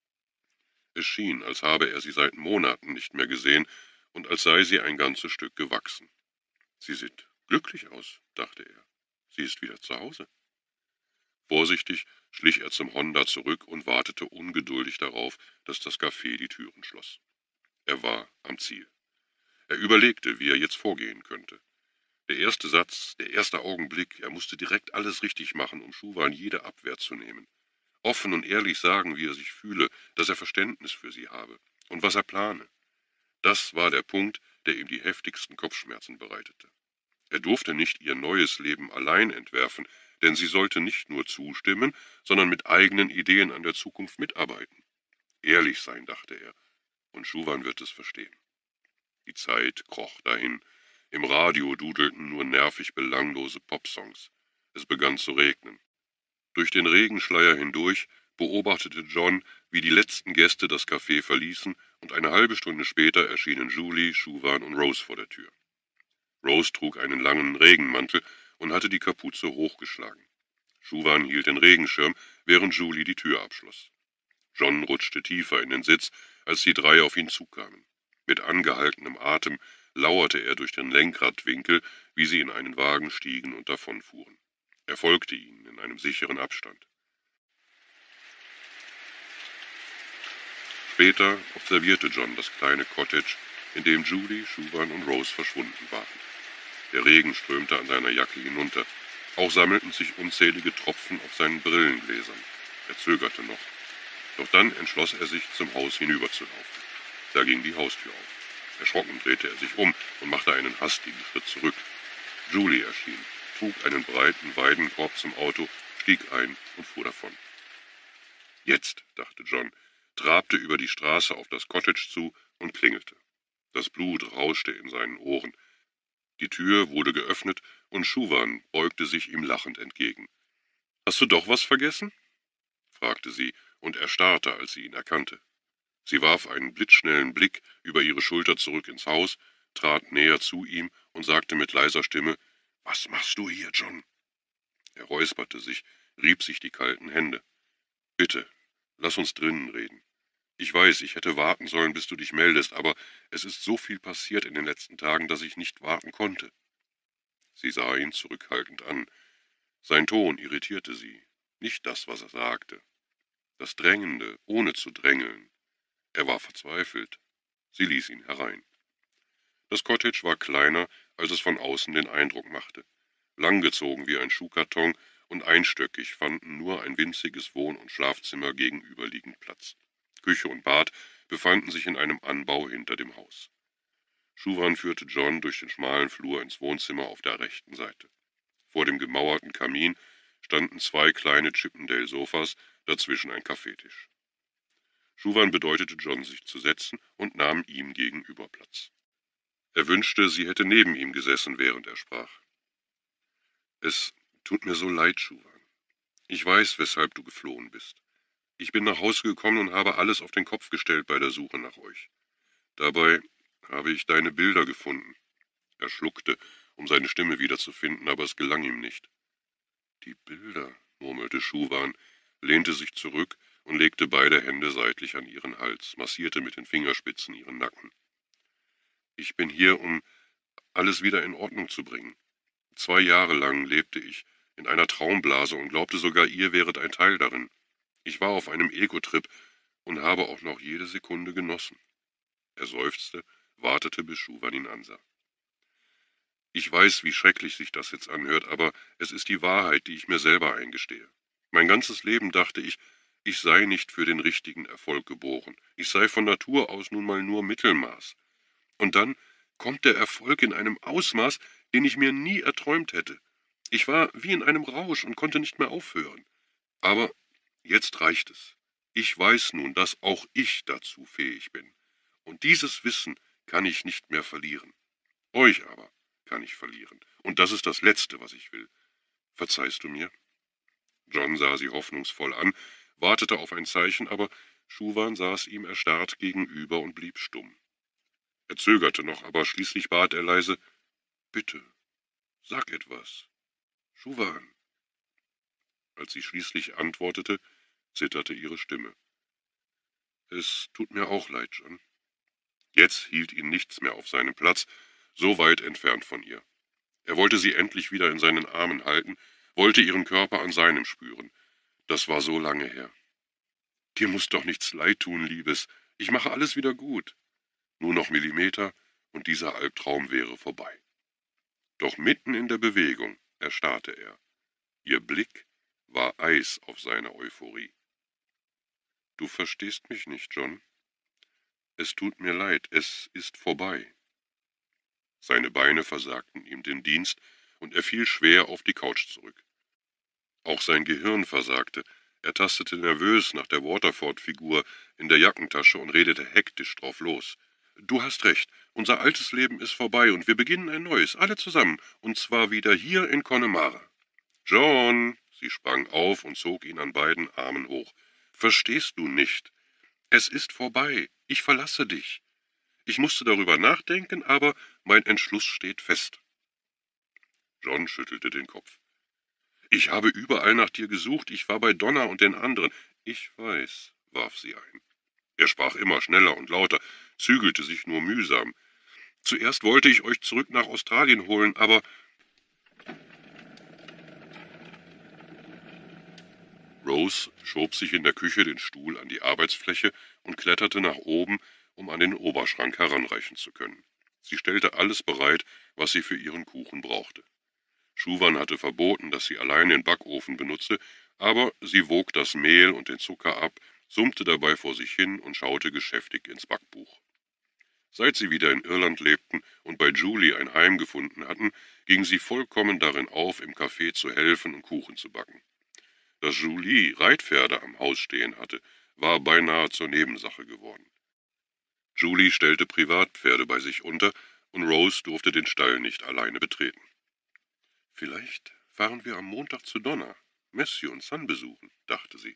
Es schien, als habe er sie seit Monaten nicht mehr gesehen und als sei sie ein ganzes Stück gewachsen. »Sie sieht glücklich aus«, dachte er. »Sie ist wieder zu Hause.« Vorsichtig schlich er zum Honda zurück und wartete ungeduldig darauf, dass das Café die Türen schloss. Er war am Ziel. Er überlegte, wie er jetzt vorgehen könnte. Der erste Satz, der erste Augenblick, er musste direkt alles richtig machen, um Schuwan jede Abwehr zu nehmen. Offen und ehrlich sagen, wie er sich fühle, dass er Verständnis für sie habe und was er plane. Das war der Punkt, der ihm die heftigsten Kopfschmerzen bereitete. Er durfte nicht ihr neues Leben allein entwerfen, denn sie sollte nicht nur zustimmen, sondern mit eigenen Ideen an der Zukunft mitarbeiten. Ehrlich sein, dachte er, und Schuwan wird es verstehen. Die Zeit kroch dahin. Im Radio dudelten nur nervig belanglose Popsongs. Es begann zu regnen. Durch den Regenschleier hindurch beobachtete John, wie die letzten Gäste das Café verließen, und eine halbe Stunde später erschienen Julie, Schuwan und Rose vor der Tür. Rose trug einen langen Regenmantel und hatte die Kapuze hochgeschlagen. Schuwan hielt den Regenschirm, während Julie die Tür abschloss. John rutschte tiefer in den Sitz, als die drei auf ihn zukamen. Mit angehaltenem Atem lauerte er durch den Lenkradwinkel, wie sie in einen Wagen stiegen und davonfuhren. Er folgte ihnen in einem sicheren Abstand. Später, auf observierte John das kleine Cottage, in dem Julie, Schuwan und Rose verschwunden waren. Der Regen strömte an seiner Jacke hinunter. Auch sammelten sich unzählige Tropfen auf seinen Brillengläsern. Er zögerte noch. Doch dann entschloss er sich, zum Haus hinüberzulaufen. Da ging die Haustür auf. Erschrocken drehte er sich um und machte einen hastigen Schritt zurück. Julie erschien, trug einen breiten Weidenkorb zum Auto, stieg ein und fuhr davon. Jetzt, dachte John, trabte über die Straße auf das Cottage zu und klingelte. Das Blut rauschte in seinen Ohren. Die Tür wurde geöffnet und Schuwan beugte sich ihm lachend entgegen. »Hast du doch was vergessen?« fragte sie und erstarrte, als sie ihn erkannte. Sie warf einen blitzschnellen Blick über ihre Schulter zurück ins Haus, trat näher zu ihm und sagte mit leiser Stimme, »Was machst du hier, John?« Er räusperte sich, rieb sich die kalten Hände. »Bitte, lass uns drinnen reden. Ich weiß, ich hätte warten sollen, bis du dich meldest, aber es ist so viel passiert in den letzten Tagen, dass ich nicht warten konnte.« Sie sah ihn zurückhaltend an. Sein Ton irritierte sie, nicht das, was er sagte. Das Drängende, ohne zu drängeln. Er war verzweifelt. Sie ließ ihn herein. Das Cottage war kleiner, als es von außen den Eindruck machte. Langgezogen wie ein Schuhkarton und einstöckig fanden nur ein winziges Wohn- und Schlafzimmer gegenüberliegend Platz. Küche und Bad befanden sich in einem Anbau hinter dem Haus. Schuwan führte John durch den schmalen Flur ins Wohnzimmer auf der rechten Seite. Vor dem gemauerten Kamin standen 2 kleine Chippendale-Sofas, dazwischen ein Kaffeetisch. Schuwan bedeutete John, sich zu setzen, und nahm ihm gegenüber Platz. Er wünschte, sie hätte neben ihm gesessen, während er sprach. »Es tut mir so leid, Schuwan. Ich weiß, weshalb du geflohen bist. Ich bin nach Hause gekommen und habe alles auf den Kopf gestellt bei der Suche nach euch. Dabei habe ich deine Bilder gefunden.« Er schluckte, um seine Stimme wiederzufinden, aber es gelang ihm nicht. »Die Bilder«, murmelte Schuwan, lehnte sich zurück und legte beide Hände seitlich an ihren Hals, massierte mit den Fingerspitzen ihren Nacken. »Ich bin hier, um alles wieder in Ordnung zu bringen. 2 Jahre lang lebte ich in einer Traumblase und glaubte sogar, ihr wäret ein Teil darin. Ich war auf einem Ego-Trip und habe auch noch jede Sekunde genossen.« Er seufzte, wartete, bis Schuwan ihn ansah. »Ich weiß, wie schrecklich sich das jetzt anhört, aber es ist die Wahrheit, die ich mir selber eingestehe. Mein ganzes Leben dachte ich, ich sei nicht für den richtigen Erfolg geboren. Ich sei von Natur aus nun mal nur Mittelmaß. Und dann kommt der Erfolg in einem Ausmaß, den ich mir nie erträumt hätte. Ich war wie in einem Rausch und konnte nicht mehr aufhören. Aber jetzt reicht es. Ich weiß nun, dass auch ich dazu fähig bin. Und dieses Wissen kann ich nicht mehr verlieren. Euch aber kann ich verlieren. Und das ist das Letzte, was ich will. Verzeihst du mir?« John sah sie hoffnungsvoll an, wartete auf ein Zeichen, aber Schuwan saß ihm erstarrt gegenüber und blieb stumm. Er zögerte noch, aber schließlich bat er leise, »Bitte, sag etwas. Schuwan.« Als sie schließlich antwortete, zitterte ihre Stimme. »Es tut mir auch leid, John.« Jetzt hielt ihn nichts mehr auf seinem Platz, so weit entfernt von ihr. Er wollte sie endlich wieder in seinen Armen halten, wollte ihren Körper an seinem spüren. Das war so lange her. »Dir muss doch nichts leid tun, Liebes. Ich mache alles wieder gut.« Nur noch Millimeter, und dieser Albtraum wäre vorbei. Doch mitten in der Bewegung erstarrte er. Ihr Blick war Eis auf seine Euphorie. »Du verstehst mich nicht, John. Es tut mir leid, es ist vorbei.« Seine Beine versagten ihm den Dienst, und er fiel schwer auf die Couch zurück. Auch sein Gehirn versagte. Er tastete nervös nach der Waterford-Figur in der Jackentasche und redete hektisch drauf los. »Du hast recht, unser altes Leben ist vorbei und wir beginnen ein neues, alle zusammen, und zwar wieder hier in Connemara.« »John«, sie sprang auf und zog ihn an beiden Armen hoch, »verstehst du nicht? Es ist vorbei, ich verlasse dich. Ich musste darüber nachdenken, aber mein Entschluss steht fest.« John schüttelte den Kopf. »Ich habe überall nach dir gesucht, ich war bei Donna und den anderen.« »Ich weiß«, warf sie ein. Er sprach immer schneller und lauter, zügelte sich nur mühsam. »Zuerst wollte ich euch zurück nach Australien holen, aber...« Rose schob sich in der Küche den Stuhl an die Arbeitsfläche und kletterte nach oben, um an den Oberschrank heranreichen zu können. Sie stellte alles bereit, was sie für ihren Kuchen brauchte. Schuwan hatte verboten, dass sie allein den Backofen benutze, aber sie wog das Mehl und den Zucker ab, summte dabei vor sich hin und schaute geschäftig ins Backbuch. Seit sie wieder in Irland lebten und bei Julie ein Heim gefunden hatten, ging sie vollkommen darin auf, im Café zu helfen und Kuchen zu backen. Dass Julie Reitpferde am Haus stehen hatte, war beinahe zur Nebensache geworden. Julie stellte Privatpferde bei sich unter und Rose durfte den Stall nicht alleine betreten. »Vielleicht fahren wir am Montag zu Donna, Matthew und Son besuchen«, dachte sie.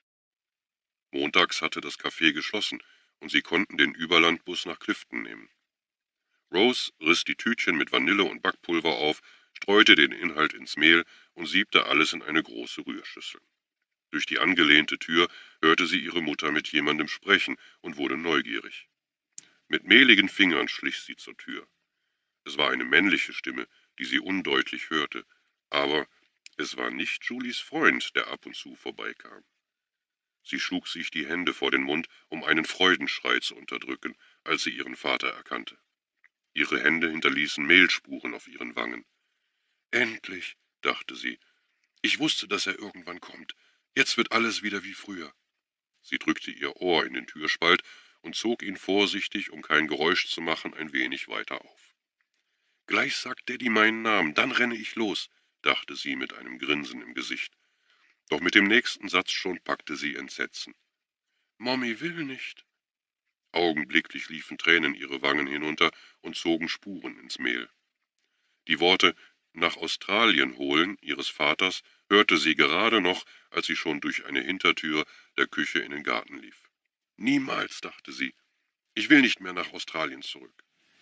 Montags hatte das Café geschlossen und sie konnten den Überlandbus nach Clifton nehmen. Rose riss die Tütchen mit Vanille und Backpulver auf, streute den Inhalt ins Mehl und siebte alles in eine große Rührschüssel. Durch die angelehnte Tür hörte sie ihre Mutter mit jemandem sprechen und wurde neugierig. Mit mehligen Fingern schlich sie zur Tür. Es war eine männliche Stimme, die sie undeutlich hörte, aber es war nicht Julies Freund, der ab und zu vorbeikam. Sie schlug sich die Hände vor den Mund, um einen Freudenschrei zu unterdrücken, als sie ihren Vater erkannte. Ihre Hände hinterließen Mehlspuren auf ihren Wangen. »Endlich«, dachte sie, »ich wusste, dass er irgendwann kommt. Jetzt wird alles wieder wie früher.« Sie drückte ihr Ohr in den Türspalt und zog ihn vorsichtig, um kein Geräusch zu machen, ein wenig weiter auf. »Gleich sagt Daddy meinen Namen, dann renne ich los«, dachte sie mit einem Grinsen im Gesicht. Doch mit dem nächsten Satz schon packte sie Entsetzen. »Mommy will nicht.« Augenblicklich liefen Tränen ihre Wangen hinunter und zogen Spuren ins Mehl. Die Worte »nach Australien holen« ihres Vaters hörte sie gerade noch, als sie schon durch eine Hintertür der Küche in den Garten lief. »Niemals«, dachte sie, »ich will nicht mehr nach Australien zurück.«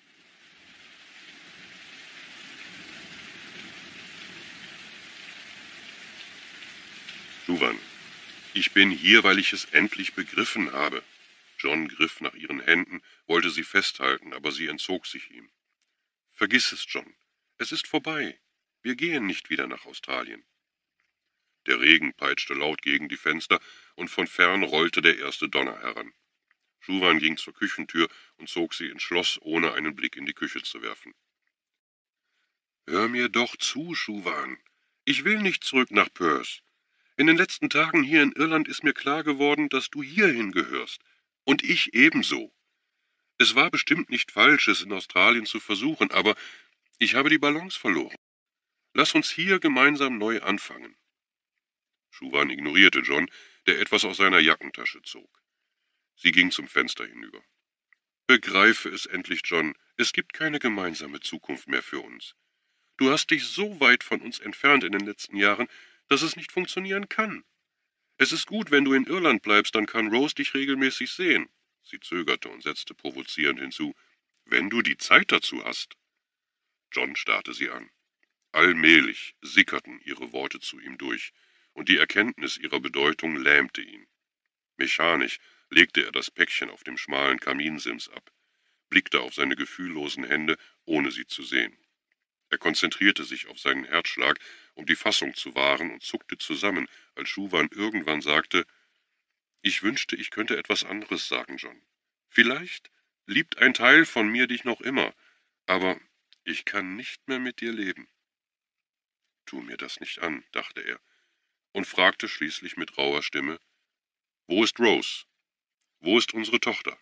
»Schuwan, ich bin hier, weil ich es endlich begriffen habe.« John griff nach ihren Händen, wollte sie festhalten, aber sie entzog sich ihm. »Vergiss es, John. Es ist vorbei. Wir gehen nicht wieder nach Australien.« Der Regen peitschte laut gegen die Fenster, und von fern rollte der erste Donner heran. Schuwan ging zur Küchentür und zog sie ins Schloss, ohne einen Blick in die Küche zu werfen. »Hör mir doch zu, Schuwan. Ich will nicht zurück nach Perth. In den letzten Tagen hier in Irland ist mir klar geworden, dass du hierhin gehörst. Und ich ebenso. Es war bestimmt nicht falsch, es in Australien zu versuchen, aber ich habe die Balance verloren. Lass uns hier gemeinsam neu anfangen.« Schuwan ignorierte John, der etwas aus seiner Jackentasche zog. Sie ging zum Fenster hinüber. »Begreife es endlich, John. Es gibt keine gemeinsame Zukunft mehr für uns. Du hast dich so weit von uns entfernt in den letzten Jahren, dass es nicht funktionieren kann. Es ist gut, wenn du in Irland bleibst, dann kann Rose dich regelmäßig sehen.« Sie zögerte und setzte provozierend hinzu, »wenn du die Zeit dazu hast.« John starrte sie an. Allmählich sickerten ihre Worte zu ihm durch, und die Erkenntnis ihrer Bedeutung lähmte ihn. Mechanisch legte er das Päckchen auf dem schmalen Kaminsims ab, blickte auf seine gefühllosen Hände, ohne sie zu sehen. Er konzentrierte sich auf seinen Herzschlag, um die Fassung zu wahren, und zuckte zusammen, als Schuwan irgendwann sagte, »Ich wünschte, ich könnte etwas anderes sagen, John. Vielleicht liebt ein Teil von mir dich noch immer, aber ich kann nicht mehr mit dir leben.« »Tu mir das nicht an«, dachte er, und fragte schließlich mit rauer Stimme, »Wo ist Rose? Wo ist unsere Tochter?«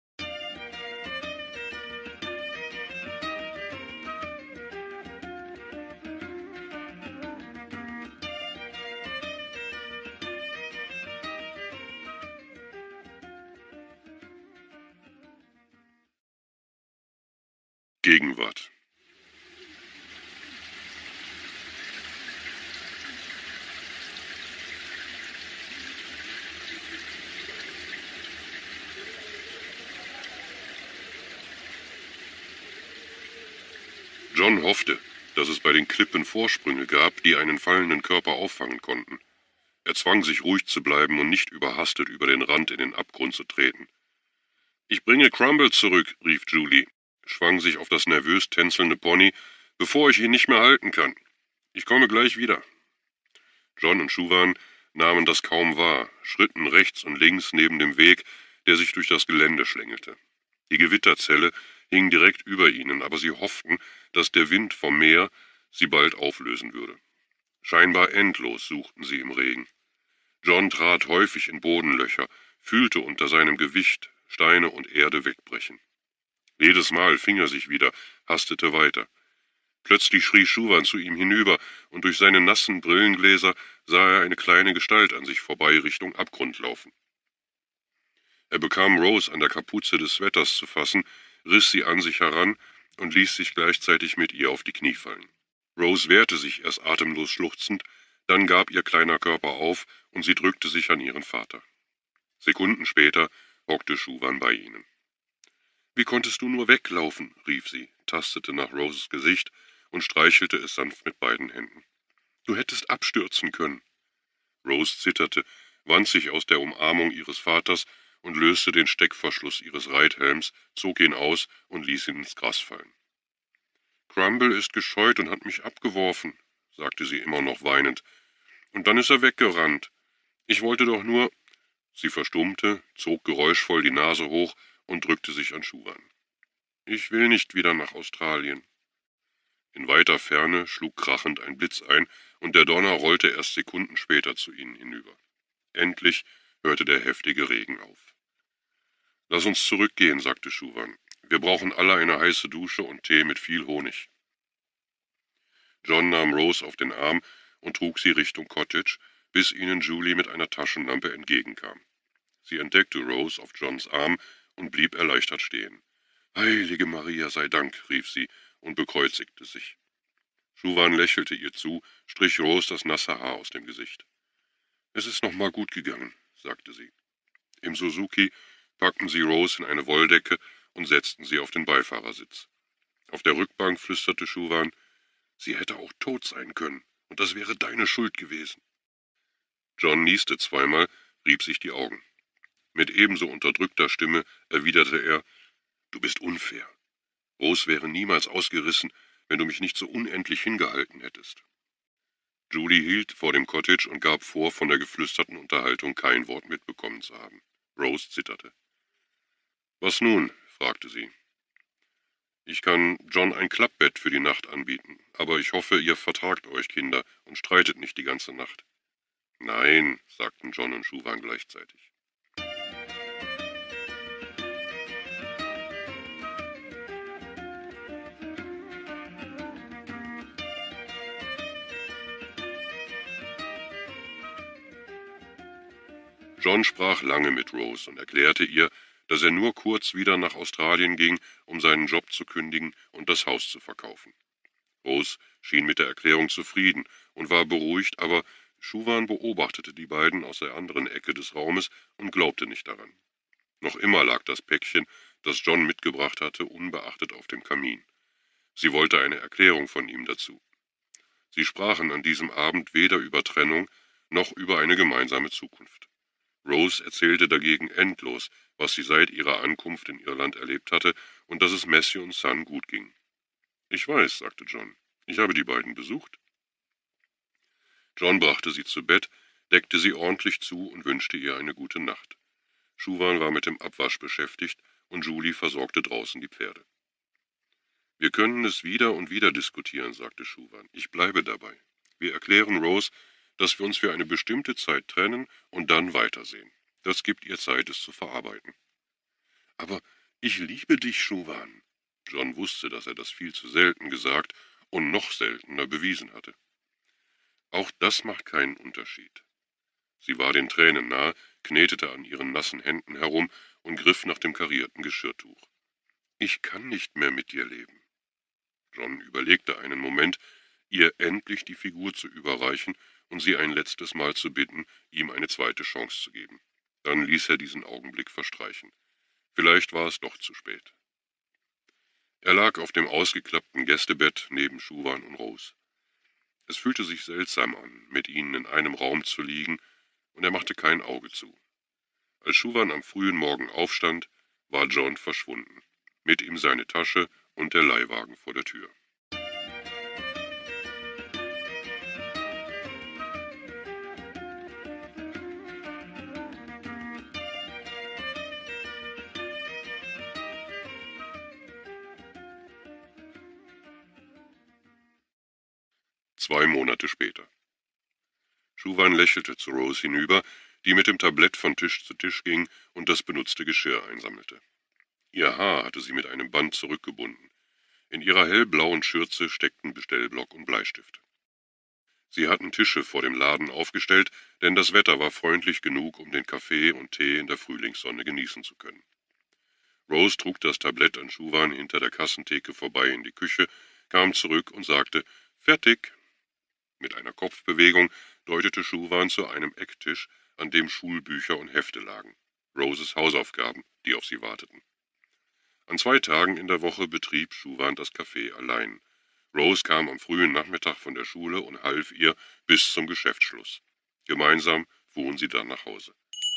Gegenwart. John hoffte, dass es bei den Klippen Vorsprünge gab, die einen fallenden Körper auffangen konnten. Er zwang sich ruhig zu bleiben und nicht überhastet über den Rand in den Abgrund zu treten. »Ich bringe Crumble zurück«, rief Julie, schwang sich auf das nervös tänzelnde Pony, »bevor ich ihn nicht mehr halten kann. Ich komme gleich wieder.« John und Schuwan nahmen das kaum wahr, schritten rechts und links neben dem Weg, der sich durch das Gelände schlängelte. Die Gewitterzelle hing direkt über ihnen, aber sie hofften, dass der Wind vom Meer sie bald auflösen würde. Scheinbar endlos suchten sie im Regen. John trat häufig in Bodenlöcher, fühlte unter seinem Gewicht Steine und Erde wegbrechen. Jedes Mal fing er sich wieder, hastete weiter. Plötzlich schrie Schuwan zu ihm hinüber, und durch seine nassen Brillengläser sah er eine kleine Gestalt an sich vorbei Richtung Abgrund laufen. Er bekam Rose an der Kapuze des Sweaters zu fassen, riss sie an sich heran und ließ sich gleichzeitig mit ihr auf die Knie fallen. Rose wehrte sich erst atemlos schluchzend, dann gab ihr kleiner Körper auf und sie drückte sich an ihren Vater. Sekunden später hockte Schuwan bei ihnen. »Wie konntest du nur weglaufen?« rief sie, tastete nach Roses Gesicht und streichelte es sanft mit beiden Händen. »Du hättest abstürzen können.« Rose zitterte, wand sich aus der Umarmung ihres Vaters und löste den Steckverschluss ihres Reithelms, zog ihn aus und ließ ihn ins Gras fallen. »Crumble ist gescheut und hat mich abgeworfen«, sagte sie immer noch weinend. »Und dann ist er weggerannt. Ich wollte doch nur...« Sie verstummte, zog geräuschvoll die Nase hoch und drückte sich an Schuwan. »Ich will nicht wieder nach Australien.« In weiter Ferne schlug krachend ein Blitz ein, und der Donner rollte erst Sekunden später zu ihnen hinüber. Endlich hörte der heftige Regen auf. »Lass uns zurückgehen«, sagte Schuwan. »Wir brauchen alle eine heiße Dusche und Tee mit viel Honig.« John nahm Rose auf den Arm und trug sie Richtung Cottage, bis ihnen Julie mit einer Taschenlampe entgegenkam. Sie entdeckte Rose auf Johns Arm und blieb erleichtert stehen. »Heilige Maria sei Dank«, rief sie und bekreuzigte sich. Schuwan lächelte ihr zu, strich Rose das nasse Haar aus dem Gesicht. »Es ist noch mal gut gegangen«, sagte sie. Im Suzuki packten sie Rose in eine Wolldecke und setzten sie auf den Beifahrersitz. Auf der Rückbank flüsterte Schuwan, »Sie hätte auch tot sein können, und das wäre deine Schuld gewesen.« John nieste zweimal, rieb sich die Augen. Mit ebenso unterdrückter Stimme erwiderte er, »Du bist unfair. Rose wäre niemals ausgerissen, wenn du mich nicht so unendlich hingehalten hättest.« Julie hielt vor dem Cottage und gab vor, von der geflüsterten Unterhaltung kein Wort mitbekommen zu haben. Rose zitterte. »Was nun?« fragte sie. »Ich kann John ein Klappbett für die Nacht anbieten, aber ich hoffe, ihr vertragt euch, Kinder, und streitet nicht die ganze Nacht.« »Nein«, sagten John und Schuwan gleichzeitig. John sprach lange mit Rose und erklärte ihr, dass er nur kurz wieder nach Australien ging, um seinen Job zu kündigen und das Haus zu verkaufen. Rose schien mit der Erklärung zufrieden und war beruhigt, aber Schuwan beobachtete die beiden aus der anderen Ecke des Raumes und glaubte nicht daran. Noch immer lag das Päckchen, das John mitgebracht hatte, unbeachtet auf dem Kamin. Sie wollte eine Erklärung von ihm dazu. Sie sprachen an diesem Abend weder über Trennung noch über eine gemeinsame Zukunft. Rose erzählte dagegen endlos, was sie seit ihrer Ankunft in Irland erlebt hatte und dass es Matthew und Son gut ging. »Ich weiß«, sagte John, »ich habe die beiden besucht.« John brachte sie zu Bett, deckte sie ordentlich zu und wünschte ihr eine gute Nacht. Schuwan war mit dem Abwasch beschäftigt und Julie versorgte draußen die Pferde. »Wir können es wieder und wieder diskutieren«, sagte Schuwan. »Ich bleibe dabei. Wir erklären Rose, dass wir uns für eine bestimmte Zeit trennen und dann weitersehen. Das gibt ihr Zeit, es zu verarbeiten.« »Aber ich liebe dich, Schuwan.« John wusste, dass er das viel zu selten gesagt und noch seltener bewiesen hatte. »Auch das macht keinen Unterschied.« Sie war den Tränen nahe, knetete an ihren nassen Händen herum und griff nach dem karierten Geschirrtuch. »Ich kann nicht mehr mit dir leben.« John überlegte einen Moment, ihr endlich die Figur zu überreichen und sie ein letztes Mal zu bitten, ihm eine zweite Chance zu geben. Dann ließ er diesen Augenblick verstreichen. Vielleicht war es doch zu spät. Er lag auf dem ausgeklappten Gästebett neben Schuwan und Rose. Es fühlte sich seltsam an, mit ihnen in einem Raum zu liegen, und er machte kein Auge zu. Als Schuwan am frühen Morgen aufstand, war John verschwunden, mit ihm seine Tasche und der Leihwagen vor der Tür. 2 Monate später. Schuwan lächelte zu Rose hinüber, die mit dem Tablett von Tisch zu Tisch ging und das benutzte Geschirr einsammelte. Ihr Haar hatte sie mit einem Band zurückgebunden. In ihrer hellblauen Schürze steckten Bestellblock und Bleistift. Sie hatten Tische vor dem Laden aufgestellt, denn das Wetter war freundlich genug, um den Kaffee und Tee in der Frühlingssonne genießen zu können. Rose trug das Tablett an Schuwan hinter der Kassentheke vorbei in die Küche, kam zurück und sagte, »Fertig.« Mit einer Kopfbewegung deutete Schuwan zu einem Ecktisch, an dem Schulbücher und Hefte lagen, Roses Hausaufgaben, die auf sie warteten. An 2 Tagen in der Woche betrieb Schuwan das Café allein. Rose kam am frühen Nachmittag von der Schule und half ihr bis zum Geschäftsschluss. Gemeinsam fuhren sie dann nach Hause.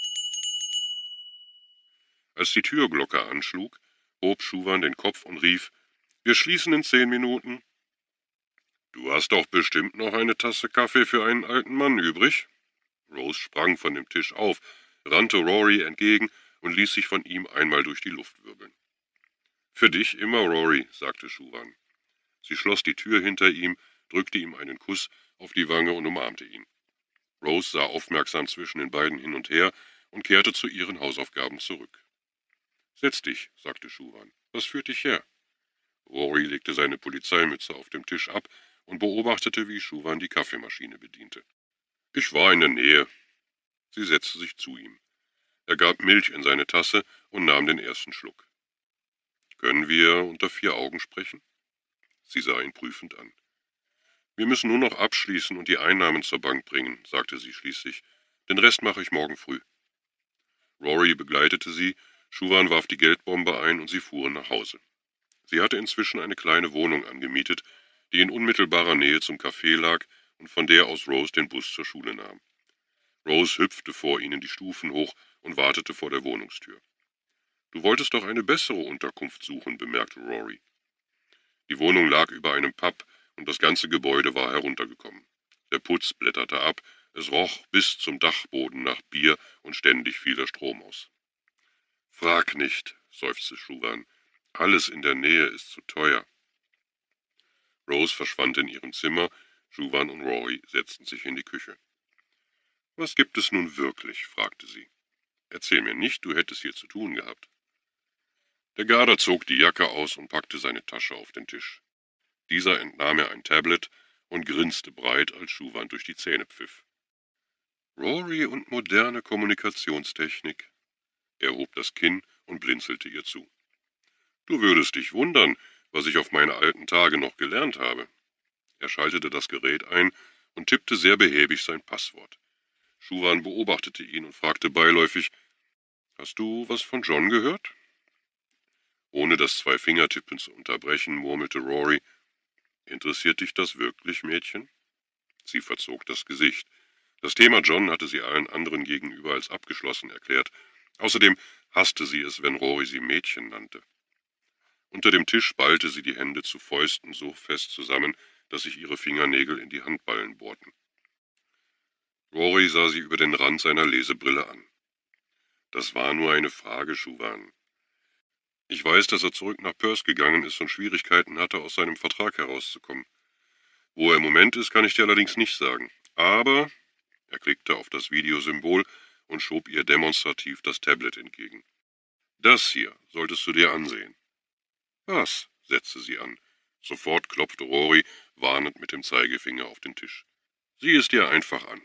Als die Türglocke anschlug, hob Schuwan den Kopf und rief, »Wir schließen in 10 Minuten.« »Du hast doch bestimmt noch eine Tasse Kaffee für einen alten Mann übrig?« Rose sprang von dem Tisch auf, rannte Rory entgegen und ließ sich von ihm einmal durch die Luft wirbeln. »Für dich immer, Rory«, sagte Schuwan. Sie schloss die Tür hinter ihm, drückte ihm einen Kuss auf die Wange und umarmte ihn. Rose sah aufmerksam zwischen den beiden hin und her und kehrte zu ihren Hausaufgaben zurück. »Setz dich«, sagte Schuwan. »Was führt dich her?« Rory legte seine Polizeimütze auf dem Tisch ab und beobachtete, wie Schuwan die Kaffeemaschine bediente. »Ich war in der Nähe.« Sie setzte sich zu ihm. Er gab Milch in seine Tasse und nahm den ersten Schluck. »Können wir unter 4 Augen sprechen?« Sie sah ihn prüfend an. »Wir müssen nur noch abschließen und die Einnahmen zur Bank bringen«, sagte sie schließlich. »Den Rest mache ich morgen früh.« Rory begleitete sie, Schuwan warf die Geldbombe ein und sie fuhren nach Hause. Sie hatte inzwischen eine kleine Wohnung angemietet, die in unmittelbarer Nähe zum Café lag und von der aus Rose den Bus zur Schule nahm. Rose hüpfte vor ihnen die Stufen hoch und wartete vor der Wohnungstür. »Du wolltest doch eine bessere Unterkunft suchen«, bemerkte Rory. Die Wohnung lag über einem Pub und das ganze Gebäude war heruntergekommen. Der Putz blätterte ab, es roch bis zum Dachboden nach Bier und ständig fiel der Strom aus. »Frag nicht«, seufzte Schuwan. »Alles in der Nähe ist zu teuer.« Rose verschwand in ihrem Zimmer, Schuwan und Rory setzten sich in die Küche. »Was gibt es nun wirklich?«, fragte sie. »Erzähl mir nicht, du hättest hier zu tun gehabt.« Der Garder zog die Jacke aus und packte seine Tasche auf den Tisch. Dieser entnahm er ein Tablet und grinste breit, als Schuwan durch die Zähne pfiff. »Rory und moderne Kommunikationstechnik.« Er hob das Kinn und blinzelte ihr zu. »Du würdest dich wundern, was ich auf meine alten Tage noch gelernt habe.« Er schaltete das Gerät ein und tippte sehr behäbig sein Passwort. Schuwan beobachtete ihn und fragte beiläufig, »Hast du was von John gehört?« Ohne das Zwei-Fingertippen zu unterbrechen, murmelte Rory, »Interessiert dich das wirklich, Mädchen?« Sie verzog das Gesicht. Das Thema John hatte sie allen anderen gegenüber als abgeschlossen erklärt. Außerdem hasste sie es, wenn Rory sie Mädchen nannte. Unter dem Tisch ballte sie die Hände zu Fäusten so fest zusammen, dass sich ihre Fingernägel in die Handballen bohrten. Rory sah sie über den Rand seiner Lesebrille an. »Das war nur eine Frage, Schuwan. Ich weiß, dass er zurück nach Perth gegangen ist und Schwierigkeiten hatte, aus seinem Vertrag herauszukommen. Wo er im Moment ist, kann ich dir allerdings nicht sagen. Aber«, er klickte auf das Videosymbol und schob ihr demonstrativ das Tablet entgegen. »Das hier solltest du dir ansehen.« »Was?«, setzte sie an. Sofort klopfte Rory warnend mit dem Zeigefinger auf den Tisch. »Sieh es dir einfach an.«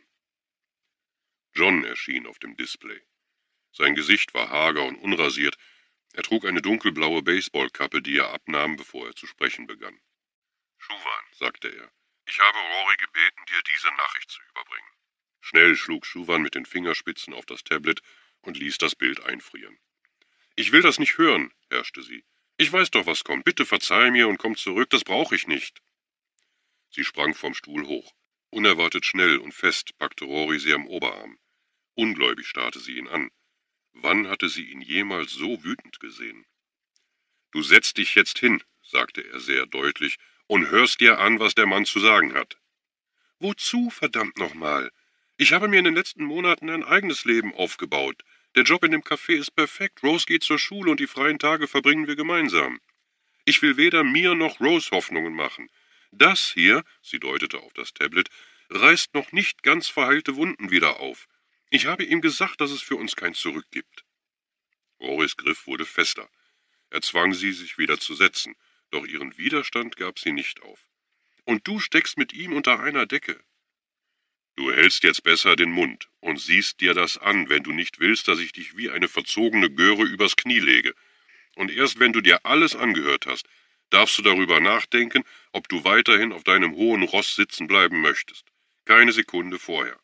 John erschien auf dem Display. Sein Gesicht war hager und unrasiert. Er trug eine dunkelblaue Baseballkappe, die er abnahm, bevor er zu sprechen begann. »Schuwan«, sagte er, »ich habe Rory gebeten, dir diese Nachricht zu überbringen.« Schnell schlug Schuwan mit den Fingerspitzen auf das Tablet und ließ das Bild einfrieren. »Ich will das nicht hören«, herrschte sie. »Ich weiß doch, was kommt. Bitte verzeih mir und komm zurück, das brauche ich nicht.« Sie sprang vom Stuhl hoch. Unerwartet schnell und fest packte Rory sie am Oberarm. Ungläubig starrte sie ihn an. Wann hatte sie ihn jemals so wütend gesehen? »Du setzt dich jetzt hin«, sagte er sehr deutlich, »und hörst dir an, was der Mann zu sagen hat.« »Wozu, verdammt nochmal? Ich habe mir in den letzten Monaten ein eigenes Leben aufgebaut. Der Job in dem Café ist perfekt, Rose geht zur Schule und die freien Tage verbringen wir gemeinsam. Ich will weder mir noch Rose Hoffnungen machen. Das hier, sie deutete auf das Tablet, reißt noch nicht ganz verheilte Wunden wieder auf. Ich habe ihm gesagt, dass es für uns kein Zurück gibt. Rorys Griff wurde fester. Er zwang sie, sich wieder zu setzen, doch ihren Widerstand gab sie nicht auf. Und du steckst mit ihm unter einer Decke. Du hältst jetzt besser den Mund und siehst dir das an, wenn du nicht willst, dass ich dich wie eine verzogene Göre übers Knie lege. Und erst wenn du dir alles angehört hast, darfst du darüber nachdenken, ob du weiterhin auf deinem hohen Ross sitzen bleiben möchtest. Keine Sekunde vorher.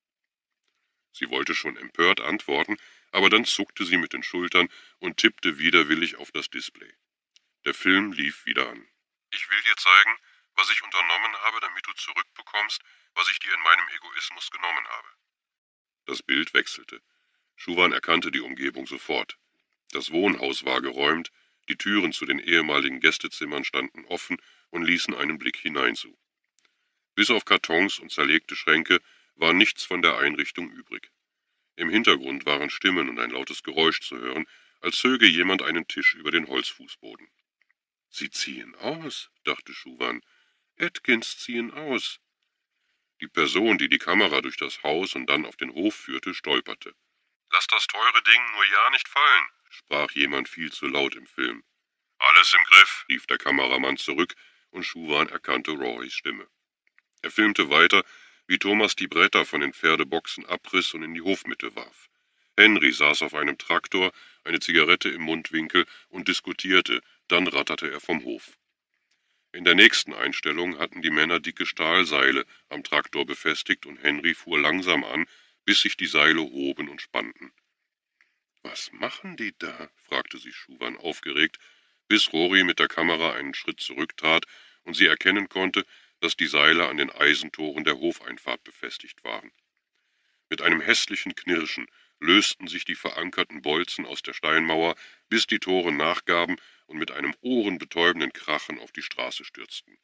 Sie wollte schon empört antworten, aber dann zuckte sie mit den Schultern und tippte widerwillig auf das Display. Der Film lief wieder an. Ich will dir zeigen, was ich unternommen habe, damit du zurückbekommst, was ich dir in meinem Egoismus genommen habe. Das Bild wechselte. Schuwan erkannte die Umgebung sofort. Das Wohnhaus war geräumt, die Türen zu den ehemaligen Gästezimmern standen offen und ließen einen Blick hinein zu. Bis auf Kartons und zerlegte Schränke war nichts von der Einrichtung übrig. Im Hintergrund waren Stimmen und ein lautes Geräusch zu hören, als zöge jemand einen Tisch über den Holzfußboden. »Sie ziehen aus«, dachte Schuwan. »Atkins ziehen aus.« Die Person, die die Kamera durch das Haus und dann auf den Hof führte, stolperte. »Lass das teure Ding nur ja nicht fallen«, sprach jemand viel zu laut im Film. »Alles im Griff«, rief der Kameramann zurück, und Schuwan erkannte Rorys Stimme. Er filmte weiter, wie Thomas die Bretter von den Pferdeboxen abriss und in die Hofmitte warf. Henry saß auf einem Traktor, eine Zigarette im Mundwinkel und diskutierte, dann ratterte er vom Hof. In der nächsten Einstellung hatten die Männer dicke Stahlseile am Traktor befestigt und Henry fuhr langsam an, bis sich die Seile hoben und spannten. »Was machen die da?« fragte sich Schuwan aufgeregt, bis Rory mit der Kamera einen Schritt zurücktrat und sie erkennen konnte, dass die Seile an den Eisentoren der Hofeinfahrt befestigt waren. Mit einem hässlichen Knirschen lösten sich die verankerten Bolzen aus der Steinmauer, bis die Tore nachgaben und mit einem ohrenbetäubenden Krachen auf die Straße stürzten.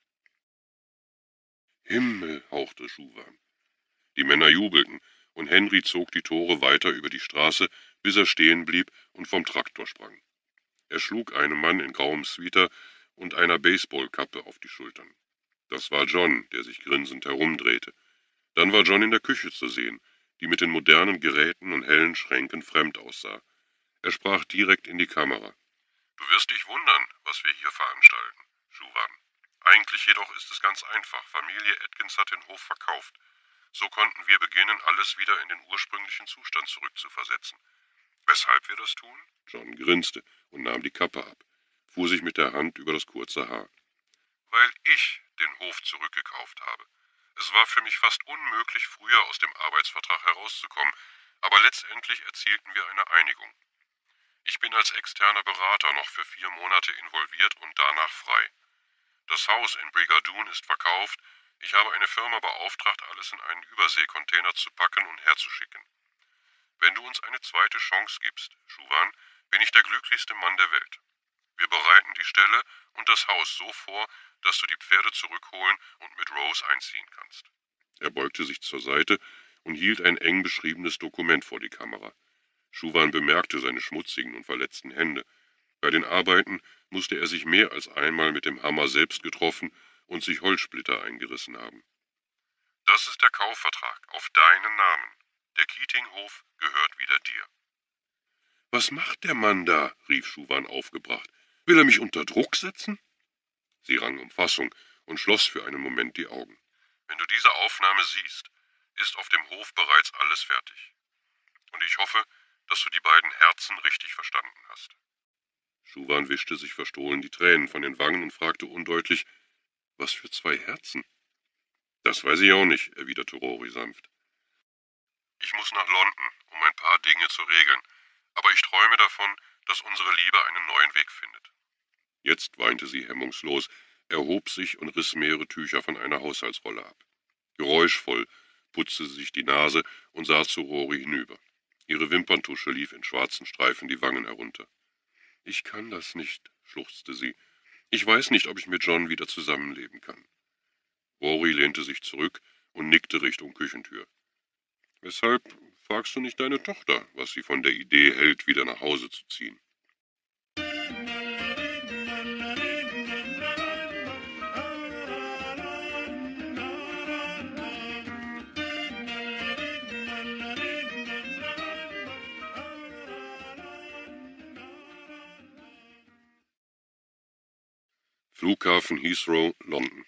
»Himmel«, hauchte Schuwan. Die Männer jubelten, und Henry zog die Tore weiter über die Straße, bis er stehen blieb und vom Traktor sprang. Er schlug einem Mann in grauem Sweater und einer Baseballkappe auf die Schultern. Das war John, der sich grinsend herumdrehte. Dann war John in der Küche zu sehen, die mit den modernen Geräten und hellen Schränken fremd aussah. Er sprach direkt in die Kamera. »Du wirst dich wundern, was wir hier veranstalten, Schuwan. Eigentlich jedoch ist es ganz einfach. Familie Atkins hat den Hof verkauft. So konnten wir beginnen, alles wieder in den ursprünglichen Zustand zurückzuversetzen. Weshalb wir das tun?« John grinste und nahm die Kappe ab, fuhr sich mit der Hand über das kurze Haar. »Weil ich den Hof zurückgekauft habe. Es war für mich fast unmöglich, früher aus dem Arbeitsvertrag herauszukommen, aber letztendlich erzielten wir eine Einigung. Ich bin als externer Berater noch für 4 Monate involviert und danach frei. Das Haus in Brigadoon ist verkauft. Ich habe eine Firma beauftragt, alles in einen Überseekontainer zu packen und herzuschicken. Wenn du uns eine zweite Chance gibst, Schuwan, bin ich der glücklichste Mann der Welt. Wir bereiten die Stelle und das Haus so vor, dass du die Pferde zurückholen und mit Rose einziehen kannst.« Er beugte sich zur Seite und hielt ein eng beschriebenes Dokument vor die Kamera. Schuwan bemerkte seine schmutzigen und verletzten Hände. Bei den Arbeiten musste er sich mehr als einmal mit dem Hammer selbst getroffen und sich Holzsplitter eingerissen haben. »Das ist der Kaufvertrag, auf deinen Namen. Der Keating-Hof gehört wieder dir.« »Was macht der Mann da?« rief Schuwan aufgebracht. »Will er mich unter Druck setzen?« Sie rang um Fassung und schloss für einen Moment die Augen. »Wenn du diese Aufnahme siehst, ist auf dem Hof bereits alles fertig. Und ich hoffe, dass du die beiden Herzen richtig verstanden hast.« Schuwan wischte sich verstohlen die Tränen von den Wangen und fragte undeutlich, »Was für 2 Herzen?« »Das weiß ich auch nicht«, erwiderte Rory sanft. »Ich muss nach London, um ein paar Dinge zu regeln, aber ich träume davon, dass unsere Liebe einen neuen Weg findet.« Jetzt weinte sie hemmungslos, erhob sich und riss mehrere Tücher von einer Haushaltsrolle ab. Geräuschvoll putzte sie sich die Nase und sah zu Rory hinüber. Ihre Wimperntusche lief in schwarzen Streifen die Wangen herunter. »Ich kann das nicht«, schluchzte sie. »Ich weiß nicht, ob ich mit John wieder zusammenleben kann.« Rory lehnte sich zurück und nickte Richtung Küchentür. »Weshalb fragst du nicht deine Tochter, was sie von der Idee hält, wieder nach Hause zu ziehen?« Flughafen Heathrow, London.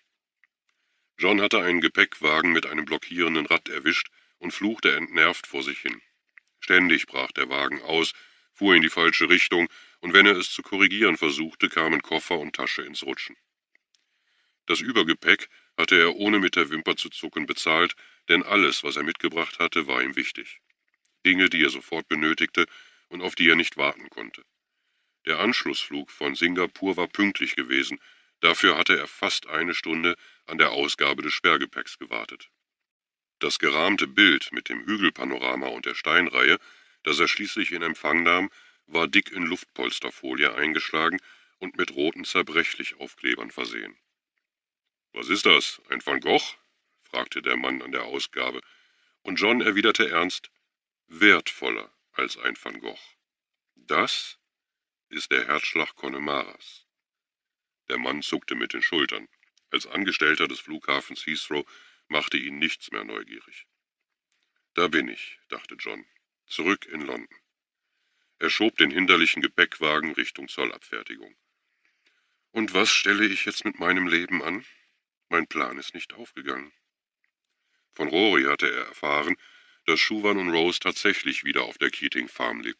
John hatte einen Gepäckwagen mit einem blockierenden Rad erwischt und fluchte entnervt vor sich hin. Ständig brach der Wagen aus, fuhr in die falsche Richtung, und wenn er es zu korrigieren versuchte, kamen Koffer und Tasche ins Rutschen. Das Übergepäck hatte er ohne mit der Wimper zu zucken bezahlt, denn alles, was er mitgebracht hatte, war ihm wichtig. Dinge, die er sofort benötigte und auf die er nicht warten konnte. Der Anschlussflug von Singapur war pünktlich gewesen, dafür hatte er fast eine Stunde an der Ausgabe des Sperrgepäcks gewartet. Das gerahmte Bild mit dem Hügelpanorama und der Steinreihe, das er schließlich in Empfang nahm, war dick in Luftpolsterfolie eingeschlagen und mit roten Zerbrechlichaufklebern versehen. »Was ist das, ein Van Gogh?« fragte der Mann an der Ausgabe, und John erwiderte ernst, »wertvoller als ein Van Gogh. Das ist der Herzschlag Connemaras.« Der Mann zuckte mit den Schultern. Als Angestellter des Flughafens Heathrow machte ihn nichts mehr neugierig. »Da bin ich«, dachte John, »zurück in London.« Er schob den hinderlichen Gepäckwagen Richtung Zollabfertigung. »Und was stelle ich jetzt mit meinem Leben an? Mein Plan ist nicht aufgegangen.« Von Rory hatte er erfahren, dass Schuvan und Rose tatsächlich wieder auf der Keating Farm lebten.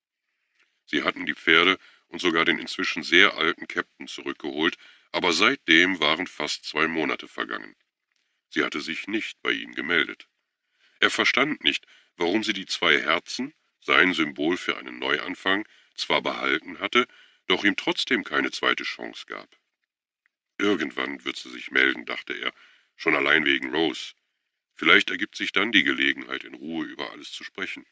Sie hatten die Pferde und sogar den inzwischen sehr alten Captain zurückgeholt, aber seitdem waren fast 2 Monate vergangen. Sie hatte sich nicht bei ihm gemeldet. Er verstand nicht, warum sie die 2 Herzen, sein Symbol für einen Neuanfang, zwar behalten hatte, doch ihm trotzdem keine zweite Chance gab. Irgendwann wird sie sich melden, dachte er, schon allein wegen Rose. Vielleicht ergibt sich dann die Gelegenheit, in Ruhe über alles zu sprechen.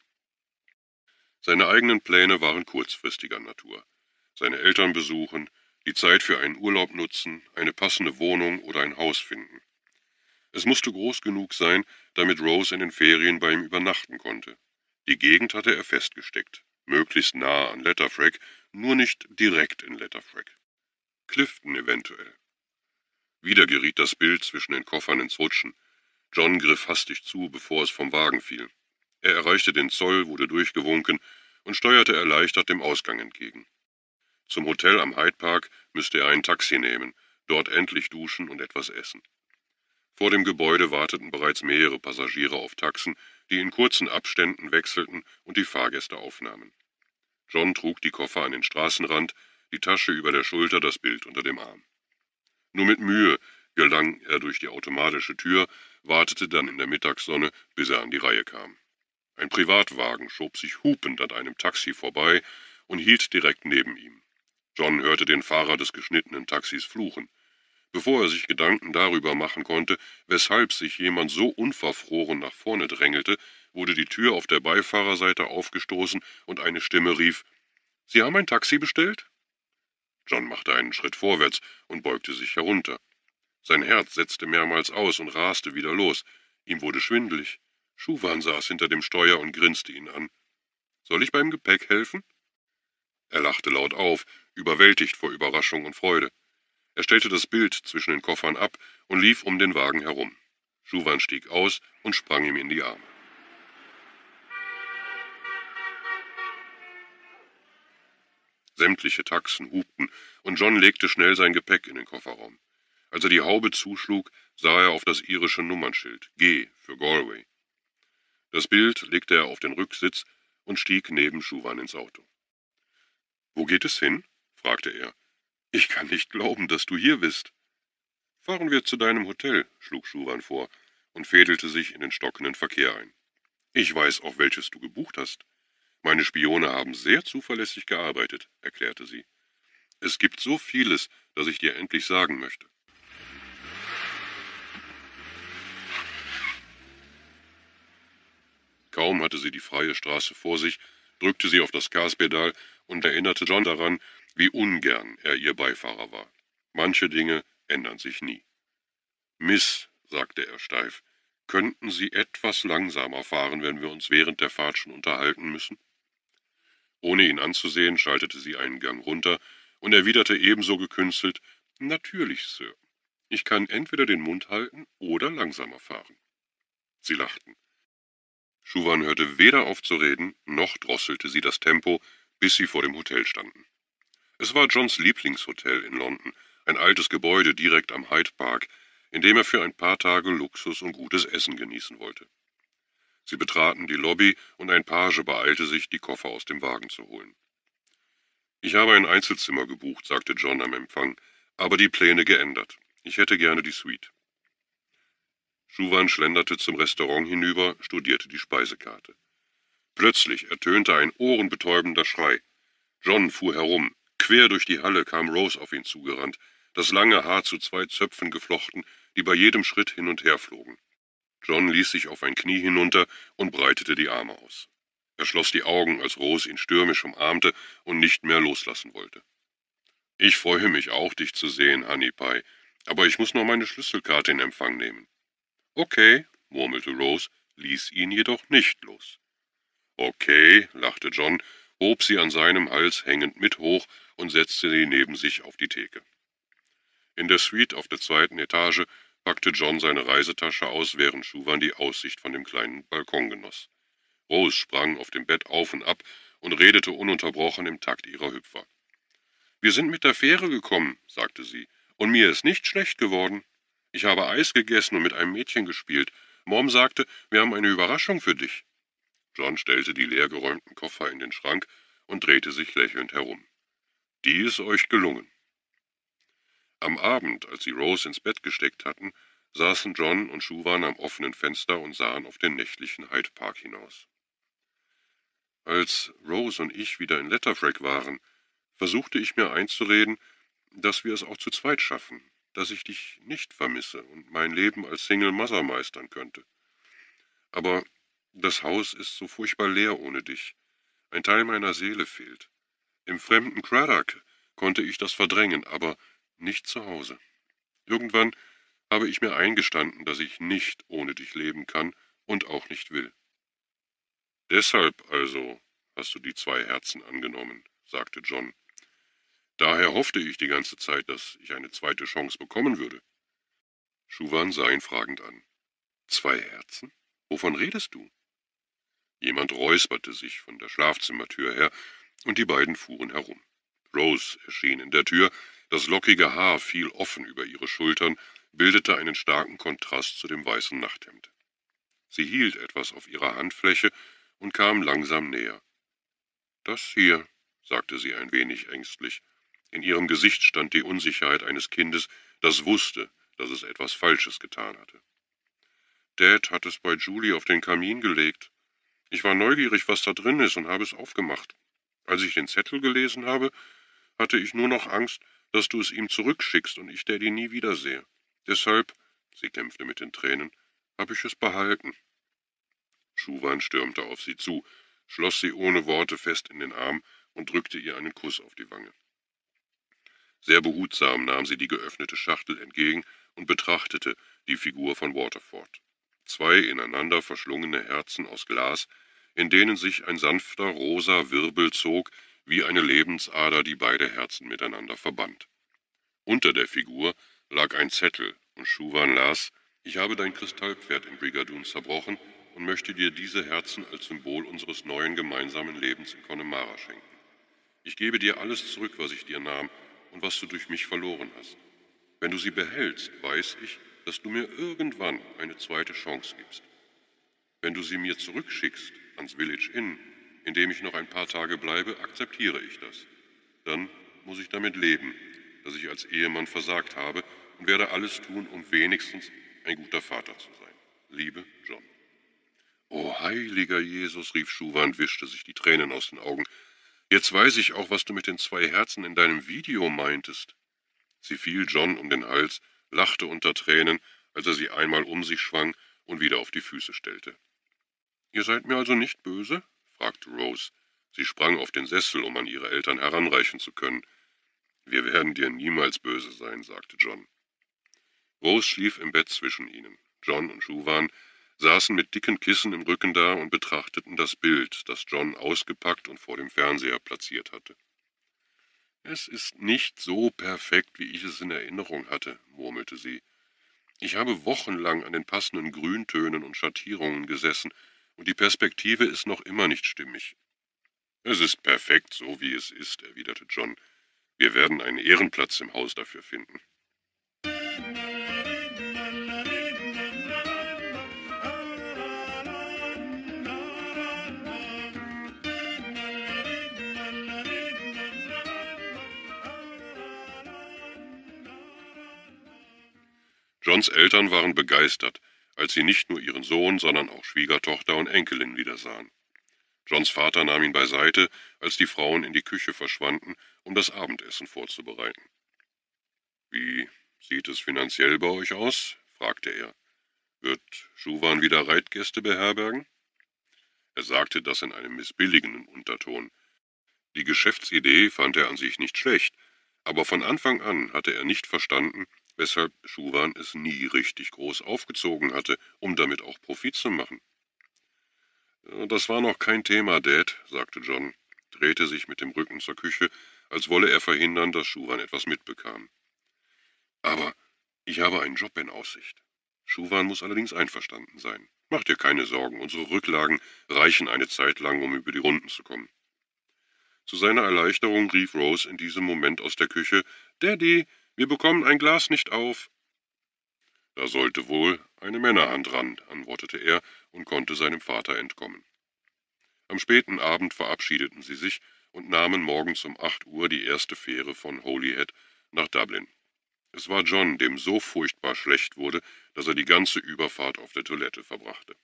Seine eigenen Pläne waren kurzfristiger Natur. Seine Eltern besuchen, die Zeit für einen Urlaub nutzen, eine passende Wohnung oder ein Haus finden. Es musste groß genug sein, damit Rose in den Ferien bei ihm übernachten konnte. Die Gegend hatte er festgesteckt, möglichst nahe an Letterfrack, nur nicht direkt in Letterfrack. Clifton eventuell. Wieder geriet das Bild zwischen den Koffern ins Rutschen. John griff hastig zu, bevor es vom Wagen fiel. Er erreichte den Zoll, wurde durchgewunken und steuerte erleichtert dem Ausgang entgegen. Zum Hotel am Hyde Park müsste er ein Taxi nehmen, dort endlich duschen und etwas essen. Vor dem Gebäude warteten bereits mehrere Passagiere auf Taxen, die in kurzen Abständen wechselten und die Fahrgäste aufnahmen. John trug die Koffer an den Straßenrand, die Tasche über der Schulter, das Bild unter dem Arm. Nur mit Mühe gelang er durch die automatische Tür, wartete dann in der Mittagssonne, bis er an die Reihe kam. Ein Privatwagen schob sich hupend an einem Taxi vorbei und hielt direkt neben ihm. John hörte den Fahrer des geschnittenen Taxis fluchen. Bevor er sich Gedanken darüber machen konnte, weshalb sich jemand so unverfroren nach vorne drängelte, wurde die Tür auf der Beifahrerseite aufgestoßen und eine Stimme rief, »Sie haben ein Taxi bestellt?« John machte einen Schritt vorwärts und beugte sich herunter. Sein Herz setzte mehrmals aus und raste wieder los. Ihm wurde schwindelig. Schuvan saß hinter dem Steuer und grinste ihn an. »Soll ich beim Gepäck helfen?« Er lachte laut auf, überwältigt vor Überraschung und Freude. Er stellte das Bild zwischen den Koffern ab und lief um den Wagen herum. Schuvan stieg aus und sprang ihm in die Arme. Sämtliche Taxen hupten und John legte schnell sein Gepäck in den Kofferraum. Als er die Haube zuschlug, sah er auf das irische Nummernschild, G für Galway. Das Bild legte er auf den Rücksitz und stieg neben Schuvan ins Auto. »Wo geht es hin?« fragte er. »Ich kann nicht glauben, dass du hier bist.« »Fahren wir zu deinem Hotel«, schlug Schuvan vor und fädelte sich in den stockenden Verkehr ein. »Ich weiß auch, welches du gebucht hast. Meine Spione haben sehr zuverlässig gearbeitet«, erklärte sie. »Es gibt so vieles, das ich dir endlich sagen möchte.« Kaum hatte sie die freie Straße vor sich, drückte sie auf das Gaspedal und erinnerte John daran, wie ungern er ihr Beifahrer war. Manche Dinge ändern sich nie. »Miss«, sagte er steif, »könnten Sie etwas langsamer fahren, wenn wir uns während der Fahrt schon unterhalten müssen?« Ohne ihn anzusehen, schaltete sie einen Gang runter und erwiderte ebenso gekünstelt, »Natürlich, Sir. Ich kann entweder den Mund halten oder langsamer fahren.« Sie lachten. Schuvan hörte weder auf zu reden, noch drosselte sie das Tempo, bis sie vor dem Hotel standen. Es war Johns Lieblingshotel in London, ein altes Gebäude direkt am Hyde Park, in dem er für ein paar Tage Luxus und gutes Essen genießen wollte. Sie betraten die Lobby und ein Page beeilte sich, die Koffer aus dem Wagen zu holen. »Ich habe ein Einzelzimmer gebucht«, sagte John am Empfang, »aber die Pläne geändert. Ich hätte gerne die Suite.« Schuwan schlenderte zum Restaurant hinüber, studierte die Speisekarte. Plötzlich ertönte ein ohrenbetäubender Schrei. John fuhr herum. Quer durch die Halle kam Rose auf ihn zugerannt, das lange Haar zu 2 Zöpfen geflochten, die bei jedem Schritt hin und her flogen. John ließ sich auf ein Knie hinunter und breitete die Arme aus. Er schloss die Augen, als Rose ihn stürmisch umarmte und nicht mehr loslassen wollte. »Ich freue mich auch, dich zu sehen, Honey Pie, aber ich muss noch meine Schlüsselkarte in Empfang nehmen.« »Okay«, murmelte Rose, ließ ihn jedoch nicht los. »Okay«, lachte John, hob sie an seinem Hals hängend mit hoch und setzte sie neben sich auf die Theke. In der Suite auf der 2. Etage packte John seine Reisetasche aus, während Schuwan die Aussicht von dem kleinen Balkon genoss. Rose sprang auf dem Bett auf und ab und redete ununterbrochen im Takt ihrer Hüpfer. »Wir sind mit der Fähre gekommen«, sagte sie, »und mir ist nicht schlecht geworden. Ich habe Eis gegessen und mit einem Mädchen gespielt. Mom sagte, wir haben eine Überraschung für dich.« John stellte die leergeräumten Koffer in den Schrank und drehte sich lächelnd herum. »Die ist euch gelungen.« Am Abend, als sie Rose ins Bett gesteckt hatten, saßen John und Schuwan am offenen Fenster und sahen auf den nächtlichen Hyde Park hinaus. Als Rose und ich wieder in Letterfrack waren, versuchte ich mir einzureden, dass wir es auch zu zweit schaffen, dass ich dich nicht vermisse und mein Leben als Single Mother meistern könnte. Aber das Haus ist so furchtbar leer ohne dich. Ein Teil meiner Seele fehlt. Im fremden Craddock konnte ich das verdrängen, aber nicht zu Hause. Irgendwann habe ich mir eingestanden, dass ich nicht ohne dich leben kann und auch nicht will. »Deshalb also hast du die 2 Herzen angenommen«, sagte John. »Daher hoffte ich die ganze Zeit, dass ich eine zweite Chance bekommen würde.« Schuwan sah ihn fragend an. »2 Herzen? Wovon redest du?« Jemand räusperte sich von der Schlafzimmertür her, und die beiden fuhren herum. Rose erschien in der Tür, das lockige Haar fiel offen über ihre Schultern, bildete einen starken Kontrast zu dem weißen Nachthemd. Sie hielt etwas auf ihrer Handfläche und kam langsam näher. »Das hier«, sagte sie ein wenig ängstlich. In ihrem Gesicht stand die Unsicherheit eines Kindes, das wusste, dass es etwas Falsches getan hatte. »Dad hat es bei Julie auf den Kamin gelegt. Ich war neugierig, was da drin ist, und habe es aufgemacht. Als ich den Zettel gelesen habe, hatte ich nur noch Angst, dass du es ihm zurückschickst und ich Daddy nie wiedersehe. Deshalb«, sie kämpfte mit den Tränen, »habe ich es behalten.« Schuwan stürmte auf sie zu, schloss sie ohne Worte fest in den Arm und drückte ihr einen Kuss auf die Wange. Sehr behutsam nahm sie die geöffnete Schachtel entgegen und betrachtete die Figur von Waterford. 2 ineinander verschlungene Herzen aus Glas, in denen sich ein sanfter rosa Wirbel zog, wie eine Lebensader, die beide Herzen miteinander verband. Unter der Figur lag ein Zettel, und Schuwan las: »Ich habe dein Kristallpferd in Brigadoon zerbrochen und möchte dir diese Herzen als Symbol unseres neuen gemeinsamen Lebens in Connemara schenken. Ich gebe dir alles zurück, was ich dir nahm und was du durch mich verloren hast. Wenn du sie behältst, weiß ich, dass du mir irgendwann eine zweite Chance gibst. Wenn du sie mir zurückschickst ans Village Inn, in dem ich noch ein paar Tage bleibe, akzeptiere ich das. Dann muss ich damit leben, dass ich als Ehemann versagt habe, und werde alles tun, um wenigstens ein guter Vater zu sein. Liebe, John.« »O heiliger Jesus«, rief Schuwan und wischte sich die Tränen aus den Augen. »Jetzt weiß ich auch, was du mit den 2 Herzen in deinem Video meintest.« Sie fiel John um den Hals, lachte unter Tränen, als er sie einmal um sich schwang und wieder auf die Füße stellte. »Ihr seid mir also nicht böse?« fragte Rose. Sie sprang auf den Sessel, um an ihre Eltern heranreichen zu können. »Wir werden dir niemals böse sein«, sagte John. Rose schlief im Bett zwischen ihnen. John und Schuwan saßen mit dicken Kissen im Rücken da und betrachteten das Bild, das John ausgepackt und vor dem Fernseher platziert hatte. »Es ist nicht so perfekt, wie ich es in Erinnerung hatte«, murmelte sie. »Ich habe wochenlang an den passenden Grüntönen und Schattierungen gesessen, und die Perspektive ist noch immer nicht stimmig.« »Es ist perfekt, so wie es ist«, erwiderte John. Wir werden einen Ehrenplatz im Haus dafür finden. Johns Eltern waren begeistert, als sie nicht nur ihren Sohn, sondern auch Schwiegertochter und Enkelin wiedersahen. Johns Vater nahm ihn beiseite, als die Frauen in die Küche verschwanden, um das Abendessen vorzubereiten. »Wie sieht es finanziell bei euch aus?« fragte er. »Wird Schuwan wieder Reitgäste beherbergen?« Er sagte das in einem missbilligenden Unterton. Die Geschäftsidee fand er an sich nicht schlecht, aber von Anfang an hatte er nicht verstanden, weshalb Schuwan es nie richtig groß aufgezogen hatte, um damit auch Profit zu machen. »Das war noch kein Thema, Dad«, sagte John, drehte sich mit dem Rücken zur Küche, als wolle er verhindern, dass Schuwan etwas mitbekam. »Aber ich habe einen Job in Aussicht. Schuwan muss allerdings einverstanden sein. Mach dir keine Sorgen, unsere Rücklagen reichen eine Zeit lang, um über die Runden zu kommen.« Zu seiner Erleichterung rief Rose in diesem Moment aus der Küche, »Daddy, wir bekommen ein Glas nicht auf.« »Da sollte wohl eine Männerhand ran«, antwortete er und konnte seinem Vater entkommen. Am späten Abend verabschiedeten sie sich und nahmen morgens um 8 Uhr die erste Fähre von Holyhead nach Dublin. Es war John, dem so furchtbar schlecht wurde, dass er die ganze Überfahrt auf der Toilette verbrachte.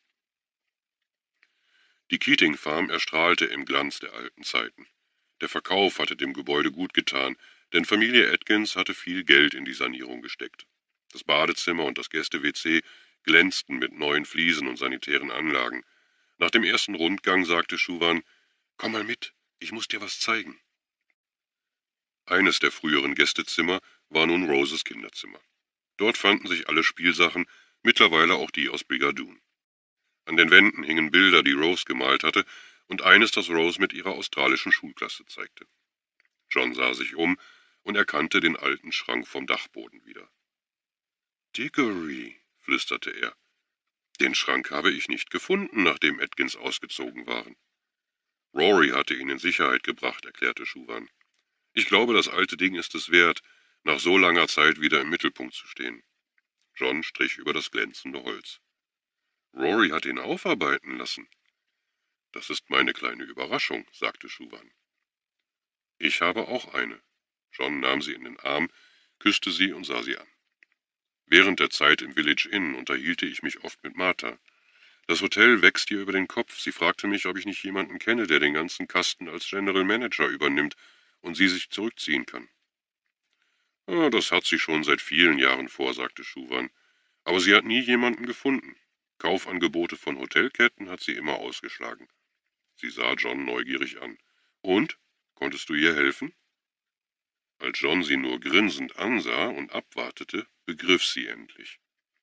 Die Keating Farm erstrahlte im Glanz der alten Zeiten. Der Verkauf hatte dem Gebäude gut getan, denn Familie Atkins hatte viel Geld in die Sanierung gesteckt. Das Badezimmer und das Gäste-WC glänzten mit neuen Fliesen und sanitären Anlagen. Nach dem ersten Rundgang sagte Schuwan, »Komm mal mit, ich muss dir was zeigen.« Eines der früheren Gästezimmer war nun Roses Kinderzimmer. Dort fanden sich alle Spielsachen, mittlerweile auch die aus Brigadoon. An den Wänden hingen Bilder, die Rose gemalt hatte, und eines, das Rose mit ihrer australischen Schulklasse zeigte. John sah sich um und erkannte den alten Schrank vom Dachboden wieder. »Diggory«, flüsterte er. »Den Schrank habe ich nicht gefunden, nachdem Atkins ausgezogen waren.« »Rory hatte ihn in Sicherheit gebracht«, erklärte Schuwan. »Ich glaube, das alte Ding ist es wert, nach so langer Zeit wieder im Mittelpunkt zu stehen.« John strich über das glänzende Holz. »Rory hat ihn aufarbeiten lassen.« »Das ist meine kleine Überraschung«, sagte Schuwan. »Ich habe auch eine.« John nahm sie in den Arm, küsste sie und sah sie an. »Während der Zeit im Village Inn unterhielte ich mich oft mit Martha. Das Hotel wächst ihr über den Kopf. Sie fragte mich, ob ich nicht jemanden kenne, der den ganzen Kasten als General Manager übernimmt und sie sich zurückziehen kann.« »Das hat sie schon seit vielen Jahren vor«, sagte Schuwan. »Aber sie hat nie jemanden gefunden. Kaufangebote von Hotelketten hat sie immer ausgeschlagen.« Sie sah John neugierig an. »Und? Konntest du ihr helfen?« Als John sie nur grinsend ansah und abwartete, begriff sie endlich.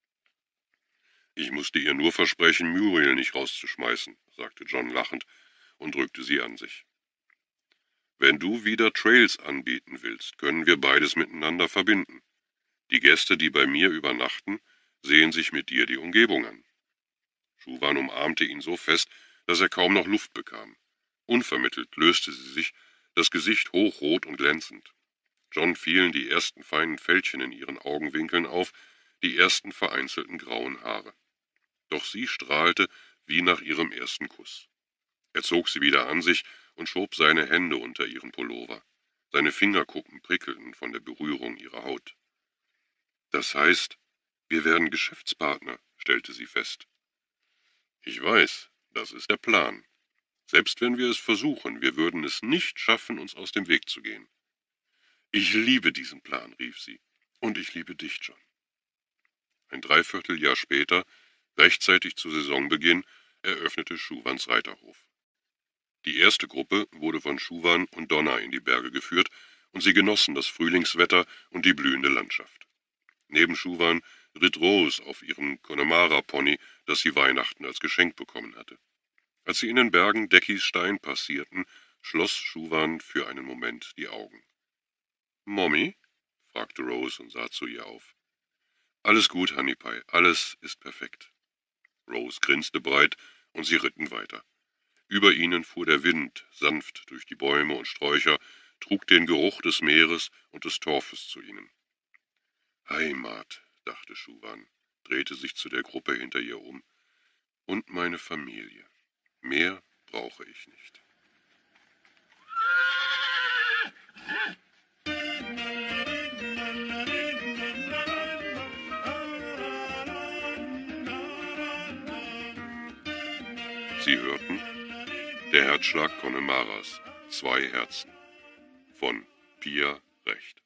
»Ich musste ihr nur versprechen, Muriel nicht rauszuschmeißen«, sagte John lachend und drückte sie an sich. »Wenn du wieder Trails anbieten willst, können wir beides miteinander verbinden. Die Gäste, die bei mir übernachten, sehen sich mit dir die Umgebung an.« Schuwan umarmte ihn so fest, dass er kaum noch Luft bekam. Unvermittelt löste sie sich, das Gesicht hochrot und glänzend. John fielen die ersten feinen Fältchen in ihren Augenwinkeln auf, die ersten vereinzelten grauen Haare. Doch sie strahlte wie nach ihrem ersten Kuss. Er zog sie wieder an sich und schob seine Hände unter ihren Pullover. Seine Fingerkuppen prickelten von der Berührung ihrer Haut. »Das heißt, wir werden Geschäftspartner«, stellte sie fest. »Ich weiß, das ist der Plan. Selbst wenn wir es versuchen, wir würden es nicht schaffen, uns aus dem Weg zu gehen.« »Ich liebe diesen Plan«, rief sie. »Und ich liebe dich, John.« Ein Dreivierteljahr später, rechtzeitig zu Saisonbeginn, eröffnete Schuwans Reiterhof. Die erste Gruppe wurde von Schuwan und Donna in die Berge geführt, und sie genossen das Frühlingswetter und die blühende Landschaft. Neben Schuwan ritt Rose auf ihrem Connemara-Pony, das sie Weihnachten als Geschenk bekommen hatte. Als sie in den Bergen Deckys Stein passierten, schloss Schuwan für einen Moment die Augen. »Mommy?« fragte Rose und sah zu ihr auf. »Alles gut, Honeypie, alles ist perfekt.« Rose grinste breit und sie ritten weiter. Über ihnen fuhr der Wind sanft durch die Bäume und Sträucher, trug den Geruch des Meeres und des Torfes zu ihnen. Heimat, dachte Schuwan, drehte sich zu der Gruppe hinter ihr um. Und meine Familie. Mehr brauche ich nicht. Sie hörten Der Herzschlag Connemaras, 2 Herzen von Pia Recht.